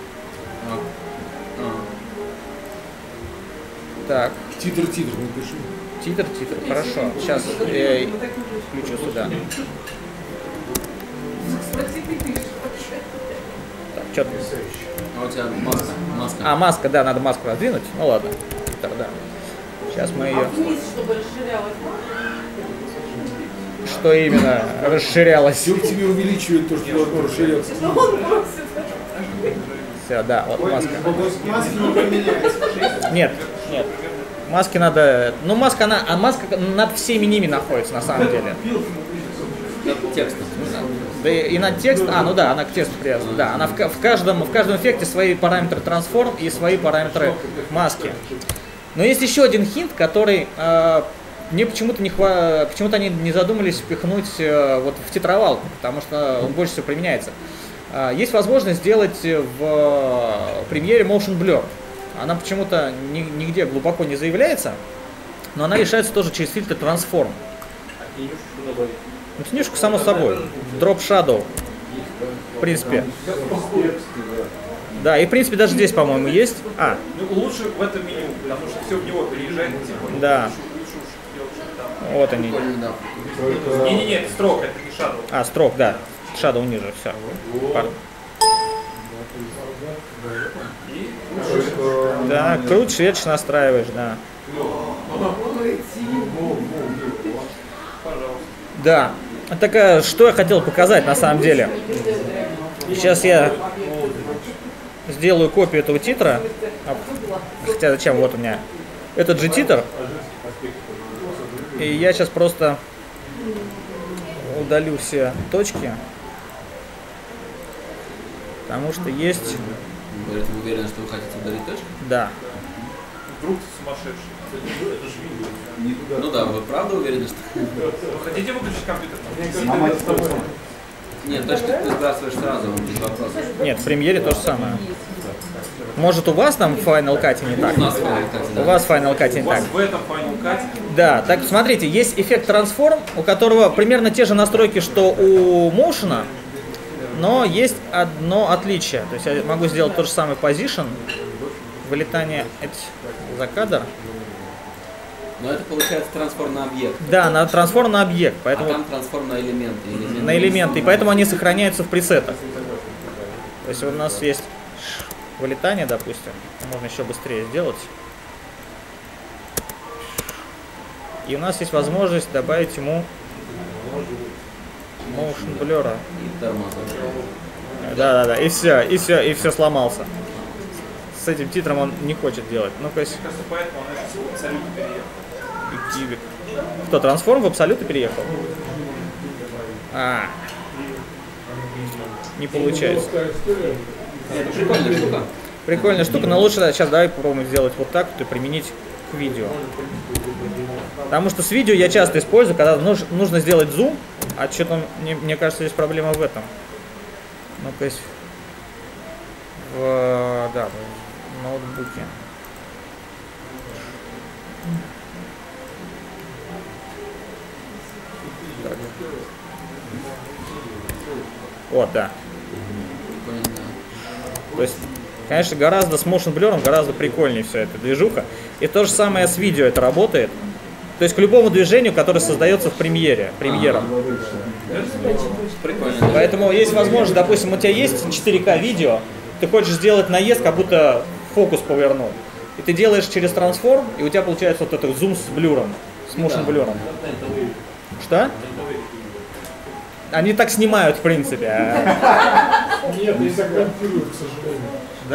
Так. Титр, напиши. Титр, хорошо. Сейчас я включу сюда. Так, что ты? А у тебя маска. Маска, да, надо маску раздвинуть. Ну ладно. Титр, да. Сейчас мы ее... вниз, чтобы расширялась. что именно расширялось. Все к тебе увеличивает то, что должно расширяться. Все, да, вот маска. Маски не поменяются. Нет. Маски надо... Ну, маска над всеми ними находится, на самом деле. Над текстом. Да и над текст... ну да, она к тексту привязана. Да, она в каждом эффекте свои параметры трансформ и свои параметры маски. Но есть еще один хинт, который мне почему-то они не задумались впихнуть вот в титровалку, потому что он больше всего применяется. Есть возможность сделать в премьере Motion Blur. Она почему-то нигде глубоко не заявляется, но она решается тоже через фильтр Transform. Ну, тенюшку, само собой. Drop Shadow. В принципе. Да, и в принципе даже здесь, по-моему, есть. Ну, лучше в этом меню, потому что все в него переезжает. Да. Вот они. Не-не-не, это строк, это не Shadow. Строк, да. Shadow ниже, все. Да, круть, шведешь, настраиваешь, да. Да. Так, что я хотел показать на самом деле. Сейчас я сделаю копию этого титра. Хотя зачем, вот у меня этот же титр. И я сейчас просто удалю все точки. Потому что есть... Вы уверены, что вы хотите удалить точку? Да. Вдруг ты сумасшедший. Это же видео. Ну да, вы правда уверены, что... Вы хотите выключить компьютер? Нет, точку ты сбрасываешь сразу, без вопросов. Нет, в премьере то же самое. Может, у вас там в Final Cut не так? У нас в Final Cut, да. У вас в Final Cut не так. У вас в этом Final Cut? Да, так смотрите, есть эффект Transform, у которого примерно те же настройки, что у Motion, но есть одно отличие. То есть я могу сделать тот же самый Position, вылетание за кадр. Но это получается трансформ на объект. Да, на трансформ на объект. Поэтому... А там трансформ на элементы. На элементы, и поэтому они сохраняются в пресетах. То есть у нас есть вылетание, допустим. Можно еще быстрее сделать. И у нас есть возможность добавить ему Motion Blur. И тормоза. Да, и все сломался. С этим титром он не хочет делать. Ну-ка. Мне кажется, поэтому он сейчас в абсолютно переехал. И кибик. Кто, трансформ в абсолюты переехал? Не получается. Это прикольная штука. Прикольная штука, но лучше сейчас давай попробуем сделать вот так вот и применить к видео. Потому что с видео я часто использую, когда нужно сделать зум, а что-то, мне кажется, здесь проблема в этом. Ну-ка, в ноутбуке. Так. Вот, да. То есть, конечно, гораздо с Motion Blur гораздо прикольнее все это движуха. И то же самое с видео это работает. То есть к любому движению, которое создается в премьером. Прикольно. Поэтому есть возможность, допустим, у тебя есть 4К видео, ты хочешь сделать наезд, как будто фокус повернул. И ты делаешь через трансформ, и у тебя получается вот этот зум с блюром, с motion блюром. Что? Они так снимают, в принципе. Нет, не так монтируют, к сожалению.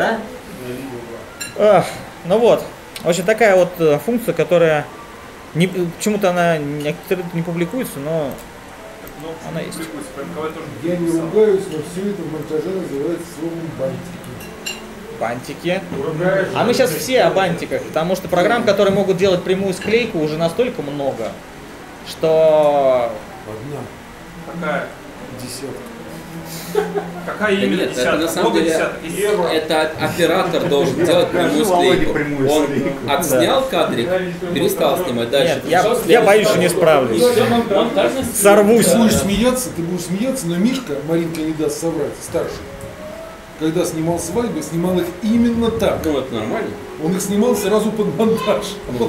Да? Ну вот. В общем, такая вот функция, которая почему-то она не публикуется, но она есть. Я не ругаюсь, но все это в монтаже называется словом бантики. Бантики. А мы сейчас все о бантиках, потому что программ, которые могут делать прямую склейку, уже настолько много, что... Какая? Десятка. Какая именно нет, десятка? Это на самом деле, это оператор должен делать прямую склейку. Он отснял кадрик, перестал снимать дальше. Нет, я боюсь, что не справлюсь. Сорвусь. Ты будешь смеяться, но Мишка, Маринка не даст соврать, старший, когда снимал свадьбы, снимал их именно так. Ну, это нормально. Он их снимал сразу под монтаж.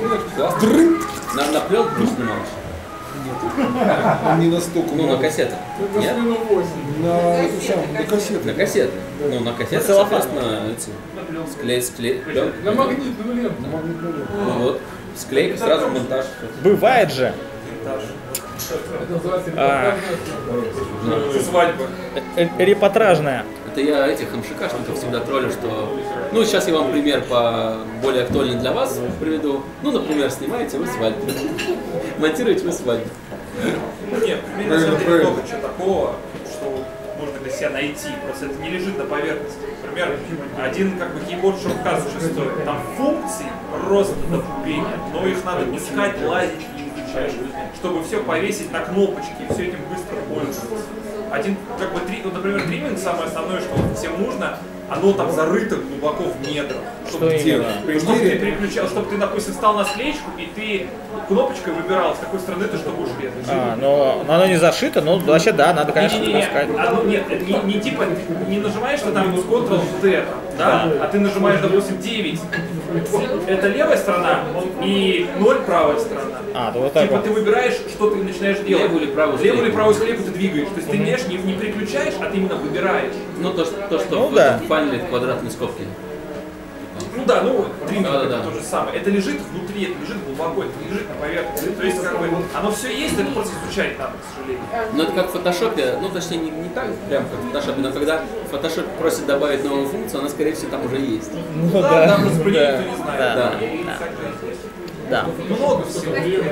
На пленку снимал? Он не настолько. Ну, на кассетах. Нет? На кассеты. На кассеты. Ну, на кассеты, соответственно, склей. На магнитную ленту. Ну вот, склейка, сразу монтаж. Бывает же. Это называется свадьба. Репортажная. Это я этих МШКшников всегда троллю, что... Ну, сейчас я вам пример более актуальный для вас приведу. Ну, например, снимаете вы свадьбу. Монтируете вы свадьбу. Нет, примерно много чего такого, что можно для себя найти. Просто это не лежит на поверхности. Например, один кейборд шорткат существует. Там функций просто до пупения, но их надо искать, лазить и изучать, чтобы все повесить на кнопочки и все этим быстро пользоваться. Например, тримминг, самое основное, что всем нужно, оно там зарыто глубоко в недрах. Чтобы ты переключал, чтобы ты, допустим, встал на склеечку и ты кнопочкой выбирал, с какой стороны ты что будешь резать. Но оно не зашито, но вообще да, надо, конечно, таскать. Не нажимаешь, что там Ctrl-T, да, а ты нажимаешь, допустим, 9. Это левая сторона и 0 правая сторона. Вот так вот. Ты выбираешь, что ты начинаешь делать. Левую или правую склейку ты двигаешь. То есть ты не переключаешь, а ты именно выбираешь. Ну то, что в этом панеле квадратной скобки. Тримминг это то же самое. Это лежит внутри, это лежит глубоко, это лежит на поверхности. То есть оно все есть, это просто изучать надо, к сожалению. Но это как в фотошопе, точнее не так прям как в фотошопе, но когда фотошоп просит добавить новую функцию, она скорее всего там уже есть. Просто про нее никто не знает. Да. Много всего.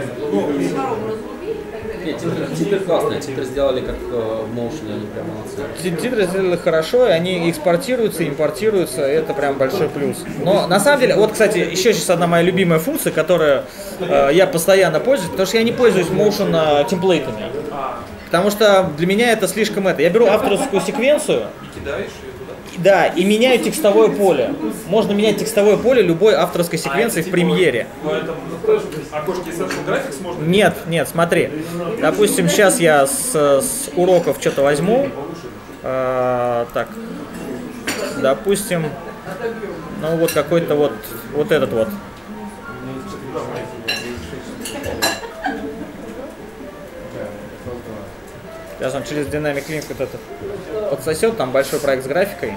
Нет, титры классные, титры сделали как в Motion, они прям молодцы. Титры сделали хорошо, и они экспортируются, импортируются, и это прям большой плюс. Но на самом деле, вот, кстати, еще сейчас одна моя любимая функция, которую я постоянно пользуюсь, потому что я не пользуюсь Motion темплейтами. Потому что для меня это слишком это. Я беру авторскую секвенцию. И кидаешь ее туда? Да, и меняю текстовое поле. Можно менять текстовое поле любой авторской секвенции в премьере. В этом окошке Essential Graphics можно? Нет, смотри. Допустим, сейчас я с уроков что-то возьму. Так. Допустим, вот какой-то вот этот вот. Сейчас он через Dynamic Link вот это подсосет, там большой проект с графикой.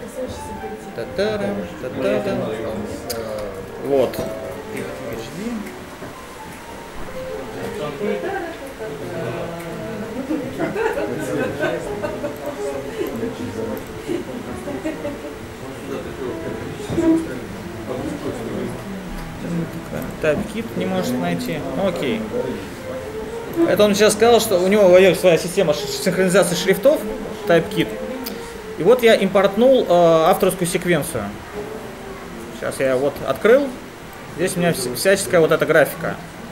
Вот. TypeKit не может найти. Окей. Это он сейчас сказал, что у него своя система синхронизации шрифтов, TypeKit. И вот я импортнул авторскую секвенцию. Сейчас я открыл. Здесь у меня всяческая вот эта графика,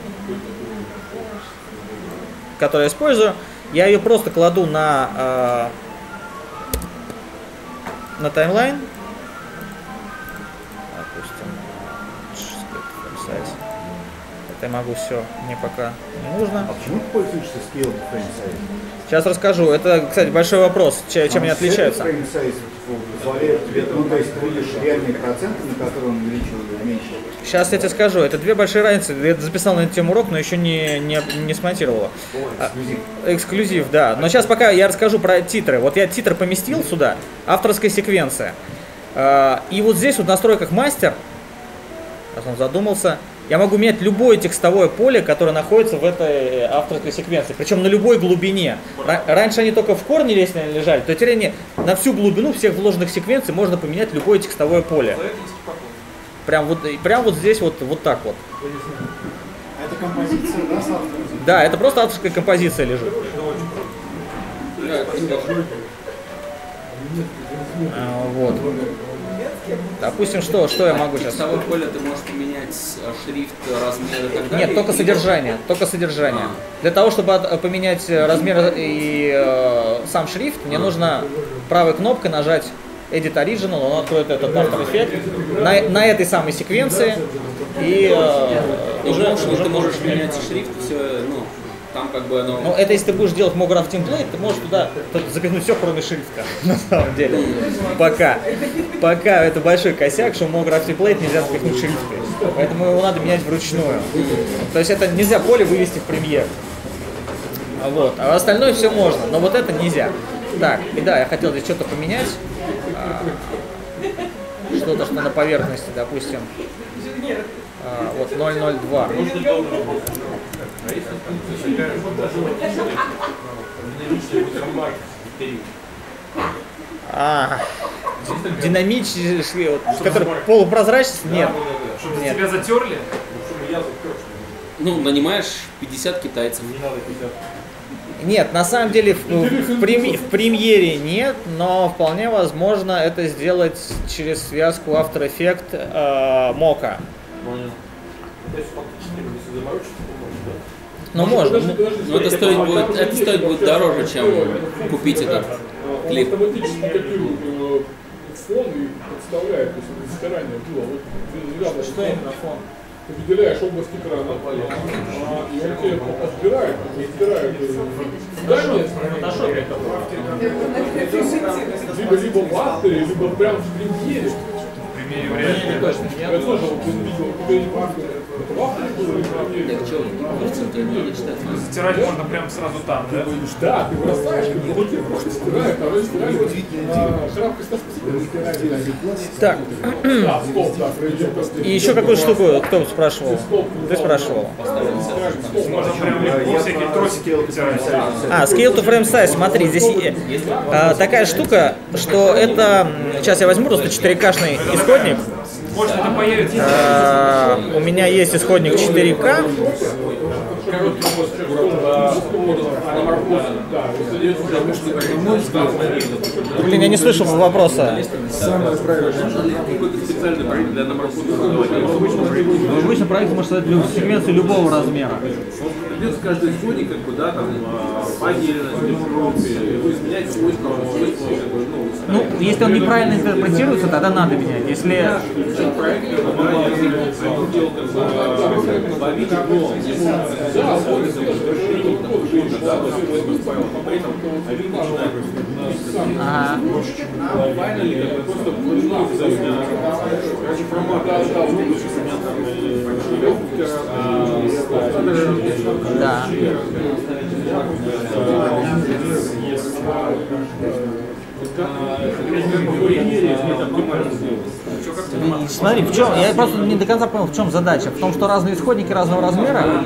которую я использую. Я ее просто кладу на таймлайн. Допустим, это я могу все, мне пока не нужно. А почему ты пользуешься Scaled Frame Size? Сейчас расскажу. Это, кстати, большой вопрос, чем они отличаются. Frame Size позволяет тебе, то есть ты видишь реальные проценты, на которые он увеличил или уменьшил. Сейчас я тебе скажу, это две большие разницы. Я записал на эту тему урок, но еще не смонтировал. Эксклюзив. Эксклюзив, да. Но сейчас пока я расскажу про титры. Вот я титр поместил сюда, авторская секвенция. И вот здесь в настройках мастер, раз он задумался, я могу менять любое текстовое поле, которое находится в этой авторской секвенции, причем на любой глубине. Раньше они только в корне лежали, то теперь они на всю глубину всех вложенных секвенций можно поменять любое текстовое поле. Прям вот здесь вот так вот. Это композиция, да, с автором? Да, это просто авторская композиция лежит. Вот. Допустим, что я могу сейчас? В текстовом поле ты можешь поменять шрифт, размер и так далее? Нет, только содержание. Для того, чтобы поменять размер и сам шрифт, мне нужно правой кнопкой нажать Edit Original, он откроет этот After Effects на этой самой секвенции. И уже ты можешь менять шрифт, все, там как бы оно... Ну, это если ты будешь делать MoGraph темплейт, ты можешь туда запихнуть все, кроме шрифта, на самом деле. Пока это большой косяк, что MoGraph темплейт нельзя запихнуть шрифты. Поэтому его надо менять вручную. То есть это нельзя поле вывести в Premiere. Вот. А остальное все можно, но вот это нельзя. Так, и да, я хотел здесь что-то поменять. Что-то, что на поверхности, допустим. Вот 002. А если функция такая, что даже динамичный бутермарк период? Динамический, который полупрозрачный? Нет. Чтобы Нет. тебя затерли? Ну, нанимаешь 50 китайцев. Не надо 50. Нет, на самом деле в премьере нет, но вполне возможно это сделать через связку After Effects Mocha. Понял. То есть фактически, если заморочиться, то можно, да? Ну можно. Но это стоит будет дороже, чем купить этот клип. Он автоматически копирует фон и подставляет, то есть это заранее было. Вот недавно Что именно фон? ты выделяешь область экрана, и он тебе разбирает здание, либо в авторе, либо прям в премьере. В премьере вряд ли. Точно нет. Я тоже вот видел, у тебя не в авторе, это в авторе было или в премьере? Так что, не надо читать. Затирать можно прямо сразу там, да? Да, ты бросаешь, как бы вот тебе просто стирает, а они стирали шрапкой со Так. Да, стоп, да, пройдем просто. И еще какую штуку кто спрашивал? Ты спрашивал. Можно прям легко всякие тросики потирать. Scale to frame size, смотри, здесь такая штука, что это, сейчас я возьму просто 4К-шный исходник. Может, это появится. У меня есть исходник 4К. Блин, я не слышал вопроса. Какой-то специальный проект для Обычно проект может создать сегменты любого размера. Придется каждый исходник, как бы, да, там, по отдельности, в группе, его изменять свойства, Ну, если он неправильно интерпретируется, тогда надо менять. Если... Ага. Да. Смотри, в чем, я просто не до конца понял, в чем задача. В том, что разные исходники разного размера.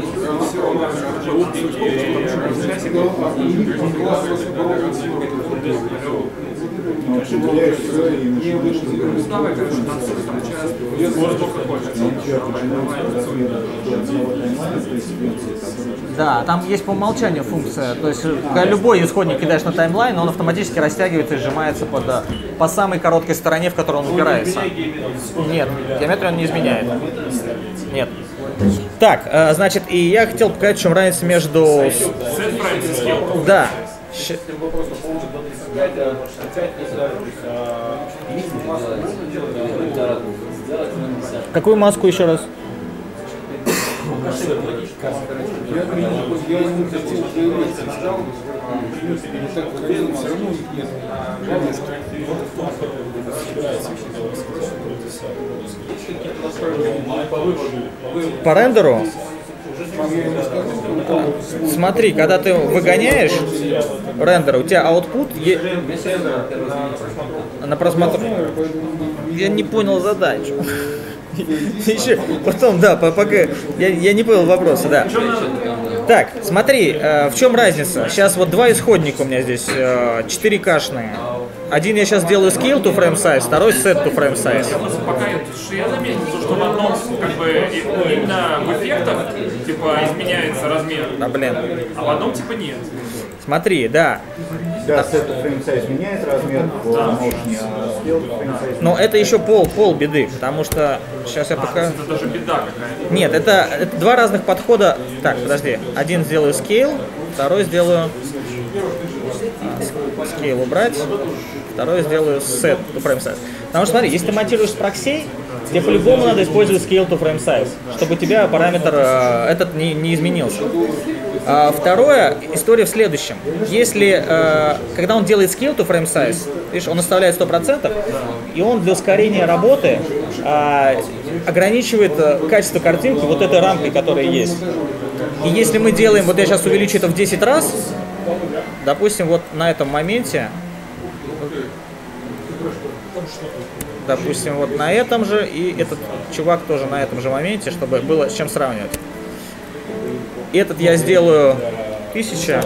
Да, там есть по умолчанию функция, то есть когда любой исходник кидаешь на таймлайн, он автоматически растягивается и сжимается по самой короткой стороне, в которой он упирается. Нет, геометрию он не изменяет. Нет. Так, значит, и я хотел показать, в чем разница между... Да. Какую маску еще раз? По рендеру? Смотри, когда ты выгоняешь рендер, у тебя output на просмотр. Я не понял задачу. Еще потом, да, пока я не понял вопроса, да. Так, смотри, в чем разница? Сейчас вот два исходника у меня здесь 4К-шные. Один я сейчас делаю scale to frame size, второй set to frame size. Пока я заметил, что в одном как бы именно в эффектах типа изменяется размер, а в одном типа нет. Смотри, да. Да, set to frame size меняет размер по motion, а scale to frame size. Но это еще пол беды, потому что сейчас я покажу. Это даже беда какая-то. Нет, это два разных подхода. Так, подожди. Один сделаю scale, второй сделаю scale убрать, второй сделаю set to frame size. Потому что смотри, если ты монтируешь с проксей, тебе по-любому надо использовать scale to frame size, чтобы у тебя параметр этот не изменился. Второе, история в следующем. Если, когда он делает scale to frame size, видишь, он оставляет 100%, и он для ускорения работы ограничивает качество картинки вот этой рамкой, которая есть. И если мы делаем, вот я сейчас увеличу это в 10 раз, допустим, вот на этом моменте, допустим, вот на этом же, и этот чувак тоже на этом же моменте, чтобы было с чем сравнивать. Этот я сделаю 1000,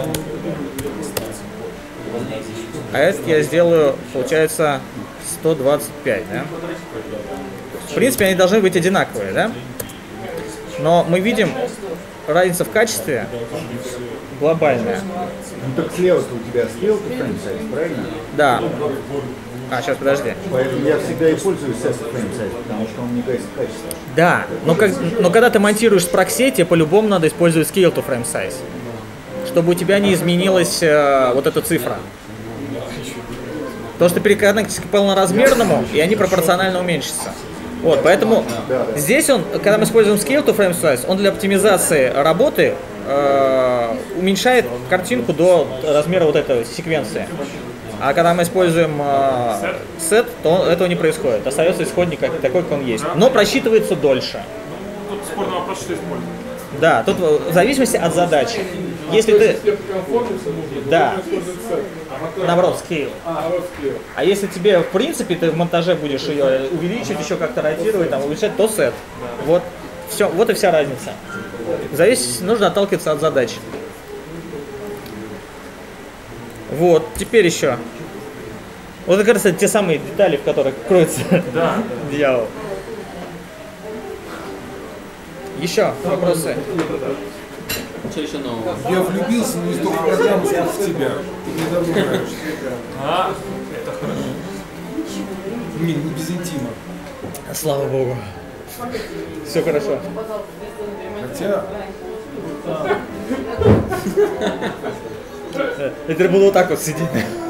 а этот я сделаю, получается, 125, да? В принципе, они должны быть одинаковые, да? Но мы видим разницу в качестве глобальная. Ну так слева-то у тебя скилл, правильно? Да. А, сейчас, подожди. Поэтому я всегда и пользуюсь frame size, потому что он не гасит качество. Да, но когда ты монтируешь с прокси, тебе по-любому надо использовать scale to frame size, чтобы у тебя не изменилась вот эта цифра. Потому что переконнектишь к полноразмерному, и они пропорционально уменьшатся. Вот, поэтому здесь он, когда мы используем scale to frame size, он для оптимизации работы уменьшает картинку до размера вот этой секвенции. А когда мы используем сет, то этого не происходит. Остается исходник такой, как он есть. Но просчитывается дольше. Тут спорный вопрос, что использовать. Да, тут в зависимости от задачи. Если ты... Да. Наоборот, scale. А если тебе, в принципе, ты в монтаже будешь ее увеличивать, еще как-то ротировать, там, улучшать, то сет. Вот. Все, вот и вся разница. Зависит, нужно отталкиваться от задачи. Вот, теперь еще. Вот как раз те самые детали, в которых кроется дьявол. Еще вопросы? Что еще нового? Я влюбился, но не столько в программу, сколько в тебя. Ты мне давно нравишься. Это хорошо. Не без интима. Слава богу. Все хорошо. Хотя... Это буду вот так вот сидеть.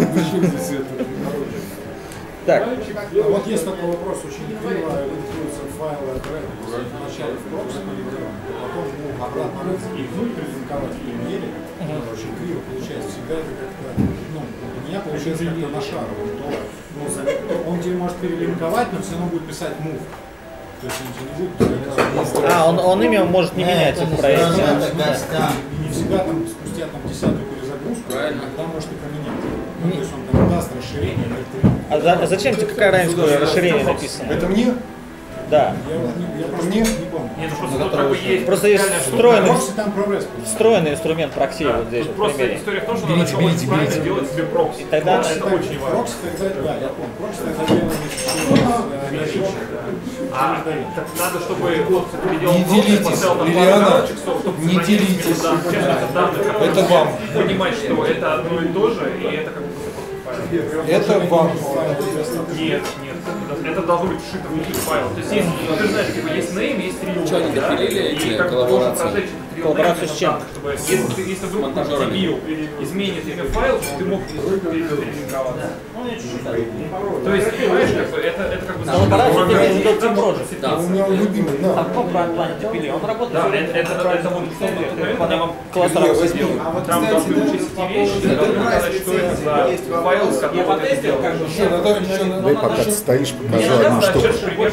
Так. А вот есть такой вопрос, очень криво идентифицируются файлы от Red. Вначале в прокси моделирован, потом обратно прилинковать в примере. Очень криво получается. Всегда это как-то, у меня получается как-то на шару. Он тебе может перелинковать, но все равно будет писать move. То есть он тебе не будет... А, он имя может не менять в проекте. И не всегда там спустя десятую перезагрузку, иногда может и поменять. То есть он там даст расширение. А зачем тебе какая разница, какое расширение написано? Это мне? Да. Я просто не помню. Нет, просто Просто есть встроенный инструмент прокси вот здесь. Тут просто история в том, что надо правильно сделать себе прокси. Тогда это очень важно. Прокси тогда, да, я помню. Прокси тогда делаем А надо, чтобы ты переделал не делитесь, Лилиана, не делитесь. Это вам. Понимать, что это одно и то же, и это как бы это вам. Нет. Это должно быть вшито в других файлах. То есть, есть, ты знаешь, типа, есть name, есть real. Что они допилили эти коллаборации? Коллаборацию с чем? Чтобы, если вдруг дебил изменит имя файла, то ты мог перелинковаться. То есть, понимаешь, как бы, это как бы... Да, у меня любимый, да. А кто про плане депили? Он работает? Да, это вот я вам классно сделаю. Там должны учесть эти вещи, должны сказать, что это за файл, с которого ты сделал. Да пока ты стоишь, покажу одну штуку.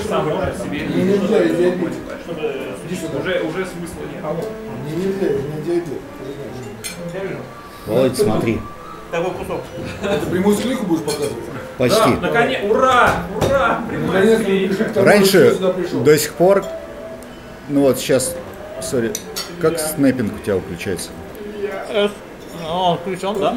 Уже смысла нет. Володь, смотри. Такой кусок. Это прямую склейку будешь показывать? Почти. Да, наконец, ура! Раньше, до сих пор, ну вот сейчас, сори, как снэппинг у тебя выключается? Он включен, да?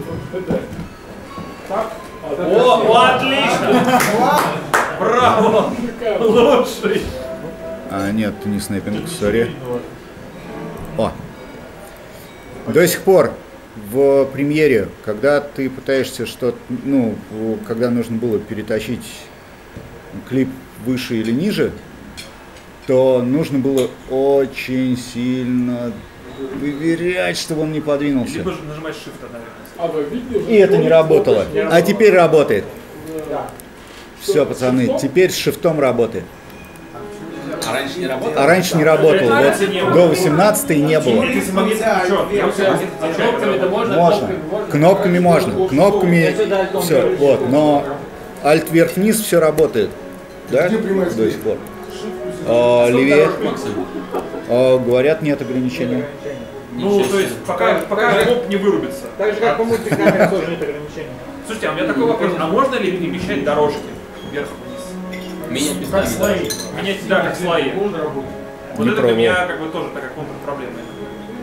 О, отлично! Браво! Лучший! А, нет, не снэппинг, сори. О! До сих пор в премьере, когда ты пытаешься что-то, ну, когда нужно было перетащить клип выше или ниже, то нужно было очень сильно выверять, чтобы он не подвинулся. Либо нажимать Shift, наверное. И это не работало. А теперь работает. Все, пацаны, теперь с шифтом работает. А раньше не работало? А раньше не работало. Вот до 18-й не было. Можно. Кнопками можно. Кнопками все. Вот. Но Alt вверх-вниз все работает. Да? До сих пор. Левее. Говорят, нет ограничений. Ну, то есть, пока коп не вырубится. Так же, как по мультикамере тоже нет ограничений. Слушайте, а у меня такой вопрос. А можно ли перемещать дорожки вверх-вниз? Менять как слои. Менять, да, как слои. Вот Не это пробовал. для меня как бы тоже такая контрпроблема.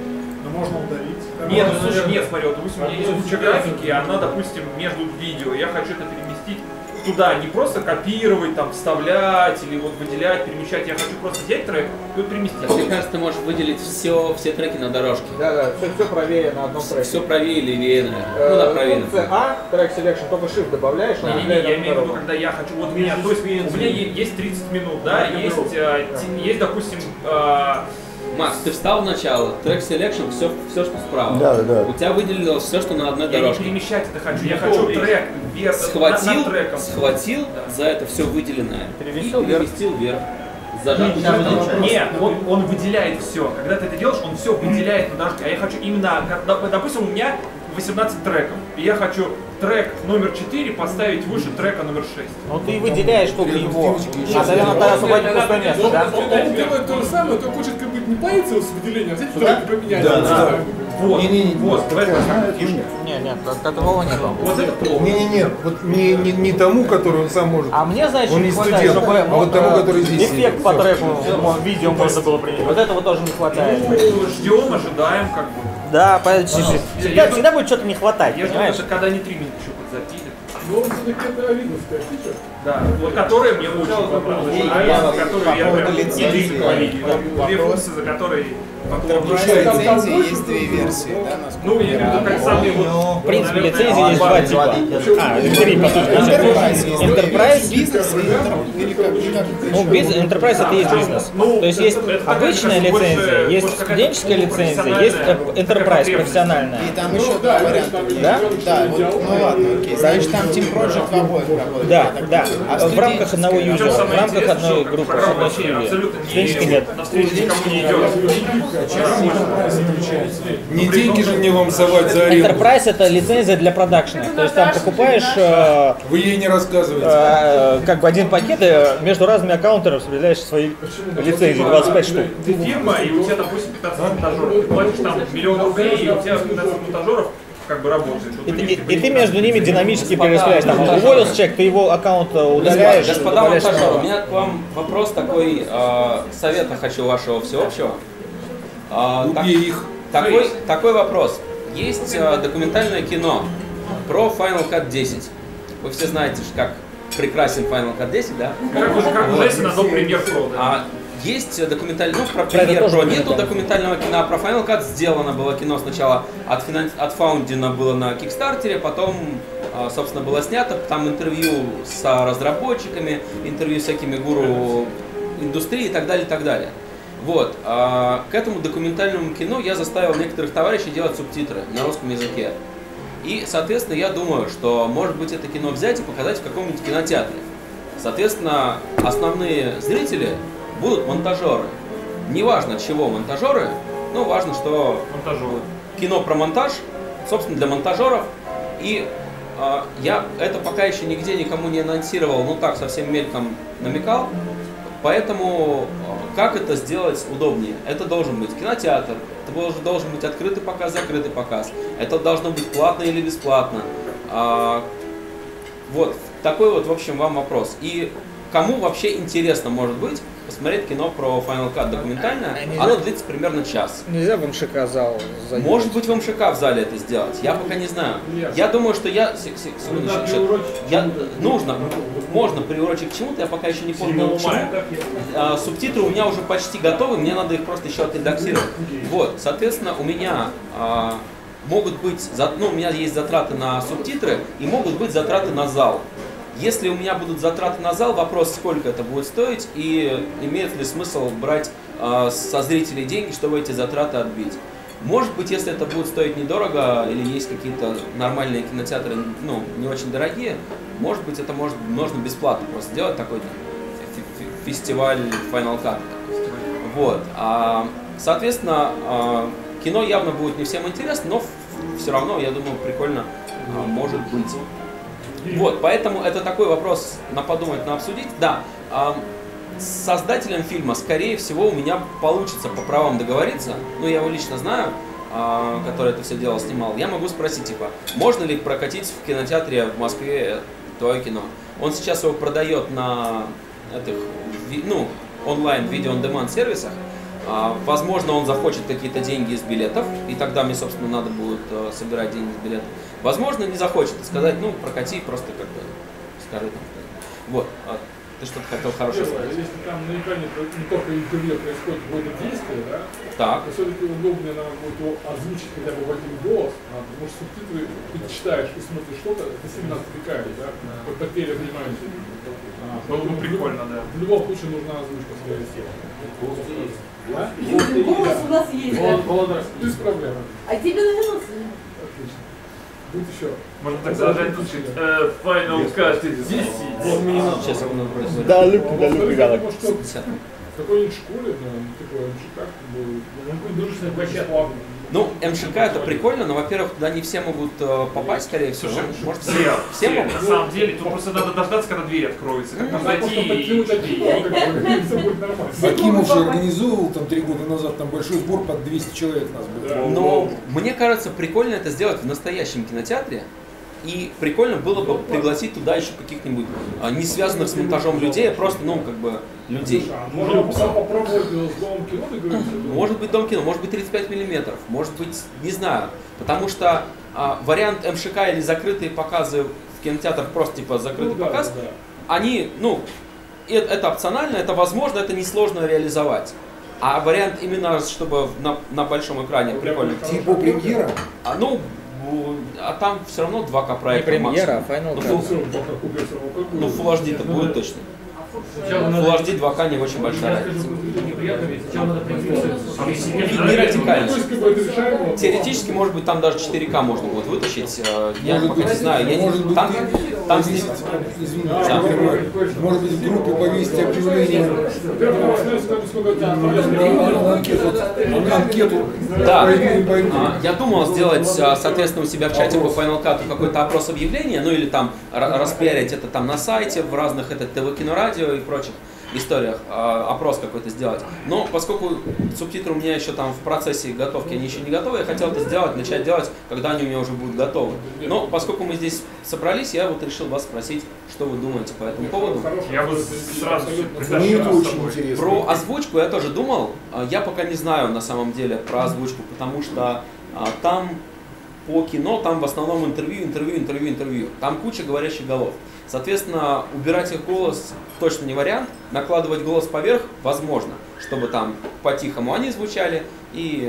Но можно удалить. Нет, ну слушай, нет, смотри, вот, допустим, у меня есть куча графики, и она, допустим, между видео, я хочу это переместить туда, не просто копировать, там, вставлять или вот выделять, перемещать, я хочу просто взять трек и вот переместить. Мне кажется, ты можешь выделить все треки на дорожке. Да, все правее на одном треке. Все правее или левее, наверное. Ну, да, правее. А, трек селекшн, только shift добавляешь. Не-не-не, я имею в виду, когда я хочу, вот у меня, то есть у меня есть 30 минут, да, есть, допустим, Макс, ты встал в начало, трек selection, все, что справа. Да. У тебя выделилось все, что на одной дорожке. Я не перемещать это хочу, я хочу трек вверх, над треком. Схватил за это все выделенное и переместил вверх. Нет, он выделяет все. Когда ты это делаешь, он все выделяет на дорожке. А я хочу именно, допустим, у меня 18 треков. И я хочу трек номер 4 поставить выше трека номер 6. Ну ты выделяешь только его. А тогда освободить пустое место, да? Он делает то же самое, только хочет как бы не париться с выделением, а взять треки поменять. Вот. Вот, Нет, такого нет. Вот это плохо. Не-не-не, вот не тому, который он сам может. А мне, значит, он не не хватает, студент, чтобы а вот тому, который здесь эффект сидит. по Всё. треку в видео можно было принять. Вот этого тоже не хватает. Ну, ждем, ожидаем, как бы. Да, всегда будет что-то не хватать, Я понимаешь? жду, когда они 3 минуты еще подзапилят. Но он все-таки это видовская фича. Да, вот которая мне очень понравилась. Которую я прям не видел. Две функции, за которые лицензии есть две версии, да? Ну, я имею в виду, как самые вот... В принципе, лицензии есть два типа. Три, по сути. Enterprise. Бизнес или как? Ну, Enterprise это и есть бизнес. То есть есть обычная лицензия, есть студенческая лицензия, есть Enterprise профессиональная. И там еще два варианта. Да? Да, вот, ну ладно, окей. Значит, там Team Project в обоих работает. Да. В рамках одного юзера, в рамках одной группы, с одной серии. Студенческой нет. Не деньги же мне вам совать за аренду. Enterprise это лицензия для продакшена. То есть там покупаешь... Вы ей не рассказываете. Как бы один пакет, и между разными аккаунтами распределяешь свои лицензии, 25 штук. Ты фирма, и у тебя, допустим, 15 монтажеров. Ты платишь там 1 000 000 рублей, и у тебя 15 монтажеров как бы работает. И ты между ними динамически перераспределяешь. Там уволился человек, ты его аккаунт удаляешь. Господа монтажеры, у меня к вам вопрос такой, совета хочу вашего всеобщего. Убей их. Такой вопрос. Есть документальное кино про Final Cut 10. Вы все знаете, как прекрасен Final Cut 10, да? Как уже если на Premiere Pro, да? Есть документальное, ну про Premiere Pro нету документального кино, а про Final Cut сделано было кино сначала от фаундина было на Кикстартере, потом, собственно, было снято, там интервью с разработчиками, интервью с всякими гуру индустрии и так далее, и так далее. Вот, к этому документальному кино я заставил некоторых товарищей делать субтитры на русском языке. И, соответственно, я думаю, что, может быть, это кино взять и показать в каком-нибудь кинотеатре. Соответственно, основные зрители будут монтажеры. Неважно, чего монтажеры, но важно, что кино про монтаж, собственно, для монтажеров. И я это пока еще нигде никому не анонсировал, ну так, совсем мельком намекал. Поэтому как это сделать удобнее? Это должен быть кинотеатр, это должен быть открытый показ, закрытый показ. Это должно быть платно или бесплатно. Вот такой вот, в общем, вам вопрос. И кому вообще интересно, может быть, посмотреть кино про Final Cut документальное? Оно длится примерно час. Нельзя в МШК зал заехать. Может быть, в МШК в зале это сделать. Я пока не знаю. Я думаю, что можно приурочить к чему-то, я пока еще не понял, к чему. Субтитры у меня уже почти готовы, мне надо их просто еще отредактировать. Вот, соответственно, у меня могут быть, у меня есть затраты на субтитры и могут быть затраты на зал. Если у меня будут затраты на зал, вопрос, сколько это будет стоить и имеет ли смысл брать со зрителей деньги, чтобы эти затраты отбить. Может быть, если это будет стоить недорого или есть какие-то нормальные кинотеатры, ну, не очень дорогие, может быть, это можно бесплатно просто делать такой фестиваль Final Cut. Вот. Соответственно, кино явно будет не всем интересно, но все равно, я думаю, прикольно может быть. Вот, поэтому это такой вопрос на подумать, на обсудить. Да, с создателем фильма, скорее всего, у меня получится по правам договориться. Ну, я его лично знаю, который это все дело снимал. Я могу спросить, типа, можно ли прокатить в кинотеатре в Москве твое кино? Он сейчас его продает на этих, онлайн видео-он-деманд сервисах. Возможно, он захочет какие-то деньги из билетов, и тогда мне, собственно, надо будет собирать деньги из билетов. Возможно, не захочет и сказать, ну, прокати, просто как бы скажи там. Вот. Ты что-то хотел хорошее сказать. Если там на экране не только интервью происходит какое-то действие, да, так. то все-таки удобнее нам будет его озвучить хотя бы в один голос, потому что субтитры ты читаешь и смотришь что-то, это сильно отвлекает, да, потеря внимания. Было бы прикольно, да. В любом случае нужна озвучка, скорее всего. Голос у нас есть, да? Без проблем. А тебе нравился? Отлично. Будет еще. Можно так зажать Final Cut 10. Сейчас я буду бросить. Да, Люк Галак. В какой-нибудь школе, такой МШК, дружественная площадка. Ну, МШК это прикольно, но, во-первых, туда не все могут попасть, скорее всего. Может, все могут? На самом деле, тут просто надо дождаться, когда дверь откроется. Как там зайти и... Акимов же организовывал там 3 года назад там большой сбор под 200 человек нас было. Но мне кажется, прикольно это сделать в настоящем кинотеатре. И прикольно было бы пригласить туда еще каких-нибудь не связанных с монтажом людей, а просто, ну, как бы, людей. Можно попробовать с Домом кино договориться? Может быть, Дом кино, может быть 35 миллиметров, может быть, не знаю. Потому что вариант МШК или закрытые показы в кинотеатрах, просто типа закрытый показ, они, ну, это опционально, это возможно, это несложно реализовать. А вариант именно, чтобы на большом экране прикольно. Типа премьера? А там все равно 2К проекта. Не премьера, а Final Cut. Ну, Full HD это будет точно. Full HD 2К не очень большая разница. Не радикально. Теоретически, может быть, там даже 4К можно будет вытащить. Я пока не знаю. Там может быть, в группе повесить объявление на анкету. Да. Я думал сделать, соответственно, у себя в чате по Final Cut какой-то опрос объявления, ну или там распиарить это там на сайте, в разных ТВ Кино Радио и прочих историях, опрос какой-то сделать. Но поскольку субтитры у меня еще там в процессе готовки, они еще не готовы, я хотел это сделать, начать делать, когда они у меня уже будут готовы. Но поскольку мы здесь собрались, я вот решил вас спросить, что вы думаете по этому поводу. Я бы сразу Про озвучку я тоже думал. Я пока не знаю на самом деле про озвучку, потому что там по кино, там в основном интервью. Там куча говорящих голов. Соответственно, убирать их голос точно не вариант. Накладывать голос поверх возможно, чтобы там по-тихому они звучали и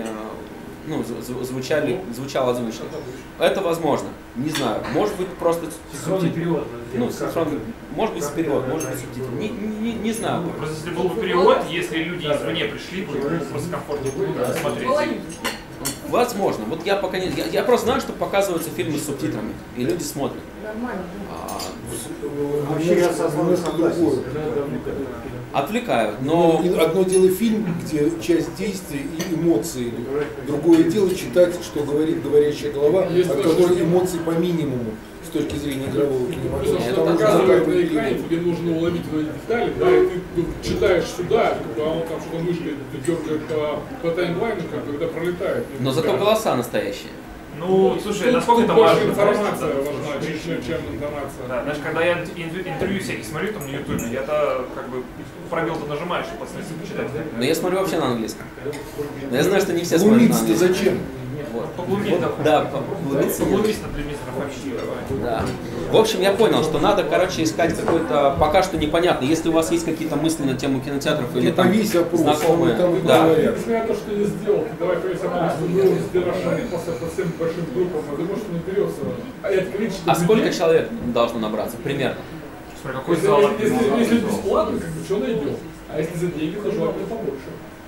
звучало озвучка. Это возможно. Не знаю. Может быть просто субтитры. Может быть с переводом, может быть субтитры. Не знаю. Просто если был бы перевод, если люди извне пришли, было бы просто комфортнее смотреть. Возможно. Вот я пока не. Я просто знаю, что показываются фильмы с субтитрами, и люди смотрят. Нормально. Вообще я согласен. Отвлекают, но... Одно дело фильм, где часть действия и эмоции идут. Другое дело читать, что говорит говорящая голова, от которой эмоции по минимуму с точки зрения игрового кинематографа. Это показывает на экране, тебе нужно уловить эти детали, да, и ты читаешь сюда, когда он там что-то мышкой дергает по таймлайну, когда пролетает. Но зато голоса настоящие. Ну, слушай, насколько это важно? Информация важна, чем интонация. Да, знаешь, когда я интервью всякие смотрю там на ютубе, я-то как бы пробел-то нажимаешь, чтобы посмотреть, почитать. Но я смотрю вообще на английском. Но я знаю, что не все смотрят на английском. Зачем? Поглубиться. Да, поглубиться. Поглубиться на предметах вообще. Да. В общем, я понял, что надо, короче, искать какой-то, пока что непонятно, если у вас есть какие-то мысли на тему кинотеатров или там знакомые. Да. Несмотря на то, что не сделал, давай повесим, что расширить по всем большим группам, а думаю, что наберется. А сколько человек должно набраться, примерно? Смотри, какой зал. Если бесплатно, как бы что найдем? А если за деньги, то желательно побольше.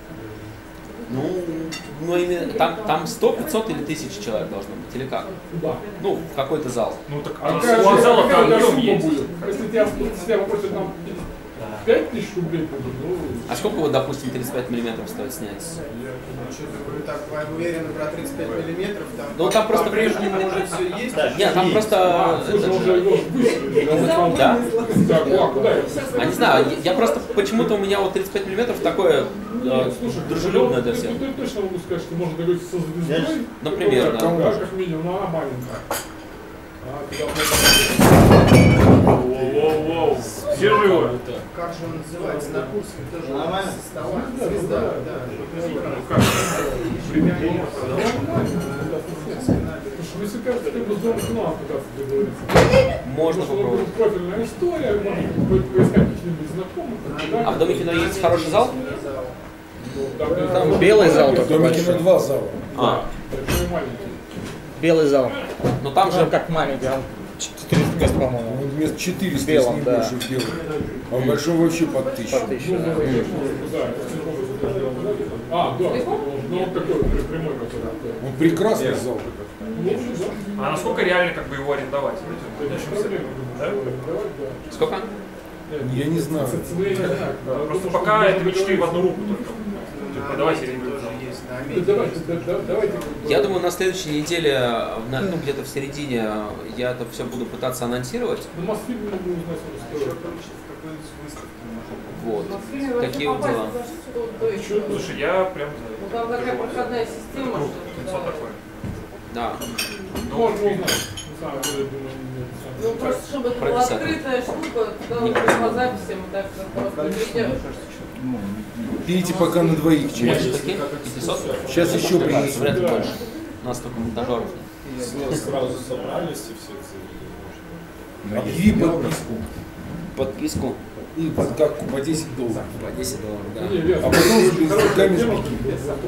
Ну именно там 100-500 или 1000 человек должно быть, или как? Да. Ну, в какой-то зал. Ну так у зала там объем есть. Если тебя попросят там 5000 рублей, а сколько вот, допустим, 35 миллиметров стоит снять? Так, вы уверены про 35 миллиметров? Там, ну там просто по-прежнему уже все есть? Нет, там просто... Да? А не знаю, я просто почему-то у меня вот 35 миллиметров такое дружелюбное для всех. Я точно могу сказать, что можно договориться со звездой. Например, да. Как минимум, она маленькая. Воу-воу-воу. Все живы? Как же он называется? На курсе тоже. Нормально? Звезда, да. Ну как? Если кажется, как бы с домом к нам пытаться договориться. Можно попробовать. Профильная история, может поискать каких-нибудь знакомых. А в Доме кино есть хороший зал? Там белый зал В только Доме кино большой. 2 зала. Большой и маленький. Белый зал. Но там же... Ну, как маленький, он 400 мест, по-моему. Он мест 400, В белом, если не да. больше в белом. А в большом вообще под 1000. Под 1000, да. А, да. Ну, он такой прямой, который. Он прекрасный зал. А насколько реально как бы его арендовать? Начнем с этого, да? Сколько? Я не знаю. Просто пока это не 4 в одну руку только. Типа, давайте арендуем. Давайте. Я думаю, на следующей неделе, ну где-то в середине, я это все буду пытаться анонсировать. Ну, Мосфильм мы будем узнать, что стоит. Вот. Такие вот дела. Слушай, я прям... Ну там такая проходная система, круто, что лицо такое. Да. Можно узнать. На самом деле, думаю, нет. ну просто чтобы это была открытая штука, туда нужно по записям и так просто везде. Пейте пока на двоих чай. Такие? 500? Сейчас еще принесу. Вряд ли больше. У нас только монтажеров. Сразу собрались и все. Объяви подписку. Подписку. И подкатку по $10. По $10, да. А потом с руками сбеги.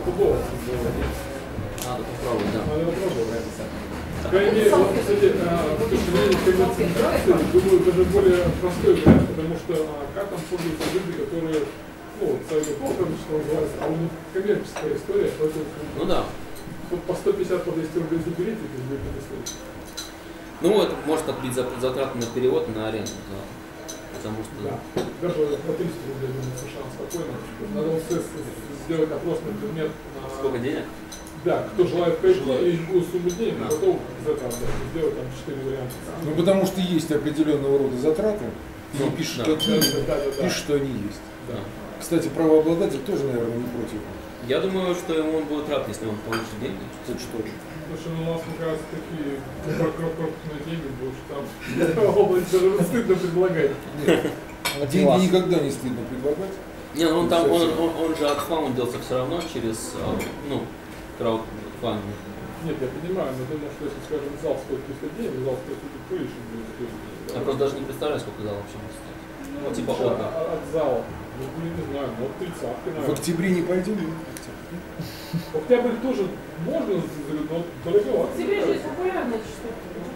Надо попробовать, да. Надо попробовать. По крайней мере, вот, кстати, с точки зрения коммерциализации, думаю, даже более простой вариант, потому что как там пользуются люди, которые, ну, сайдер-покер, что называется, а у них коммерческая история, поэтому Ну да. по 150 по 200 рублей заберите, это будет это стоить. Ну вот, может отбить затраты на перевод и на аренду. Да. Потому что... Да. Даже по 300 рублей, думаю, совершенно спокойно. Надо сделать опрос на предмет... Сколько денег? Да, кто желает пойти и какую сумму денег, готов за это сделать там 4 варианта. Ну потому что есть определенного рода затраты. И не пишут, какие, пишут, что они есть. Да. Кстати, правообладатель тоже, наверное, не против. Я думаю, что ему он будет рад, если он получит деньги. Это что же? Слушай, ну у нас, мне кажется, такие крупные деньги, потому что там область даже стыдно предлагать. Деньги никогда не стыдно предлагать. Не, ну он там, он же отфаундился все равно через, ну, краудфандинг. Нет, я понимаю, но думаю, что если, скажем, зал стоит 300 денег, зал стоит выше. Я просто даже не представляю, сколько зал вообще может стоить. Ну, типа от зала. Ну, не знаю, ну, 30-ка, наверное. В октябре не пойдем? Октябрь тоже можно, но дороговато. В октябре же популярная штука.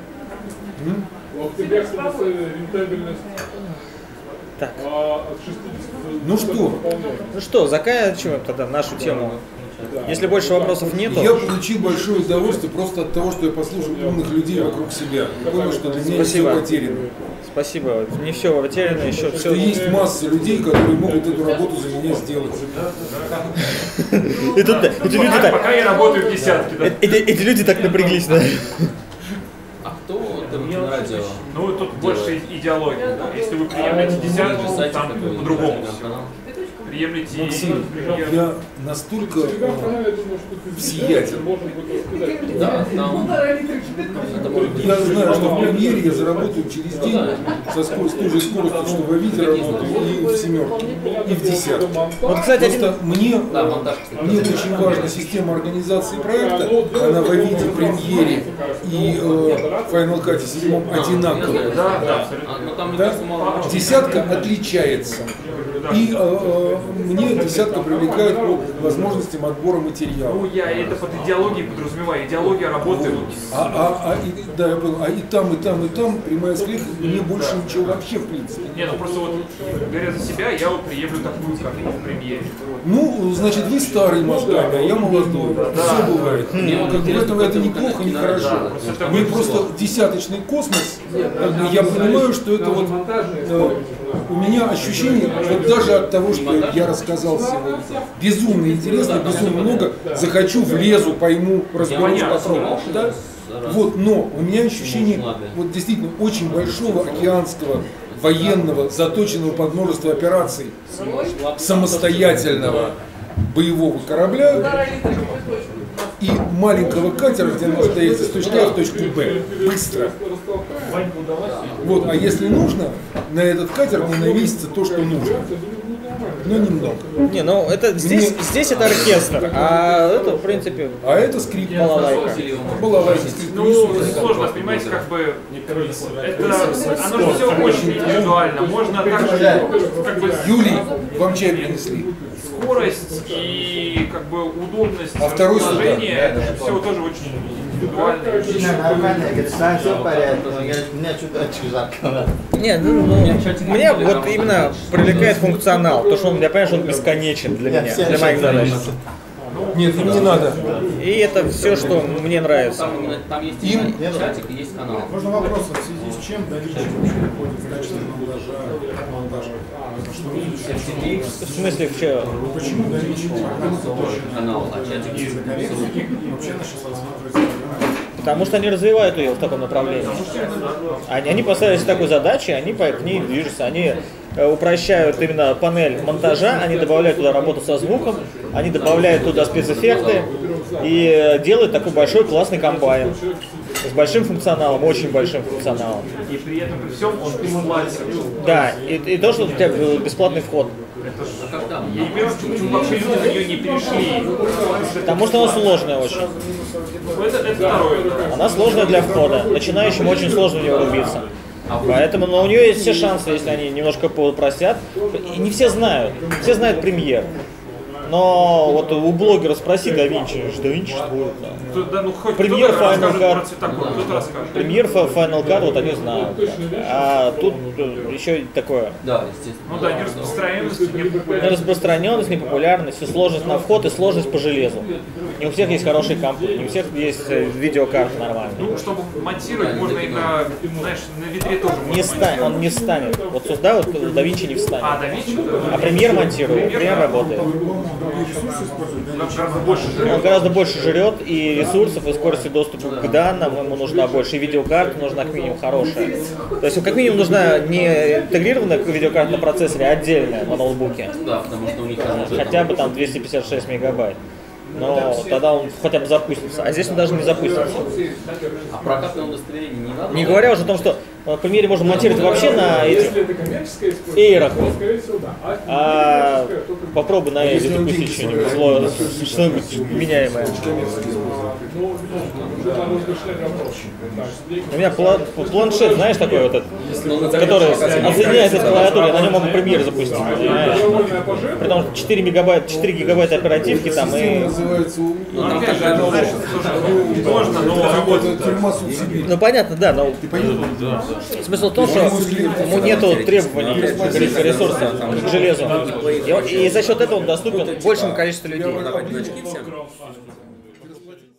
В октябре, кстати, рентабельность Так. от 60 Ну что? Ну что, заканчиваем тогда нашу тему. Если больше вопросов нету... Я получил большое удовольствие просто от того, что я послушал умных людей вокруг себя. И понял, что для меня не все потеряно. Спасибо. Не все потеряно, еще все... Что есть масса людей, которые могут эту работу за меня сделать. И тут эти люди так... Пока я работаю в десятке, да? Эти люди так напряглись, да? А кто там на радио? Ну, тут больше идеология. Да? Если вы приемлете десятку, там по-другому. Приемлете... Максим, я настолько сиятель. Да, там... Я знаю, что в премьере я заработаю через день с той же скоростью, что в Авито работаю, и в семерке, и в десятке. Вот, кстати, просто мне очень важна система организации проекта, она в Авито, премьере и Final Cut 7 одинаковая. Да? Десятка отличается. И мне десятка привлекает по возможностям отбора материала. Ну, я это под идеологией подразумеваю. Идеология работает. Да, я понял. И там, прямая склейка, мне больше ничего вообще в принципе. Не, ну просто вот, говоря за себя, я вот приемлю такую, как в премьере. Ну, значит, вы старый мозгами, а я молодой. Все бывает. Как бы в этом это неплохо, не хорошо. Вы просто десяточный космос. Я понимаю, что это вот у меня ощущение, вот даже от того, что я рассказал сегодня, безумно интересно, безумно много, захочу, влезу, пойму, разберусь, попробую. Да? Вот, но у меня ощущение вот действительно очень большого океанского военного, заточенного под множество операций, самостоятельного боевого корабля и маленького катера, где он остается с точки А в точку Б, быстро. Вот, а если нужно, на этот катер не навесится то, что нужно. Но немного. Не, ну это здесь это оркестр, а это в принципе. А это скрипт. Балалайка. Балалайка. Ну, сложно, понимаете, как бы это оно же все очень индивидуально. Можно также как бы Юлий, вам чай принесли. скорость и как бы удобность второй расположения, это же все тоже очень индивидуально. Не, мне вот именно привлекает функционал, то что он, я понимаю, что он бесконечен для меня, для моих задач. Нет, им не надо. И это все, что мне нравится. Там есть чатик и есть канал. Можно вопрос, в связи с чем DaVinci вообще входит в качестве монтажа? В смысле, в чем? Почему DaVinci канал, а чатик есть вообще начал рассматривать? Потому что они развивают ее в таком направлении. Они поставили себе такую задачу, они к ней движутся. Они упрощают именно панель монтажа, они добавляют туда работу со звуком, они добавляют туда спецэффекты и делают такой большой классный комбайн с большим функционалом, очень большим функционалом. И при этом при всем он бесплатен. Да, и то, что у тебя бесплатный вход. Я не понимаю, почему вообще люди на нее не перешли. Потому что она сложная очень. Это второе. Она сложная для входа. Начинающим очень сложно в нее рубиться. Поэтому, но у нее есть все шансы, если они немножко попросят. И не все знают. Все знают премьер. Но вот у блогера спроси DaVinci, что будет. Да, ну, хоть премьер Final Cut. Кто-то расскажет. Премьер Final Cut, вот они знают. А тут еще такое. Да, естественно. Ну да, нераспространенность, непопулярность. Нераспространенность, непопулярность, и сложность на вход, и сложность по железу. Не у всех есть хорошие компы, не у всех есть видеокарты нормальные. Ну, чтобы монтировать, можно и на, знаешь, на ведре тоже можно. Он не встанет. Вот сюда вот DaVinci не встанет. А, DaVinci? А премьер монтирует, премьер работает. Он гораздо больше жрет, и ресурсов, и скорости доступа к данным ему нужна больше, и видеокарта нужна как минимум хорошая. То есть как минимум нужна не интегрированная видеокарта на процессоре, а отдельная на ноутбуке. Да, потому что у них хотя бы там 256 мегабайт. Но тогда он хотя бы запустится. А здесь он даже не запустится. А прокатное удостоверение не надо? Не говоря уже о том, что в примере можно монтировать вообще на этих эйрах. А попробуй на эйре запустить что-нибудь меняемое. У меня планшет, знаешь, такой вот этот, который отсоединяется от клавиатуры, я на нем могу премьер запустить. При том 4 гигабайта оперативки там и... Ну понятно, да, но смысл в том, что ему нету требований к ресурсам, к железу. И за счет этого он доступен большему количеству людей.